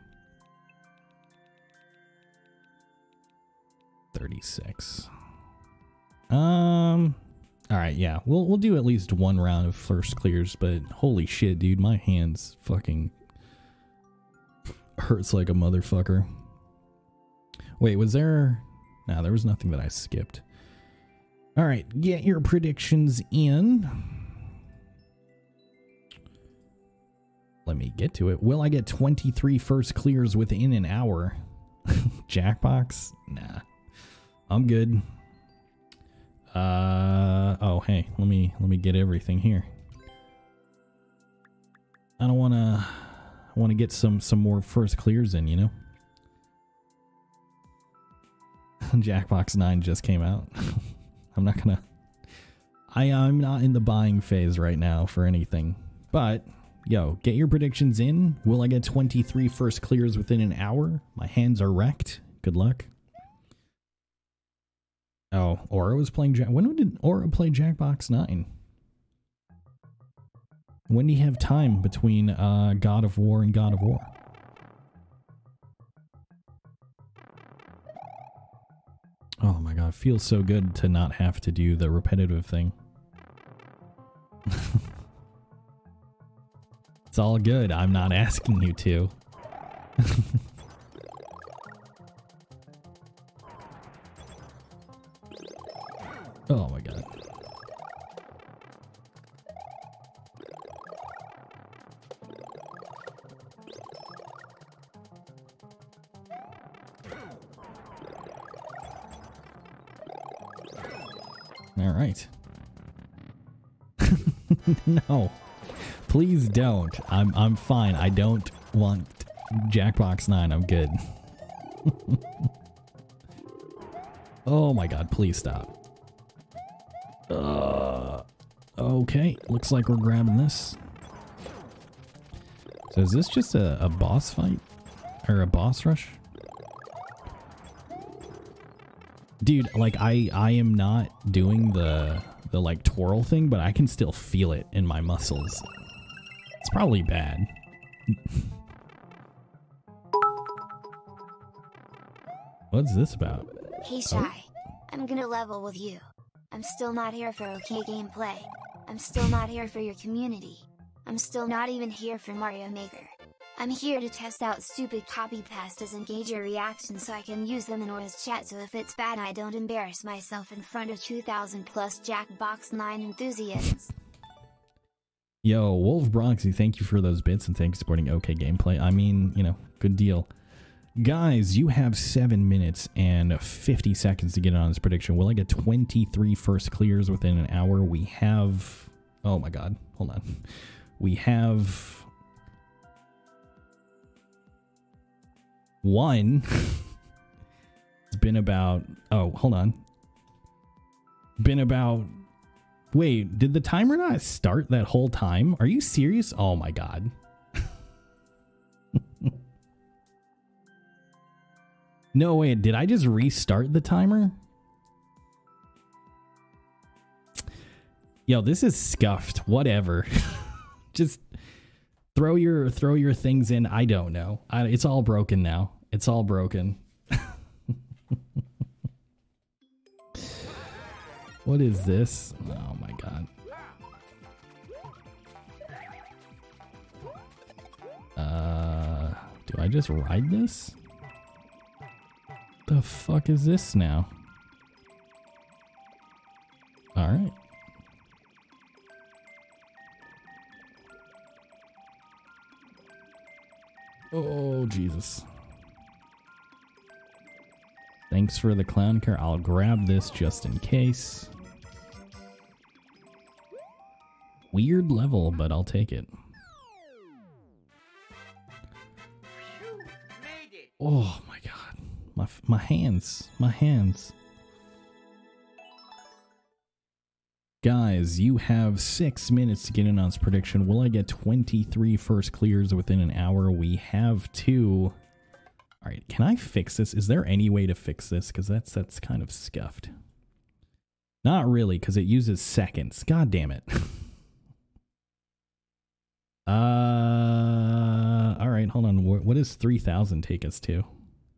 36. All right, yeah. We'll do at least 1 round of first clears, but holy shit, dude, my hands fucking hurts like a motherfucker. Wait, was there... Nah, there was nothing that I skipped. All right, get your predictions in. Let me get to it. Will I get 23 first clears within an hour? Jackbox? Nah. I'm good. Oh, hey, let me get everything here. I want to get some more first clears in, you know? Jackbox 9 just came out. I'm not in the buying phase right now for anything. But, yo, get your predictions in. Will I get 23 first clears within an hour? My hands are wrecked. Good luck. Oh, Aura was playing when did Aura play Jackbox 9? When do you have time between God of War and God of War? Oh my god, feels so good to not have to do the repetitive thing. It's all good, I'm not asking you to. Oh my god. All right. No. Please don't. I'm fine. I don't want Jackbox 9. I'm good. Oh my god, please stop. Okay, looks like we're grabbing this. So is this just a boss fight? Or a boss rush? Dude, like I am not doing the like twirl thing, but I can still feel it in my muscles. It's probably bad. What's this about? Hey Shy, I'm gonna level with you. I'm still not here for okay gameplay. I'm still not here for your community. I'm still not even here for Mario Maker. I'm here to test out stupid copy pastas and gauge your reaction so I can use them in Aura's chat, so if it's bad I don't embarrass myself in front of 2,000 plus Jackbox 9 enthusiasts. Yo, Wolf Broxy, thank you for those bits and thanks for supporting OK Gameplay. I mean, you know, good deal. Guys, you have 7 minutes and 50 seconds to get on this prediction. Will I get 23 first clears within an hour? We have... Oh my god, hold on. We have... one. It's been about... Oh, hold on. Been about... Wait, did the timer not start that whole time? Are you serious? Oh my god. No, wait, did I just restart the timer? Yo, this is scuffed. Whatever. Just throw your things in. I don't know. It's all broken now. It's all broken. What is this? Oh my god. Do I just ride this? The fuck is this now? All right. Oh, Jesus. Thanks for the clown car. I'll grab this just in case. Weird level, but I'll take it. Oh my god. My hands. My hands. Guys, you have 6 minutes to get in on this prediction. Will I get 23 first clears within an hour? We have 2. Alright, can I fix this? Is there any way to fix this? Because that's kind of scuffed. Not really, because it uses seconds. God damn it. Alright, hold on. What does 3,000 take us to?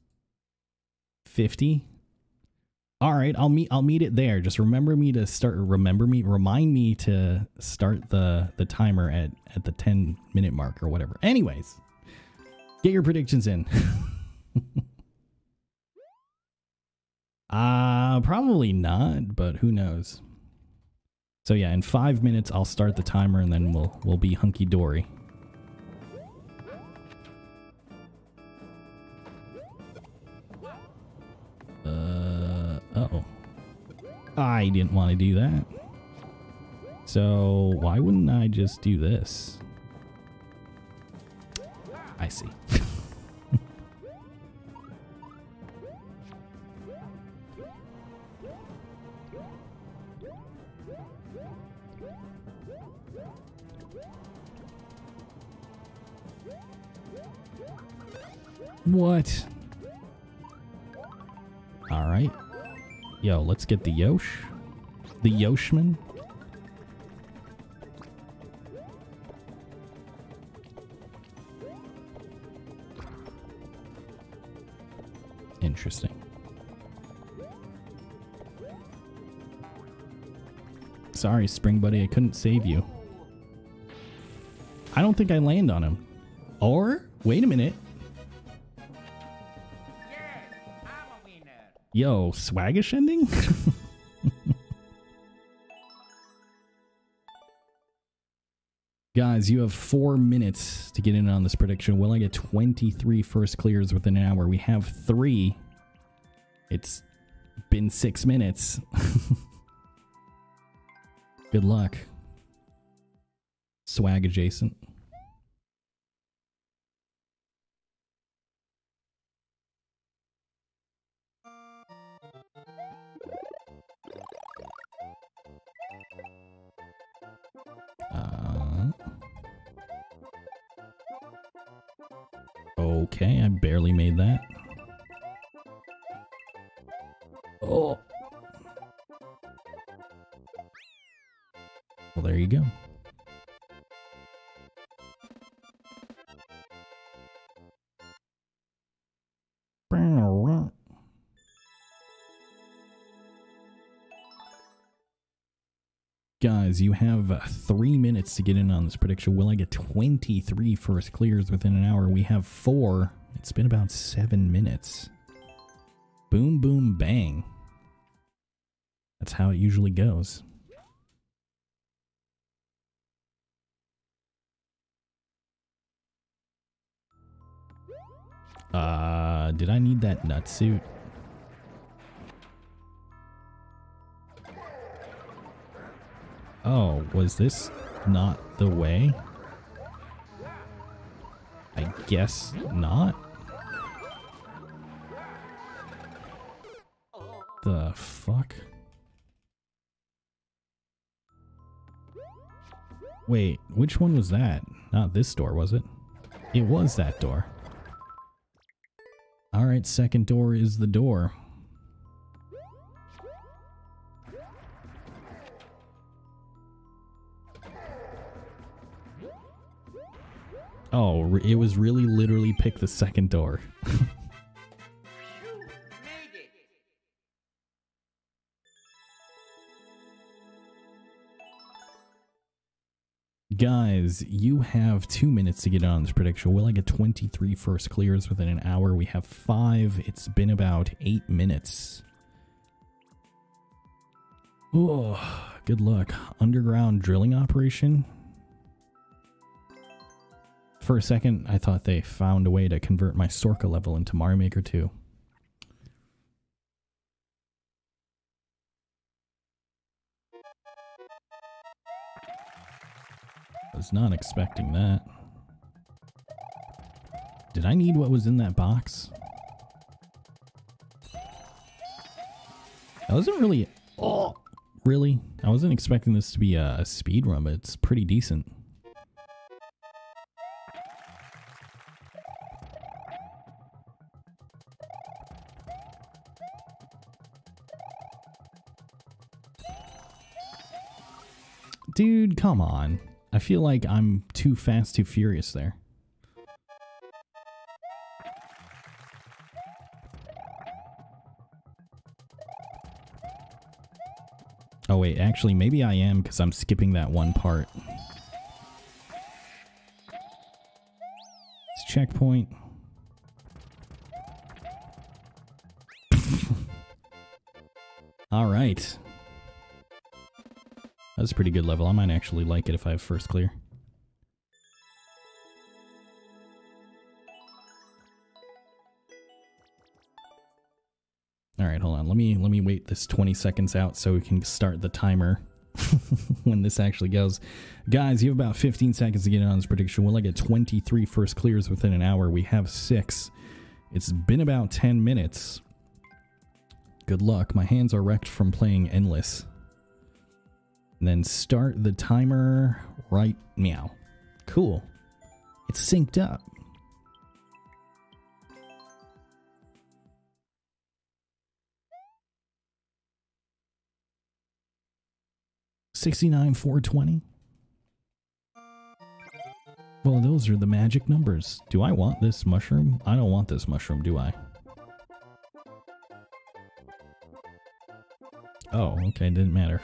50? Alright, I'll meet it there. Just remind me to start the timer at the 10-minute mark or whatever. Anyways, get your predictions in. Probably not, but who knows. So yeah, in 5 minutes I'll start the timer and then we'll be hunky dory. Uh-oh. I didn't want to do that. So why wouldn't I just do this? I see. What? Alright. Yo, let's get the Yosh. The Yoshman. Interesting. Sorry, Spring Buddy, I couldn't save you. I don't think I land on him. Or, wait a minute. Yo, swaggish ending? Guys, you have 4 minutes to get in on this prediction. Will I get 23 first clears within an hour? We have 3. It's been 6 minutes. Good luck. Swag adjacent. Okay, I barely made that. Oh. Well, there you go. Guys, you have 3 minutes to get in on this prediction. Will I get 23 first clears within an hour? We have 4. It's been about 7 minutes. Boom, boom, bang. That's how it usually goes. Did I need that nut suit? Oh, was this not the way? I guess not. The fuck? Wait, which one was that? Not this door, was it? It was that door. Alright, second door is the door. Oh, it was really literally pick the second door. Guys, you have 2 minutes to get on this prediction. Will I get 23 first clears within an hour? We have 5. It's been about 8 minutes. Oh, good luck. Underground drilling operation. For a second, I thought they found a way to convert my Sorka level into Mario Maker 2. Was not expecting that. Did I need what was in that box? I wasn't really... Oh! Really? I wasn't expecting this to be a speed run, but it's pretty decent. Dude, come on. I feel like I'm too fast, too furious there. Oh wait, actually maybe I am because I'm skipping that one part. It's checkpoint. Alright. That's a pretty good level. I might actually like it if I have first clear. Alright, hold on. Let me wait this 20 seconds out so we can start the timer when this actually goes. Guys, you have about 15 seconds to get in on this prediction. Will I get 23 first clears within an hour? We have 6. It's been about 10 minutes. Good luck. My hands are wrecked from playing Endless. And then start the timer right meow. Cool. It's synced up. $69,420. Well, those are the magic numbers. Do I want this mushroom? I don't want this mushroom, do I? Oh, okay, didn't matter.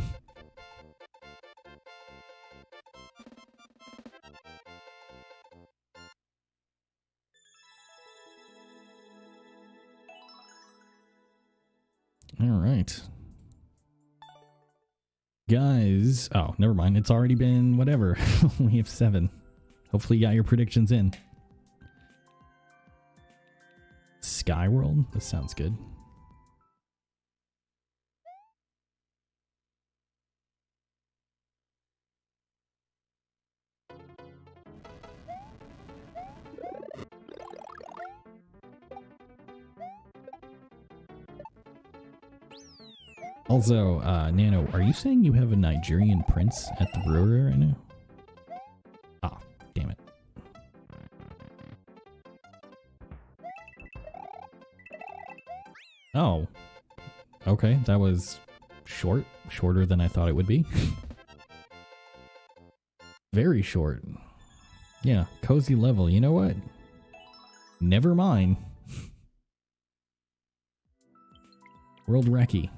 Alright. Guys, oh, never mind. It's already been whatever. We have 7. Hopefully you got your predictions in. Skyworld? This sounds good. Also, Nano, are you saying you have a Nigerian prince at the brewery right now? Ah, damn it. Oh. Okay, that was short. Shorter than I thought it would be. Very short. Yeah, cozy level. You know what? Never mind. World Recce.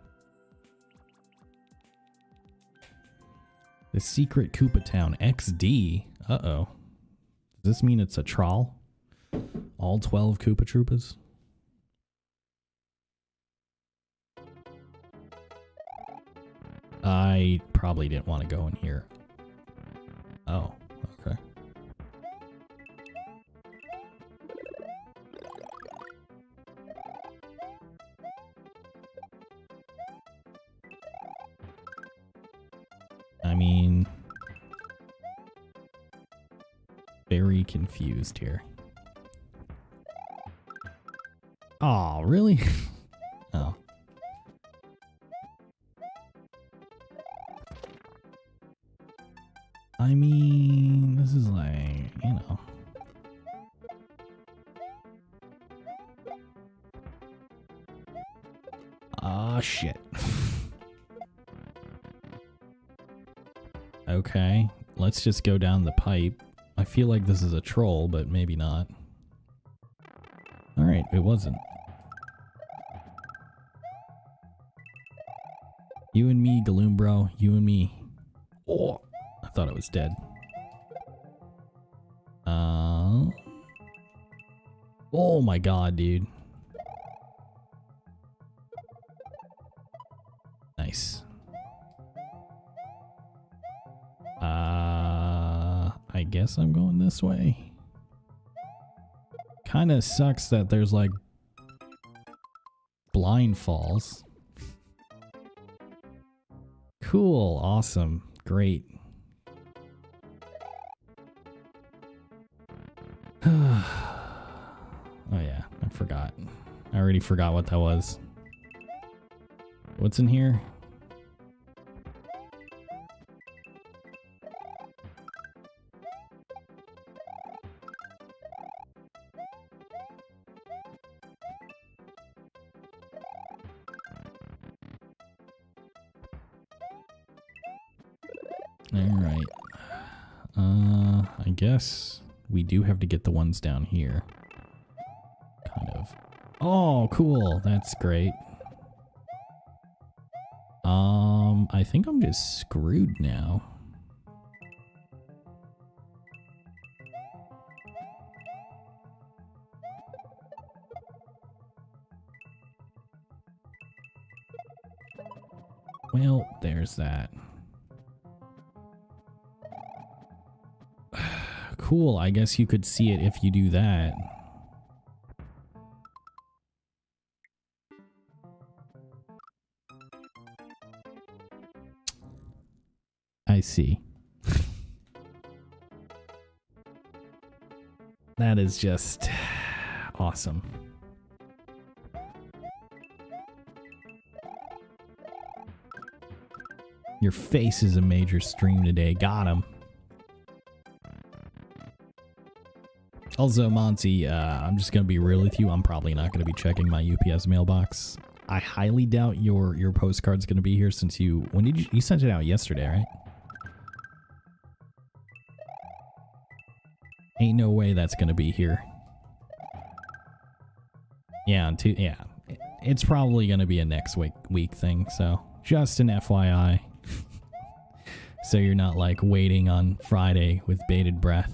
The Secret Koopa Town XD. Uh-oh. Does this mean it's a trawl? All 12 Koopa Troopas? I probably didn't want to go in here. Oh, okay. I mean, very confused here. Oh, really? Oh. I mean, this is like, you know. Ah, shit. Okay, let's just go down the pipe. I feel like this is a troll, but maybe not. Alright, it wasn't. You and me, Galoom bro. You and me. Oh, I thought it was dead. Oh my god, dude. Nice. I guess I'm going this way. Kinda sucks that there's like blind falls. Cool, awesome, great. Oh yeah, I forgot. I already forgot what that was. What's in here? Alright. I guess we do have to get the ones down here. Kind of. Oh, cool. That's great. I think I'm just screwed now. Well, there's that. Cool, I guess you could see it if you do that. I see. That is just awesome. Your face is a major stream today. Got him. Also, Monty, I'm just going to be real with you. I'm probably not going to be checking my UPS mailbox. I highly doubt your postcard's going to be here since you... When did you sent it out yesterday, right? Ain't no way that's going to be here. Yeah, yeah. It's probably going to be a next week thing, so just an FYI. So you're not like waiting on Friday with bated breath.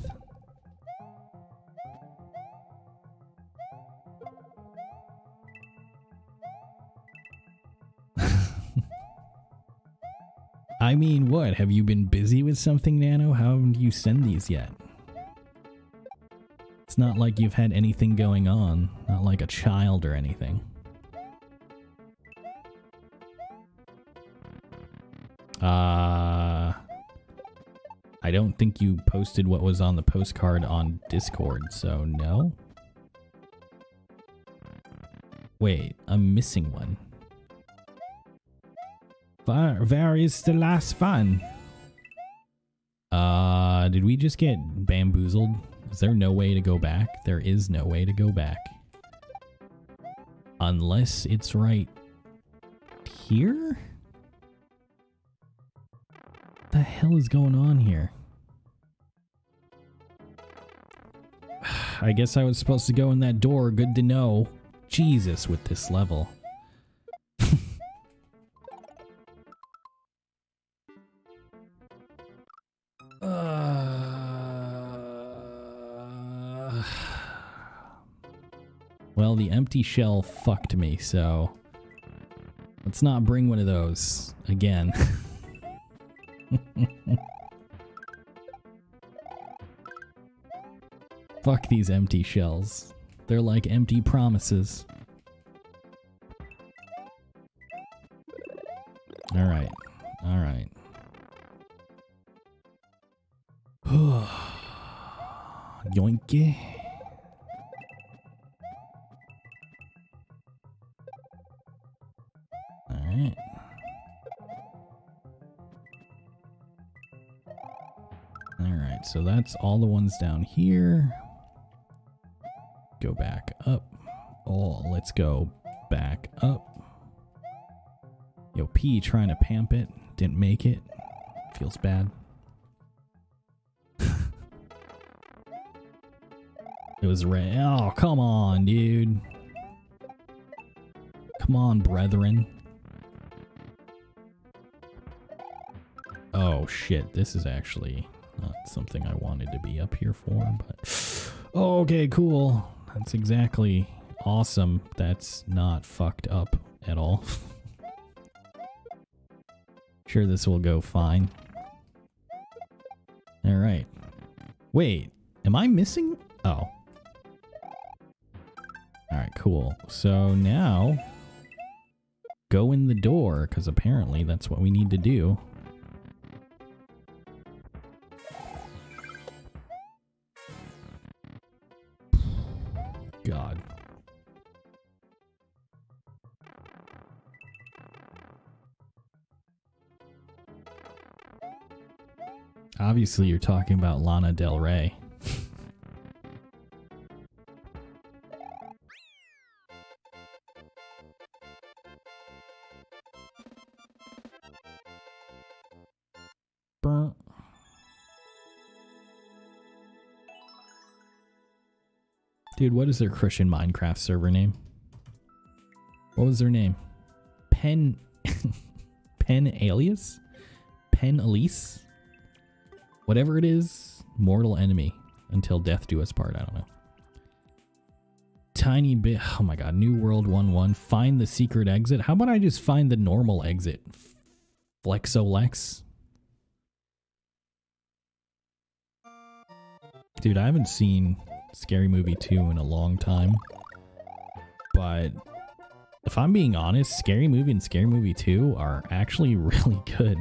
I mean, what? Have you been busy with something, Nano? How haven't you send these yet? It's not like you've had anything going on. Not like a child or anything. I don't think you posted what was on the postcard on Discord, so no? Wait, I'm missing one. Where is the last one? Did we just get bamboozled? Is there no way to go back? There is no way to go back. Unless it's right here? What the hell is going on here? I guess I was supposed to go in that door. Good to know. Jesus, with this level. Well, the empty shell fucked me, so let's not bring one of those again. Fuck these empty shells. They're like empty promises. Alright. Alright. Yoink. Alright. Alright, so that's all the ones down here. Go back up. Oh, let's go back up. Yo, P trying to pamp it. Didn't make it. Feels bad. It was red. Oh, come on, dude. Come on, brethren. Oh, shit. This is actually not something I wanted to be up here for, but... Oh, okay, cool. That's exactly awesome. That's not fucked up at all. Sure, this will go fine. Alright. Wait, am I missing? Oh. Alright, cool. So now, go in the door, because apparently that's what we need to do. God. Obviously, you're talking about Lana Del Rey. Burn. Dude, what is their Christian Minecraft server name? What was their name? Pen... Pen Alias? Pen Elise? Whatever it is, mortal enemy. Until death do us part, I don't know. Tiny bit... Oh my god, New World 1-1. Find the secret exit. How about I just find the normal exit? Flexolex? Dude, I haven't seen Scary Movie 2 in a long time. But if I'm being honest, Scary Movie and Scary Movie 2 are actually really good.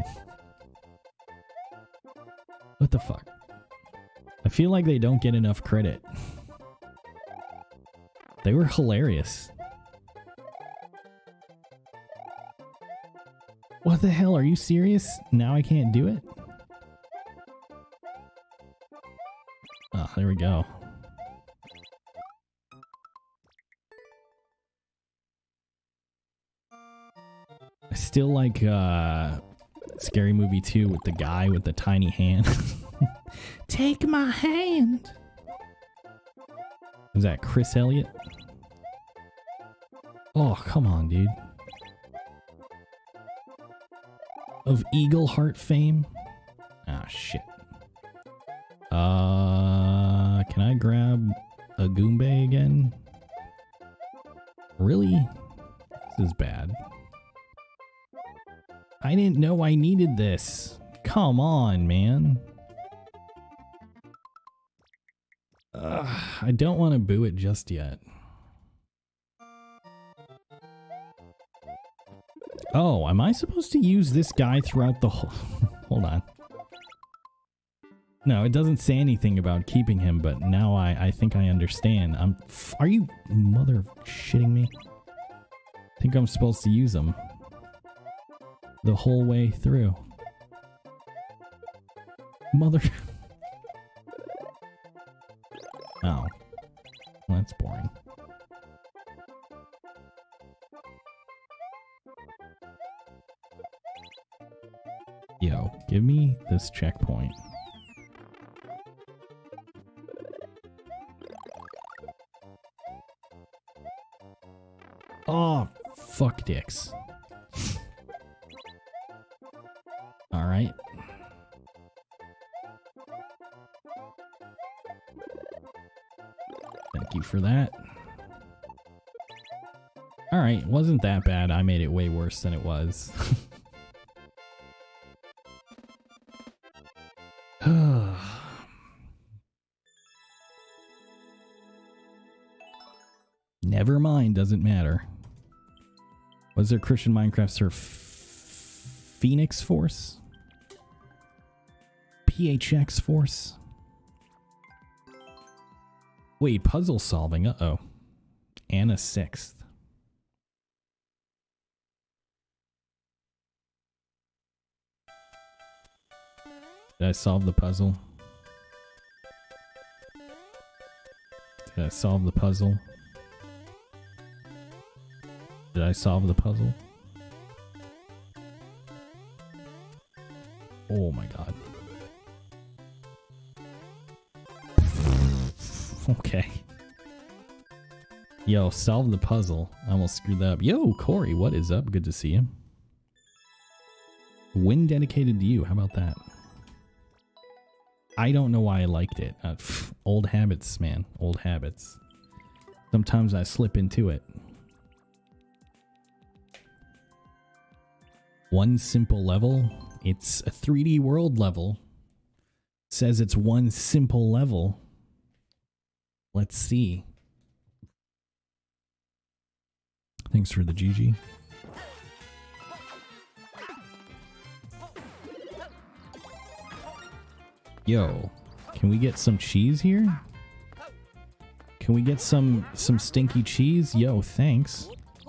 What the fuck? I feel like they don't get enough credit. They were hilarious. What the hell? Are you serious? Now I can't do it? Oh, there we go. I still like Scary Movie 2 with the guy with the tiny hand. Take my hand! Was that Chris Elliott? Oh, come on, dude. Of Eagle Heart fame? Ah, shit. Can I grab a Goombay again? Really? This is bad. I didn't know I needed this. Come on, man. I don't want to boo it just yet. Oh, am I supposed to use this guy throughout the whole... Hold on. No, it doesn't say anything about keeping him, but now I think I understand. Are you mother shitting me? I think I'm supposed to use him. the whole way through. Mother... Oh. Well, that's boring. Yo, give me this checkpoint. Oh, fuck dicks. Alright. Thank you for that. Alright, wasn't that bad. I made it way worse than it was. Never mind, doesn't matter. Was there Christian Minecraft Sir Phoenix Force? PHX Force? Wait, puzzle solving, uh-oh. And a 6th. Did I solve the puzzle? Did I solve the puzzle? Did I solve the puzzle? Oh my god. Okay. Yo, solve the puzzle. I almost screwed that up. Yo, Corey, what is up? Good to see you. Win dedicated to you. How about that? I don't know why I liked it. Old habits, man. Old habits. Sometimes I slip into it. One simple level. It's a 3D world level. Says it's one simple level. Let's see. Thanks for the GG. Yo, can we get some cheese here? Can we get some stinky cheese? Yo, thanks.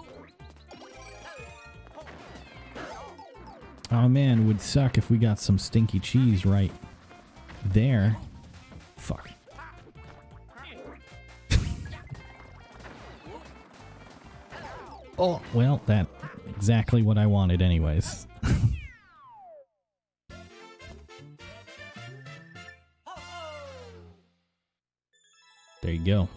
Oh man, it would suck if we got some stinky cheese right there. Fuck. Oh, well, that's exactly what I wanted anyways. There you go.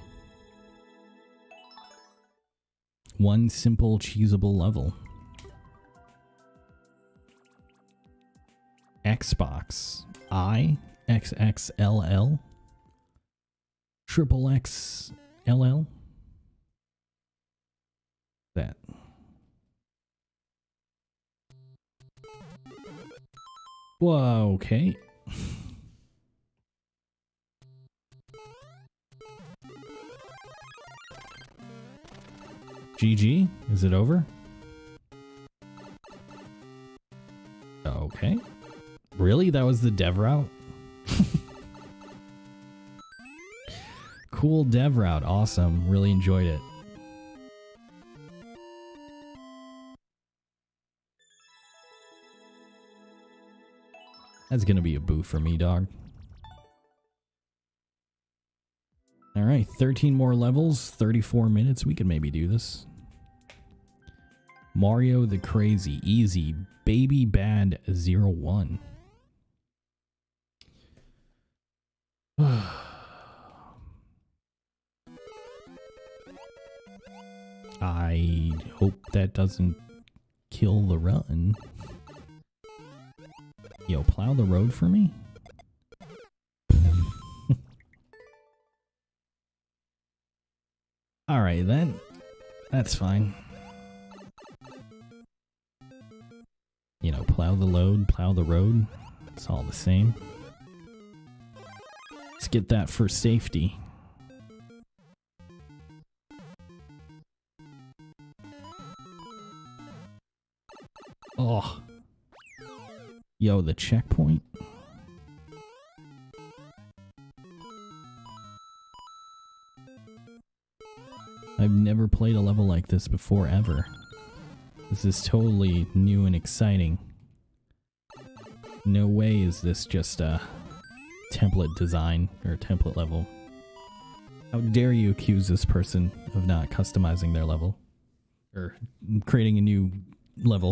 One simple cheesable level. Xbox I XXLL Triple XLL. That. Whoa, okay. GG? Is it over? Okay. Really? That was the dev route? Cool dev route. Awesome. Really enjoyed it. That's gonna be a boo for me, dog. Alright, 13 more levels, 34 minutes. We could maybe do this. Mario the Crazy, easy, Baby Bad 01. I hope that doesn't kill the run. Yo, plow the road for me? Alright then. That's fine. You know, plow the load, plow the road. It's all the same. Let's get that for safety. Oh. Yo, the checkpoint. I've never played a level like this before, ever. This is totally new and exciting. No way is this just a template design or template level. How dare you accuse this person of not customizing their level? Or creating a new level.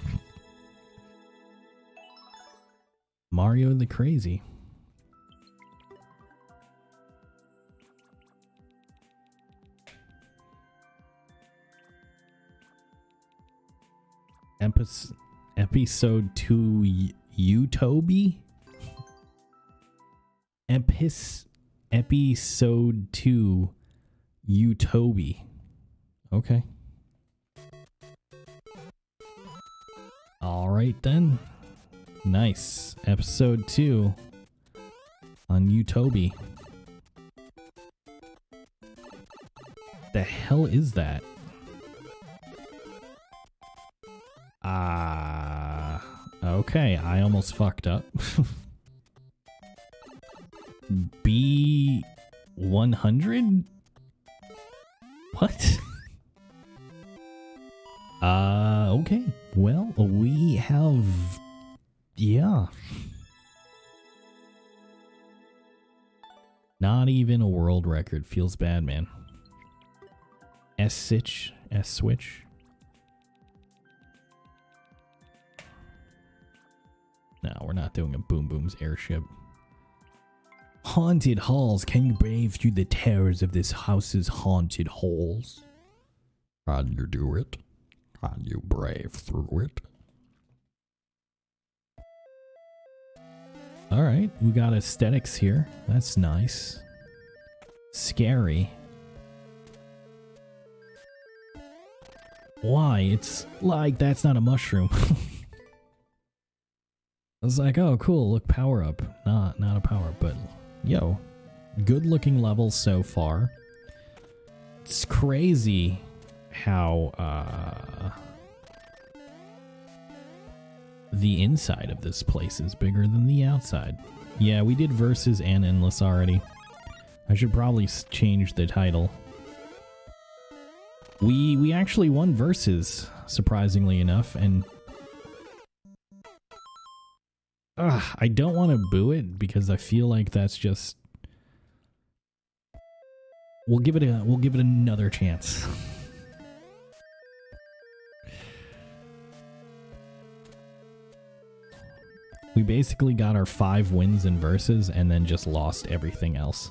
Mario the Crazy. Episode 2 Utobi? Episode 2 Utobi. Okay. Alright then. Nice. Episode 2 on Utobi. The hell is that? Okay, I almost fucked up. B100? What? Okay. Well, we have... Yeah. Not even a world record. Feels bad, man. S-switch. No, we're not doing a Boom Boom's airship. Haunted halls. Can you brave through the terrors of this house's haunted halls? Can you do it? Can you brave through it? Alright, we got aesthetics here. That's nice. Scary. Why? It's like, that's not a mushroom. I was like, oh cool, look, power up. Not a power up, but yo, good looking levels so far. It's crazy how the inside of this place is bigger than the outside. Yeah, we did Versus and Endless already. I should probably change the title. We actually won Versus, surprisingly enough, and I don't want to boo it because I feel like that's just... We'll give it another chance. We basically got our 5 wins in Versus and then just lost everything else.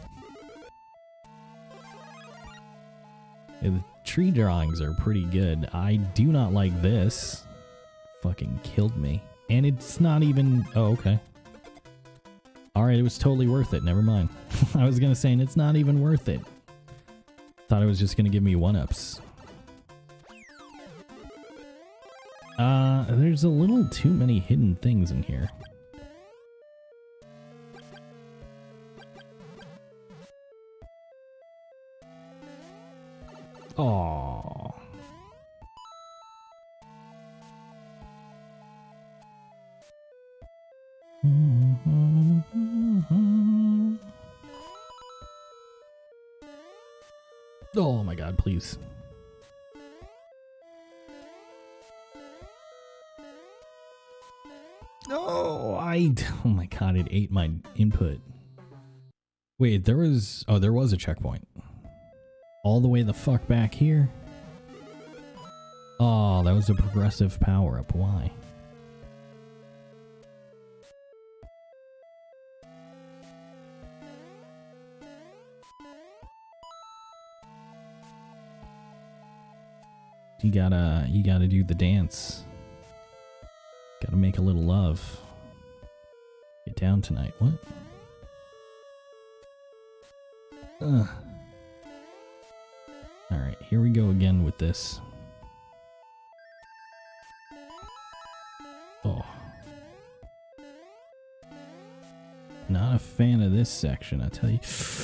The tree drawings are pretty good. I do not like this. Fucking killed me. And it's not even... Oh, okay. Alright, it was totally worth it. Never mind. I was gonna say, and it's not even worth it. Thought it was just gonna give me 1-ups. There's a little too many hidden things in here. Aww. Oh my god, please. No, oh my god, it ate my input. Wait, there was a checkpoint. All the way the fuck back here? Oh, that was a progressive power-up. Why? You gotta do the dance. Gotta make a little love. Get down tonight. What? Ugh. Alright, here we go again with this. Oh. Not a fan of this section, I tell you.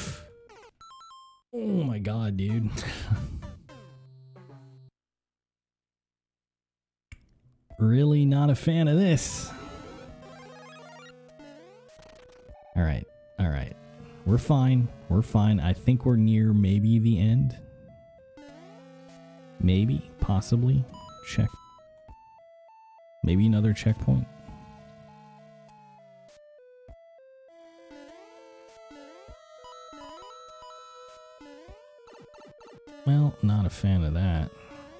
Oh my god, dude. Really not a fan of this. Alright, alright. We're fine. We're fine. I think we're near maybe the end. Maybe, possibly. Check. Maybe another checkpoint. Well, not a fan of that.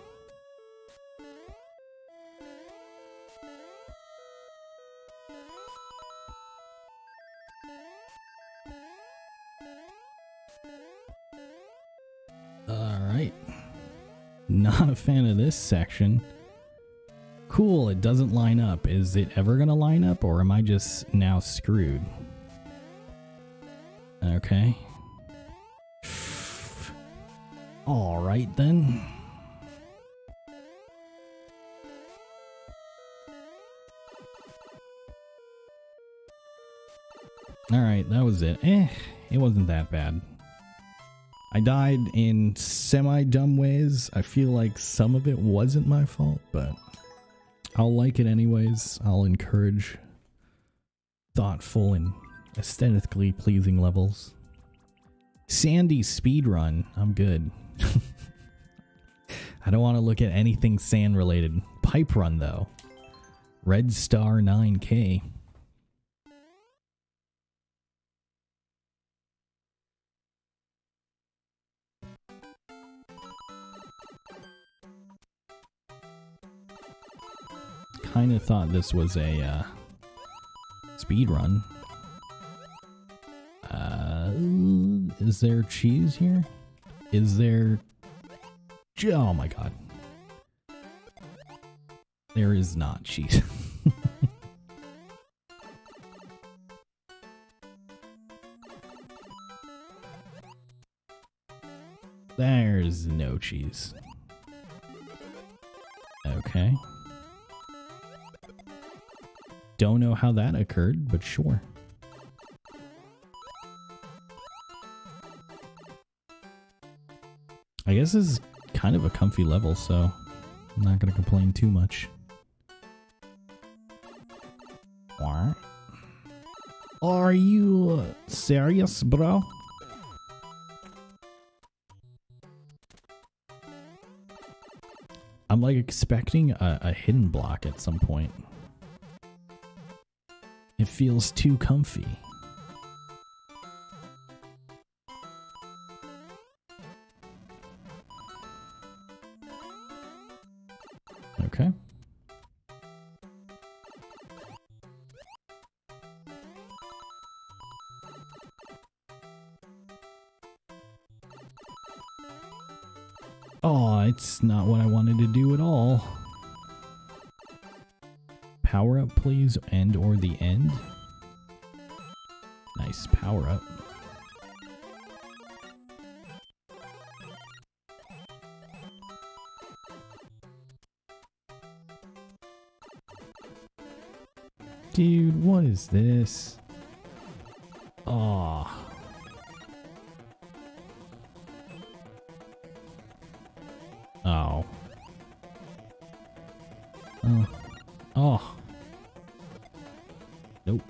Alright. Not a fan of this section. Cool, it doesn't line up. Is it ever gonna line up, or am I just now screwed? Okay. Alright then. Alright, that was it. It wasn't that bad. I died in semi-dumb ways. I feel like some of it wasn't my fault, but I'll like it anyways. I'll encourage thoughtful and aesthetically pleasing levels. Sandy speedrun. I'm good. I don't want to look at anything sand related. Pipe run though. Red Star 9K. Kind of thought this was a speed run. Is there cheese here? Is there... Oh my god. There is not cheese. There's no cheese. Okay. Don't know how that occurred, but sure. I guess this is kind of a comfy level, so I'm not gonna complain too much. What? Are you serious, bro? I'm like expecting a hidden block at some point. It feels too comfy. Okay. Oh, it's not what I wanted to do at all. Power up, please, and or the end. Nice power up. Dude, what is this? Oh. Oh. Oh. Oh. Nope.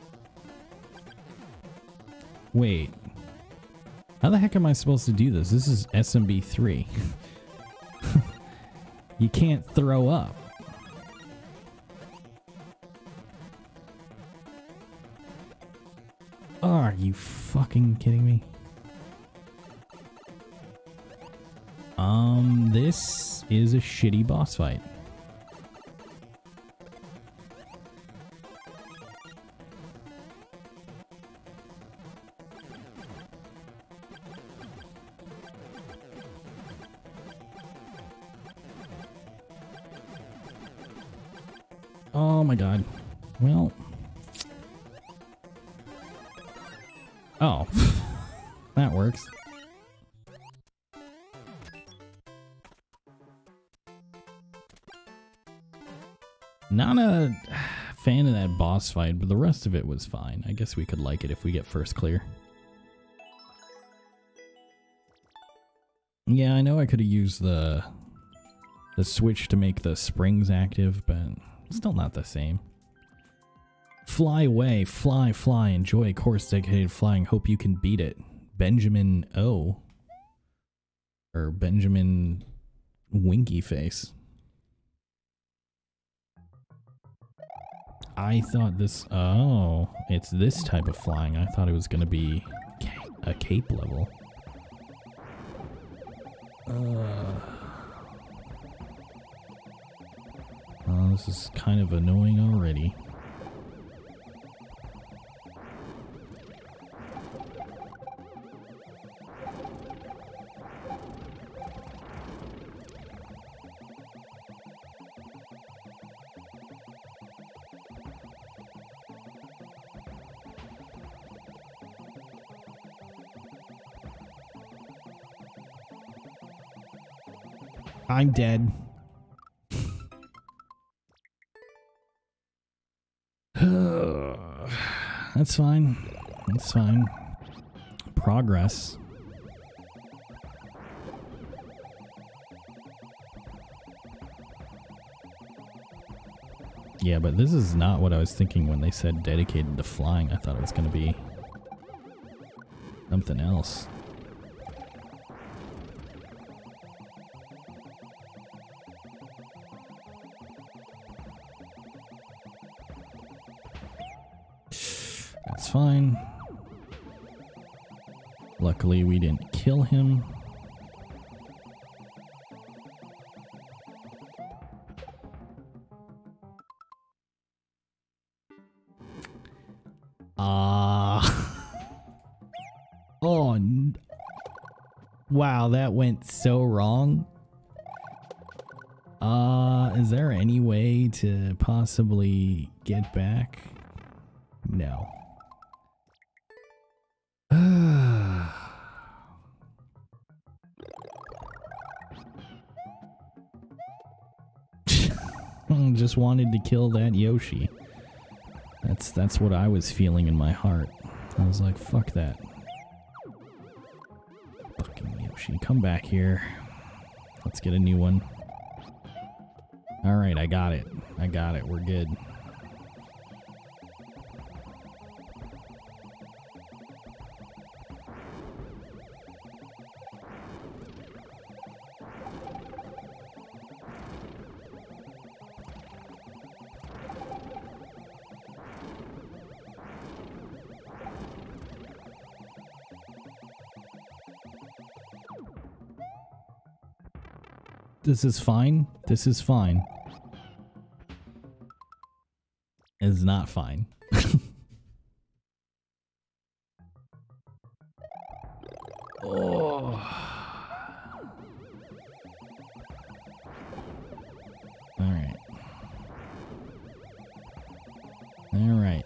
Wait. How the heck am I supposed to do this? This is SMB 3. You can't throw up. Are you fucking kidding me? This is a shitty boss fight. Oh my god. Well. Oh. That works. Not a fan of that boss fight, but the rest of it was fine. I guess we could like it if we get first clear. Yeah, I know I could have used the switch to make the springs active, but still not the same. Fly away, fly, fly, enjoy a course dedicated to flying, hope you can beat it. Benjamin O. Or Benjamin Winky Face. I thought this... Oh, it's this type of flying. I thought it was going to be a cape level. Oh, this is kind of annoying already. I'm dead. That's fine. That's fine. Progress. Yeah, but this is not what I was thinking when they said dedicated to flying. I thought it was going to be something else. That's fine. Luckily, we didn't kill him. Oh, wow, that went so wrong. Is there any way to possibly get back? No. Just wanted to kill that Yoshi. That's what I was feeling in my heart. I was like, fuck that. Fucking Yoshi, come back here. Let's get a new one. Alright, I got it. I got it. We're good. This is fine. This is fine. It's not fine. Oh. Alright. Alright.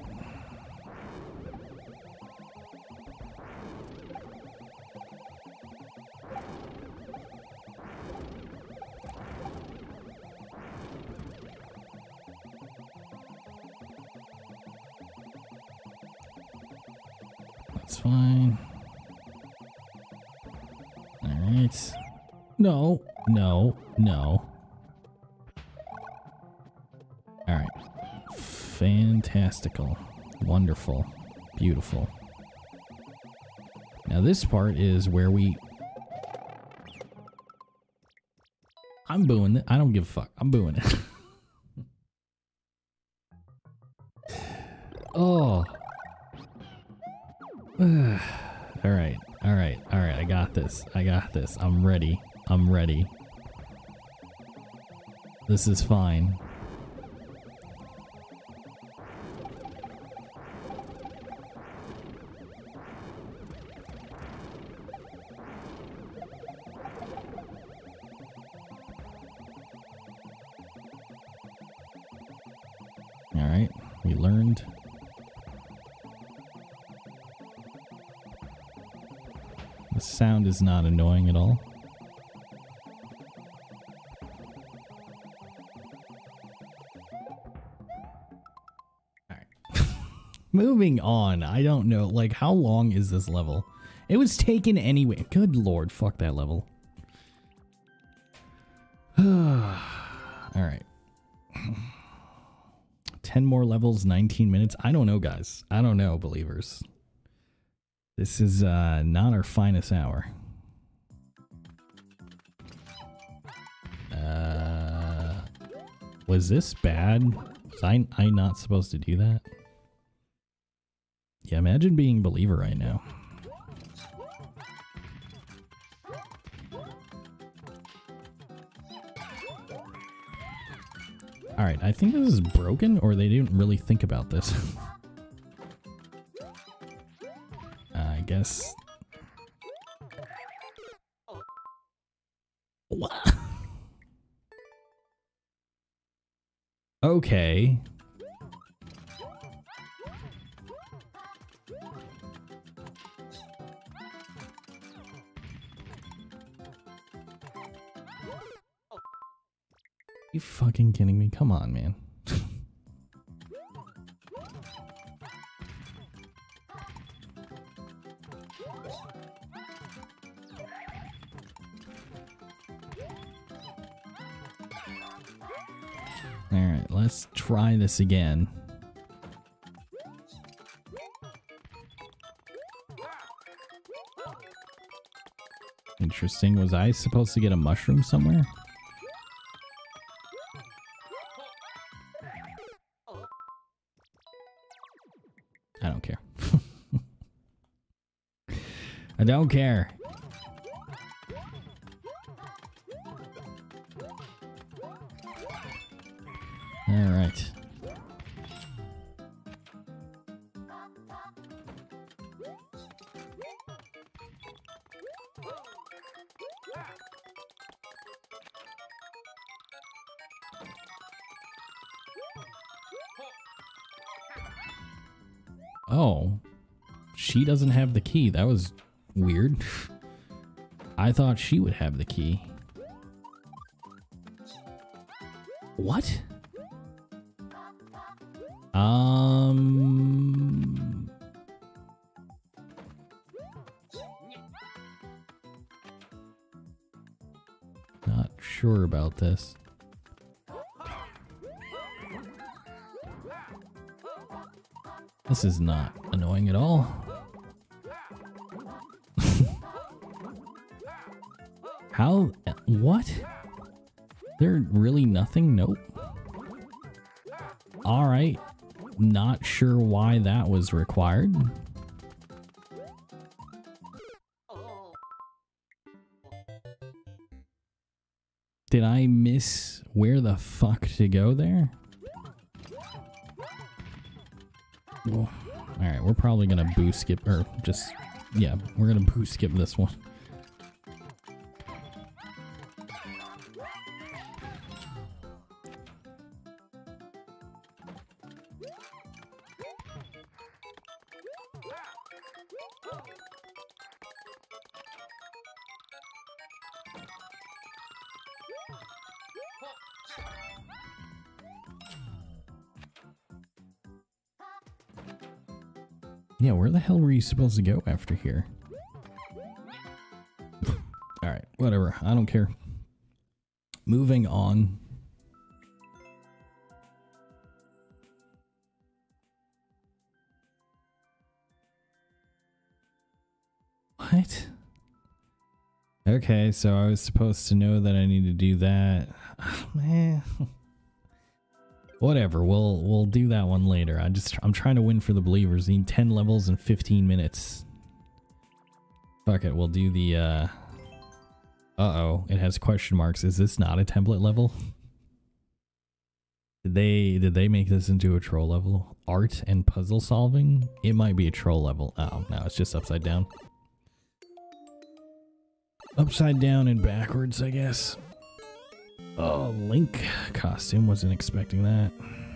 That's fine. Alright. No, no, no. Alright. Fantastical. Wonderful. Beautiful. Now this part is where we... I'm booing it. I don't give a fuck. I'm booing it. Oh. Alright, alright, alright, I got this. I got this. I'm ready. I'm ready. This is fine. Alright, we learned. The sound is not annoying at all. Alright. Moving on. I don't know. Like, how long is this level? It was taken anyway. Good lord, fuck that level. Alright. 10 more levels, 19 minutes. I don't know, guys. I don't know, believers. This is not our finest hour. Was this bad? Was I not supposed to do that? Yeah, imagine being believer right now. Alright, I think this is broken, or they didn't really think about this. I guess... What? Okay. You fucking kidding me? Come on, man. Alright, let's try this again. Interesting. Was I supposed to get a mushroom somewhere? I don't care. I don't care. All right. Oh, she doesn't have the key. That was weird. I thought she would have the key. What? Not sure about this. This is not annoying at all. How? What? There really nothing? Nope. Alright. Not sure why that was required. Did I miss where the fuck to go there? Well, alright, we're probably gonna boost skip, or just, yeah, we're gonna boost skip this one. Yeah, where the hell were you supposed to go after here? Alright, whatever. I don't care. Moving on. What? Okay, so I was supposed to know that I need to do that. Oh, man. Whatever, we'll do that one later. I'm trying to win for the believers. Need 10 levels in 15 minutes. Fuck it, we'll do the uh-oh, it has question marks. Is this not a template level? Did they make this into a troll level? Art and puzzle solving? It might be a troll level. Oh, no, it's just upside down. Upside down and backwards, I guess. Oh, Link costume. Wasn't expecting that.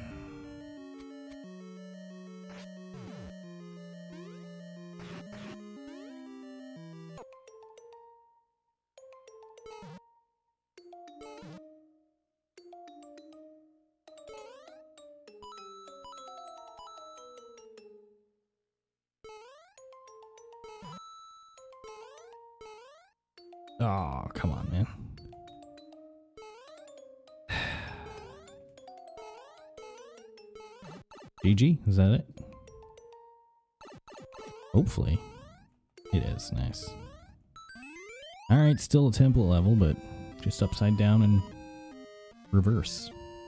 Oh, come on, man. GG? Is that it? Hopefully. It is. Nice. Alright, still a template level, but just upside down and reverse.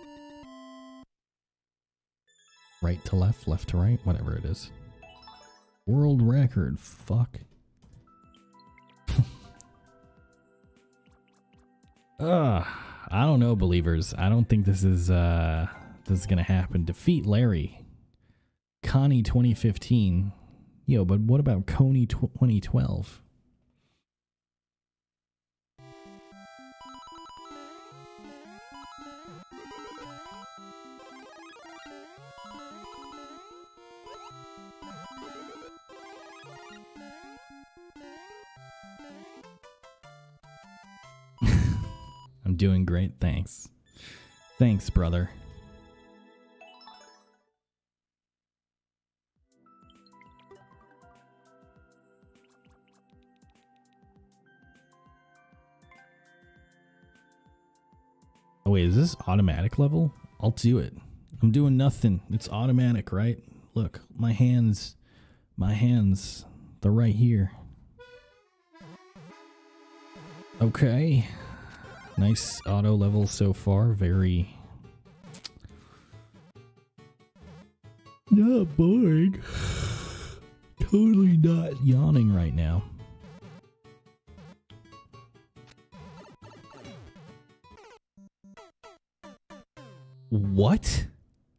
Right to left, left to right, whatever it is. World record, fuck. I don't know, believers. I don't think this is gonna happen. Defeat Larry. Connie 2015. Yo, but what about Coney 2012? I'm doing great, thanks. Thanks, brother. Oh wait, is this automatic level? I'll do it. I'm doing nothing. It's automatic, right? Look, my hands, they're right here. Okay. Nice auto level so far. Very not boring. Totally not yawning right now. What?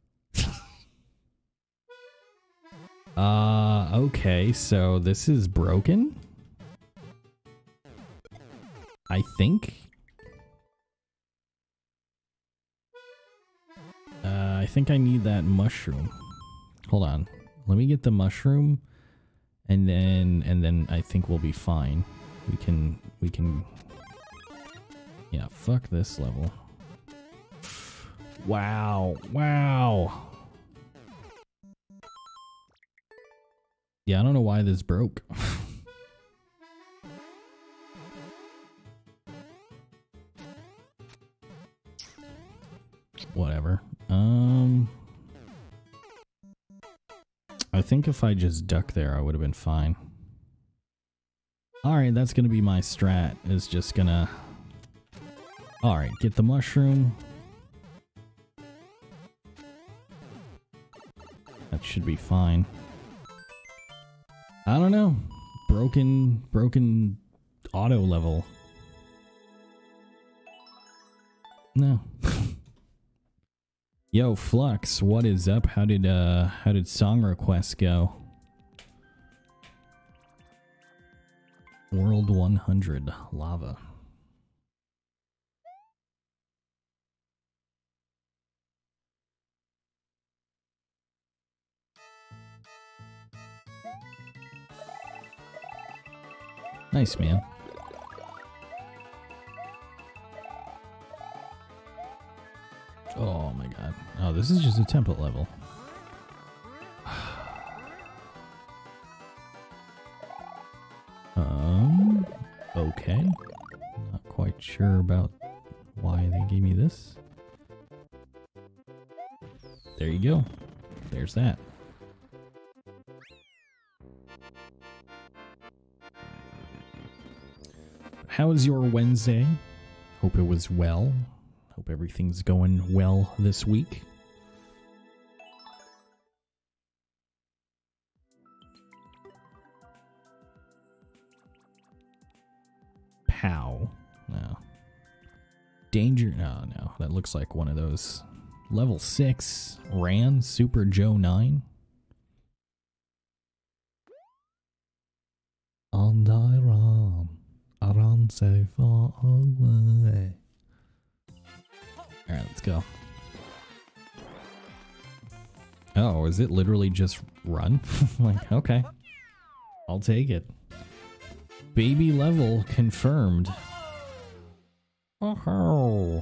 Okay, so this is broken? I think? I think I need that mushroom. Hold on. Let me get the mushroom and then I think we'll be fine. We can yeah, fuck this level. Wow. Wow. Yeah, I don't know why this broke. Whatever. I think if I just duck there, I would have been fine. Alright, that's gonna be my strat. Is just gonna... Alright, get the mushroom. That should be fine. I don't know. Broken auto level. No. Yo, Flux, what is up? How did song requests go? World 100 lava. Nice, man. Oh my god. Oh, this is just a template level. Okay. Not quite sure about why they gave me this. There you go. There's that. How was your Wednesday? Hope it was well. Hope everything's going well this week. Pow. No. Danger. No. That looks like one of those. Level 6. Ran. Super Joe 9. And I ran so far away. Alright, let's go. Oh, is it literally just run? Like, okay. I'll take it. Baby level confirmed. Oh.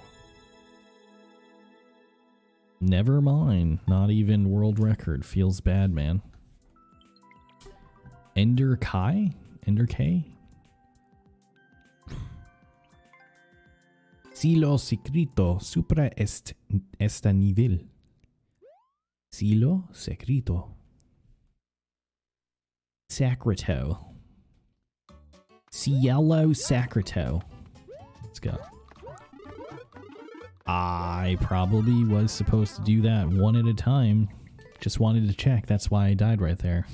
Never mind. Not even world record. Feels bad, man. Ender Kai? Ender K? Silo secreto supra esta nivel. Silo secreto. Sacrito. Cielo Sacrito. Let's go. I probably was supposed to do that one at a time. Just wanted to check. That's why I died right there.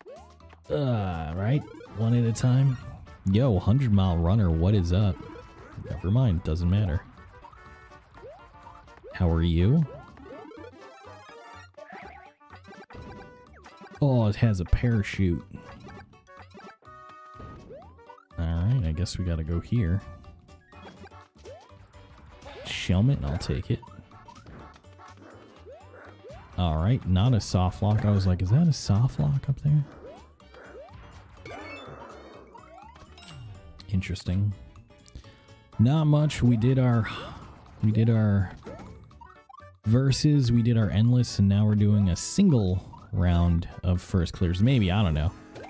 Right? One at a time. Yo, 100 Mile Runner, what is up? Never mind, doesn't matter. How are you? Oh, it has a parachute. Alright, I guess we gotta go here. Shelmet, I'll take it. Alright, not a soft lock. I was like, is that a soft lock up there? Interesting. Not much. We did our verses, we did our endless, and now we're doing a single round of first clears. Maybe, I don't know.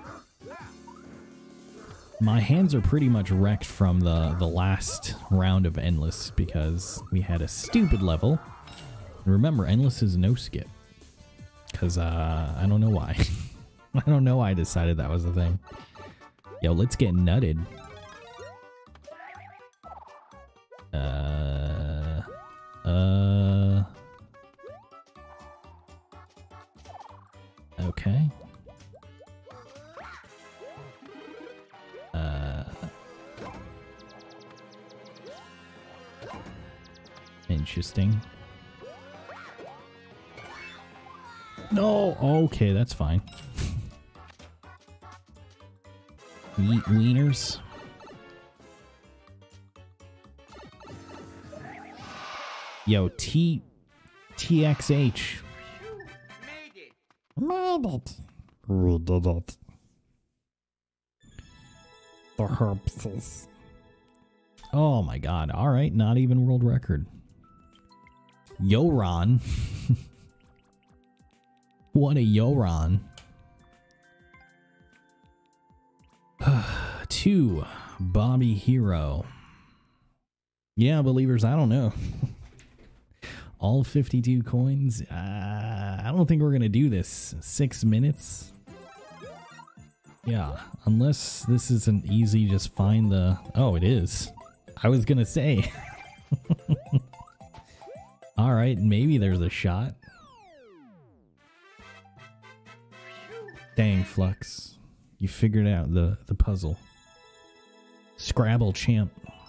My hands are pretty much wrecked from the last round of endless because we had a stupid level. Remember, endless is no skip. Because, I don't know why. I don't know why I decided that was the thing. Yo, let's get nutted. Okay. Interesting. No, okay, that's fine. Eat wieners. Yo, TXH. Made it. We did it. The herpes. Oh my god. Alright, not even world record. Yoron. What a Yoron. 2. Bobby Hero. Yeah, believers, I don't know. All 52 coins? I don't think we're going to do this. 6 minutes? Yeah, unless this isn't easy, just find the... Oh, it is. I was going to say. Alright, maybe there's a shot. Dang, Flux. You figured out the puzzle. Scrabble champ.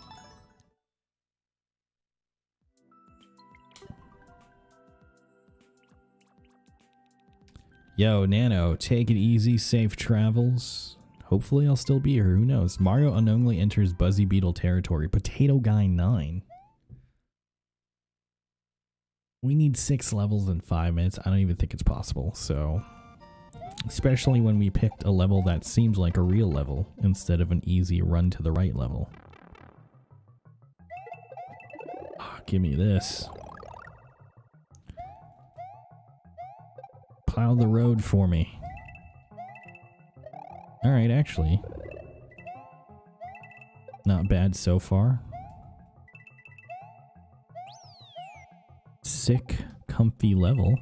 Yo, Nano, take it easy, safe travels. Hopefully I'll still be here, who knows. Mario unknowingly enters Buzzy Beetle territory. Potato Guy 9. We need 6 levels in 5 minutes. I don't even think it's possible, so... Especially when we picked a level that seems like a real level, instead of an easy run to the right level. Oh, give me this. Plow the road for me. Alright, actually. Not bad so far. Sick, comfy level.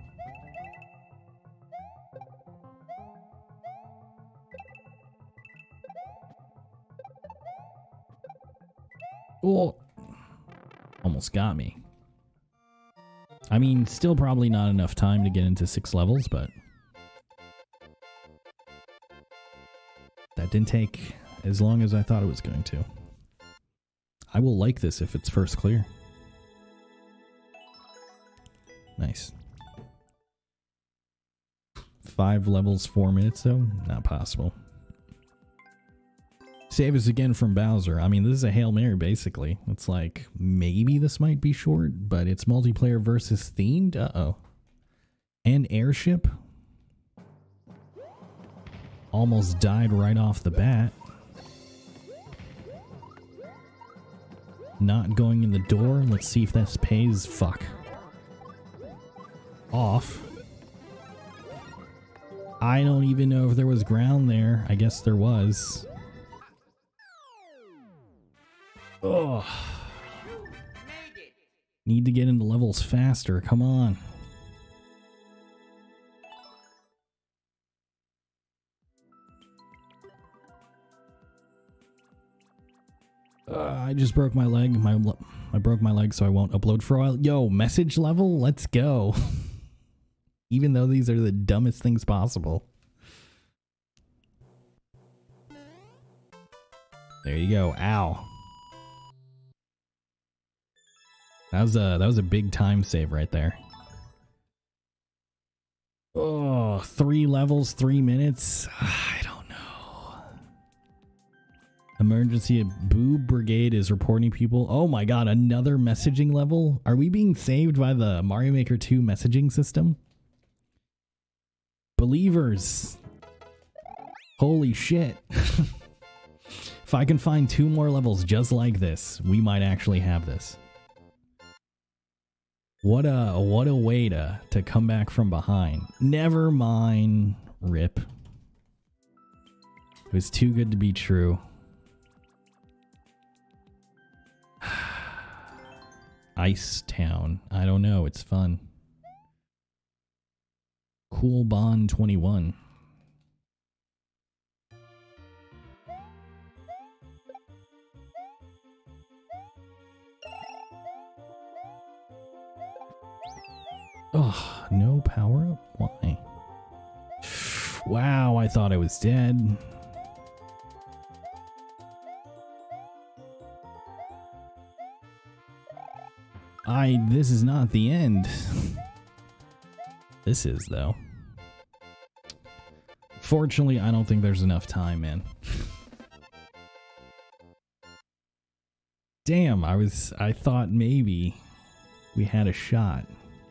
Oh, almost got me. I mean, still probably not enough time to get into 6 levels, but that didn't take as long as I thought it was going to. I will like this if it's first clear. Nice. 5 levels, 4 minutes though? Not possible. Save us again from Bowser. I mean, this is a Hail Mary, basically. It's like, maybe this might be short, but it's multiplayer versus themed? Uh-oh. And airship? Almost died right off the bat. Not going in the door. Let's see if this pays. Fuck. Off. I don't even know if there was ground there. I guess there was. Ugh. Need to get into levels faster. Come on. I just broke my leg. I broke my leg, so I won't upload for a while. Yo, message level? Let's go. Even though these are the dumbest things possible. There you go. Ow. That was a big time save right there. Oh, 3 levels, 3 minutes. I don't know. Emergency Boob Brigade is reporting people. Oh my god, another messaging level? Are we being saved by the Mario Maker 2 messaging system? Believers. Holy shit. If I can find 2 more levels just like this, we might actually have this. What a way to come back from behind. Never mind. Rip. It was too good to be true. Ice Town. I don't know. It's fun. Cool Bond 21. Oh, no power up? Why? Wow, I thought I was dead. This is not the end. This is, though. Fortunately, I don't think there's enough time, man. Damn, I thought maybe we had a shot.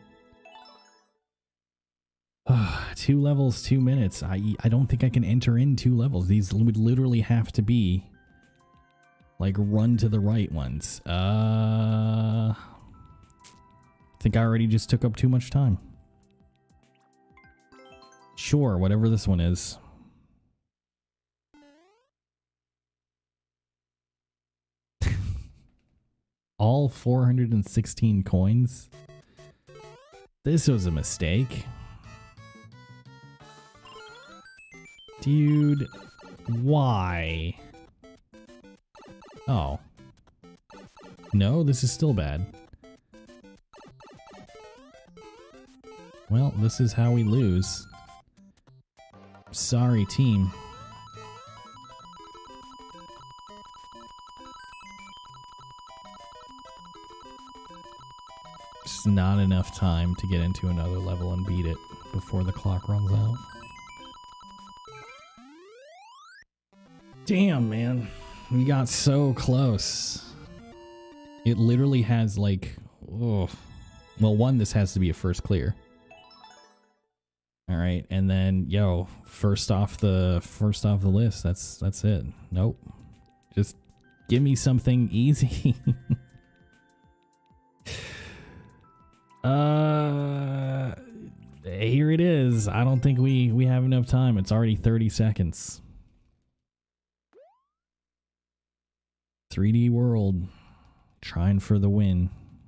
2 levels, 2 minutes. I don't think I can enter in 2 levels. These would literally have to be like run to the right ones. I think I already just took up too much time. Sure, whatever this one is. All 416 coins. This was a mistake. Dude, why? Oh. No, this is still bad. Well, this is how we lose. Sorry, team. Just not enough time to get into another level and beat it before the clock runs out. Damn, man. We got so close. It literally has like, oh. Well, one, this has to be a first clear. All right, and then yo, first off the list. That's it. Nope. Just give me something easy. Here it is. I don't think we have enough time. It's already 30 seconds. 3D World, trying for the win.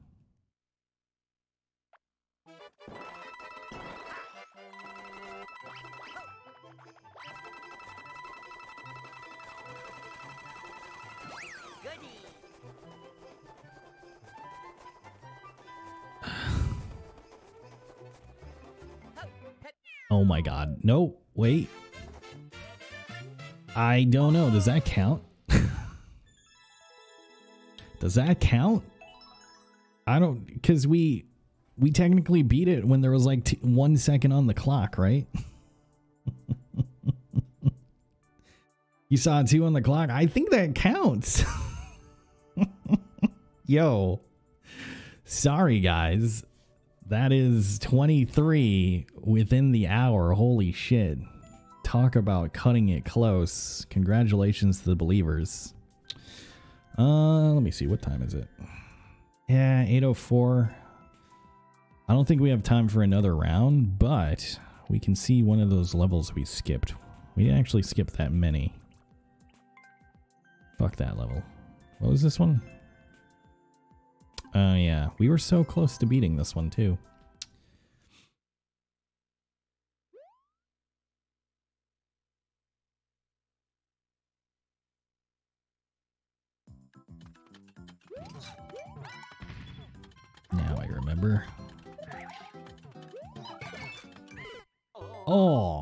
Oh my god. No, wait. I don't know. Does that count? Does that count? I don't, because we technically beat it when there was like 1 second on the clock, right? You saw 2 on the clock. I think that counts. Yo, sorry guys. That is 23 within the hour. Holy shit. Talk about cutting it close. Congratulations to the believers. Let me see. What time is it? Yeah, 8:04. I don't think we have time for another round, but we can see one of those levels we skipped. We didn't actually skip that many. Fuck that level. What was this one? Oh, yeah. We were so close to beating this one, too. Now I remember. Oh!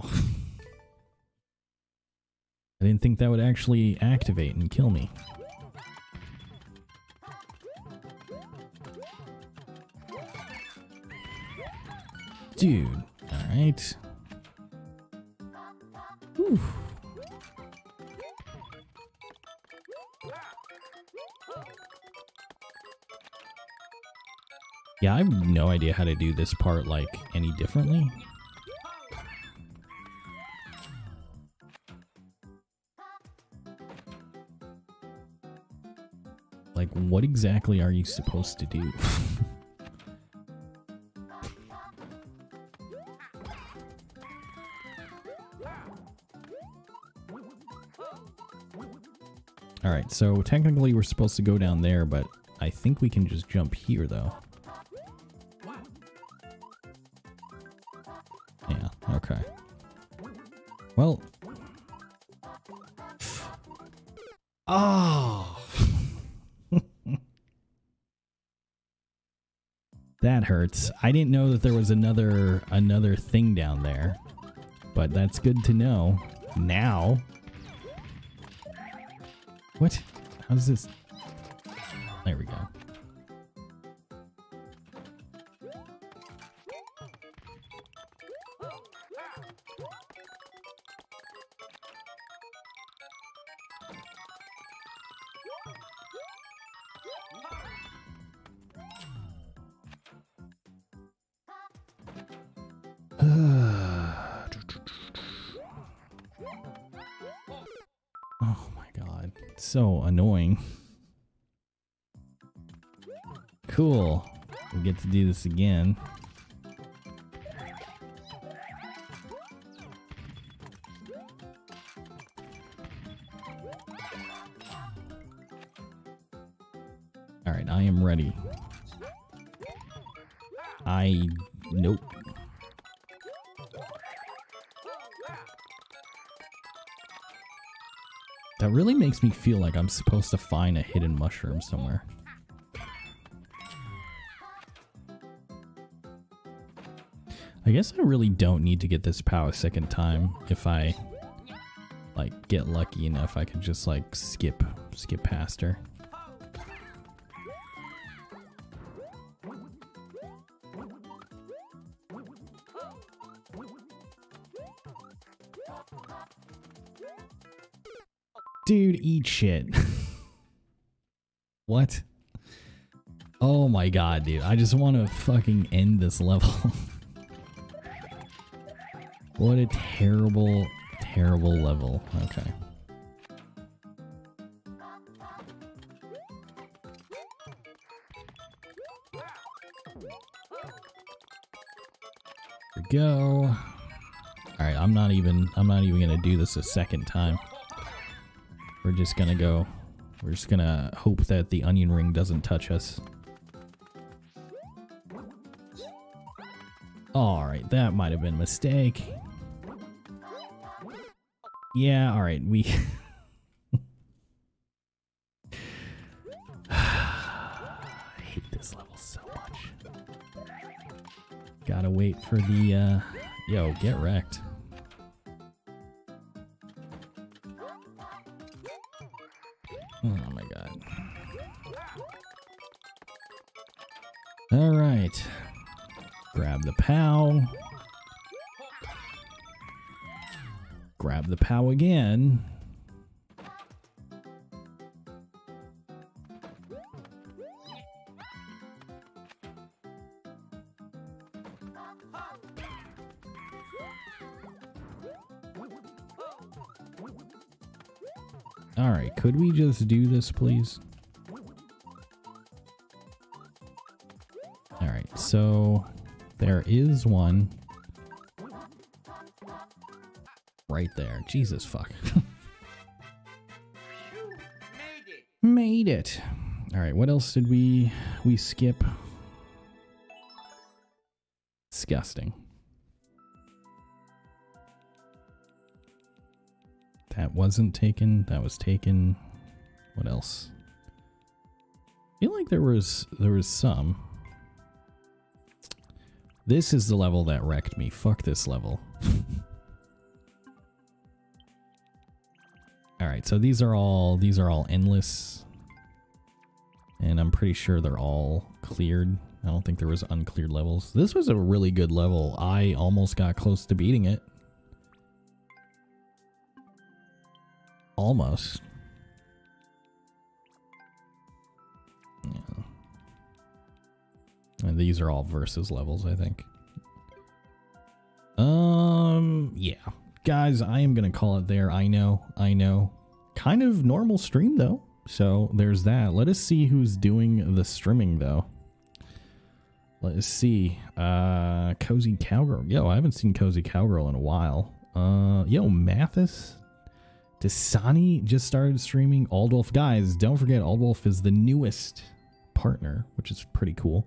I didn't think that would actually activate and kill me. Dude. Alright. Whew. Yeah, I have no idea how to do this part, like, any differently. Like, what exactly are you supposed to do? Alright, so technically we're supposed to go down there, but I think we can just jump here, though. Yeah, okay. Well. Oh! That hurts. I didn't know that there was another thing down there. But that's good to know. Now. What? How does this... There we go. Oh my god, it's so annoying. Cool, we get to do this again. Alright, I am ready. Nope. That really makes me feel like I'm supposed to find a hidden mushroom somewhere. I guess I really don't need to get this POW a second time if I, like, get lucky enough. I could just, like, skip past her. Dude, eat shit. What? Oh my god, dude. I just want to fucking end this level. What a terrible, terrible level. Okay. Here we go. Alright, I'm not even gonna do this a second time. We're just gonna hope that the onion ring doesn't touch us. Alright, that might have been a mistake. Yeah, alright, we... I hate this level so much. Gotta wait for the, Yo, get wrecked. Oh my god. Alright. Grab the POW. Grab the POW again. Alright, could we just do this, please? Alright, so there is one right there. Jesus fuck. Made it. Alright, what else did we skip? Disgusting. That wasn't taken. That was taken. What else? I feel like there was some. This is the level that wrecked me. Fuck this level. Alright, so these are all endless. And I'm pretty sure they're all cleared I don't think there was uncleared levels. This was a really good level. I almost got close to beating it. Almost. Yeah. And these are all versus levels, I think. Yeah. Guys, I am going to call it there. I know. Kind of normal stream, though. So there's that. Let us see who's doing the streaming, though. Let us see. Cozy Cowgirl. Yo, I haven't seen Cozy Cowgirl in a while. Yo, Mathis Dasani just started streaming. Aldwolf. Guys, don't forget, Aldwolf is the newest partner, which is pretty cool.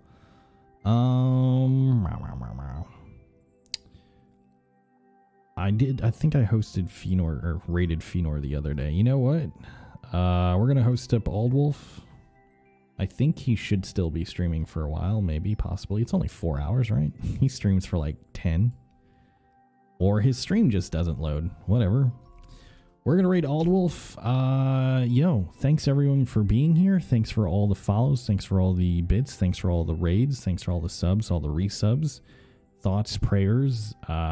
I think I hosted Fenor, or rated Fenor the other day. You know what? We're going to host up Aldwolf. I think he should still be streaming for a while, maybe, possibly. It's only 4 hours, right? He streams for like 10. Or his stream just doesn't load. Whatever. We're going to raid Aldwolf. Yo, thanks everyone for being here. Thanks for all the follows. Thanks for all the bits. Thanks for all the raids. Thanks for all the subs, all the resubs. Thoughts, prayers,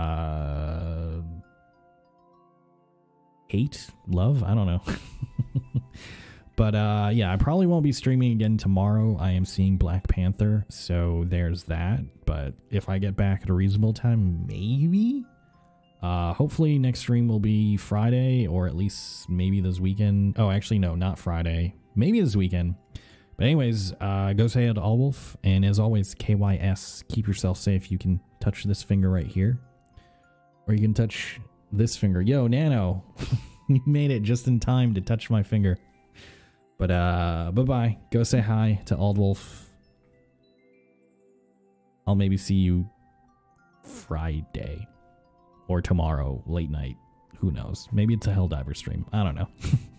hate, love, I don't know. But yeah, I probably won't be streaming again tomorrow. I am seeing Black Panther, so there's that. But if I get back at a reasonable time, maybe. Hopefully next stream will be Friday, or at least maybe this weekend. Oh, actually, no, not Friday. Maybe this weekend. But anyways, go say it to Aldwolf. And as always, KYS, keep yourself safe. You can touch this finger right here. Or you can touch this finger. Yo, Nano, you made it just in time to touch my finger. But bye-bye. Go say hi to Aldwolf. I'll maybe see you Friday. Or tomorrow, late night. Who knows? Maybe it's a Helldiver stream. I don't know.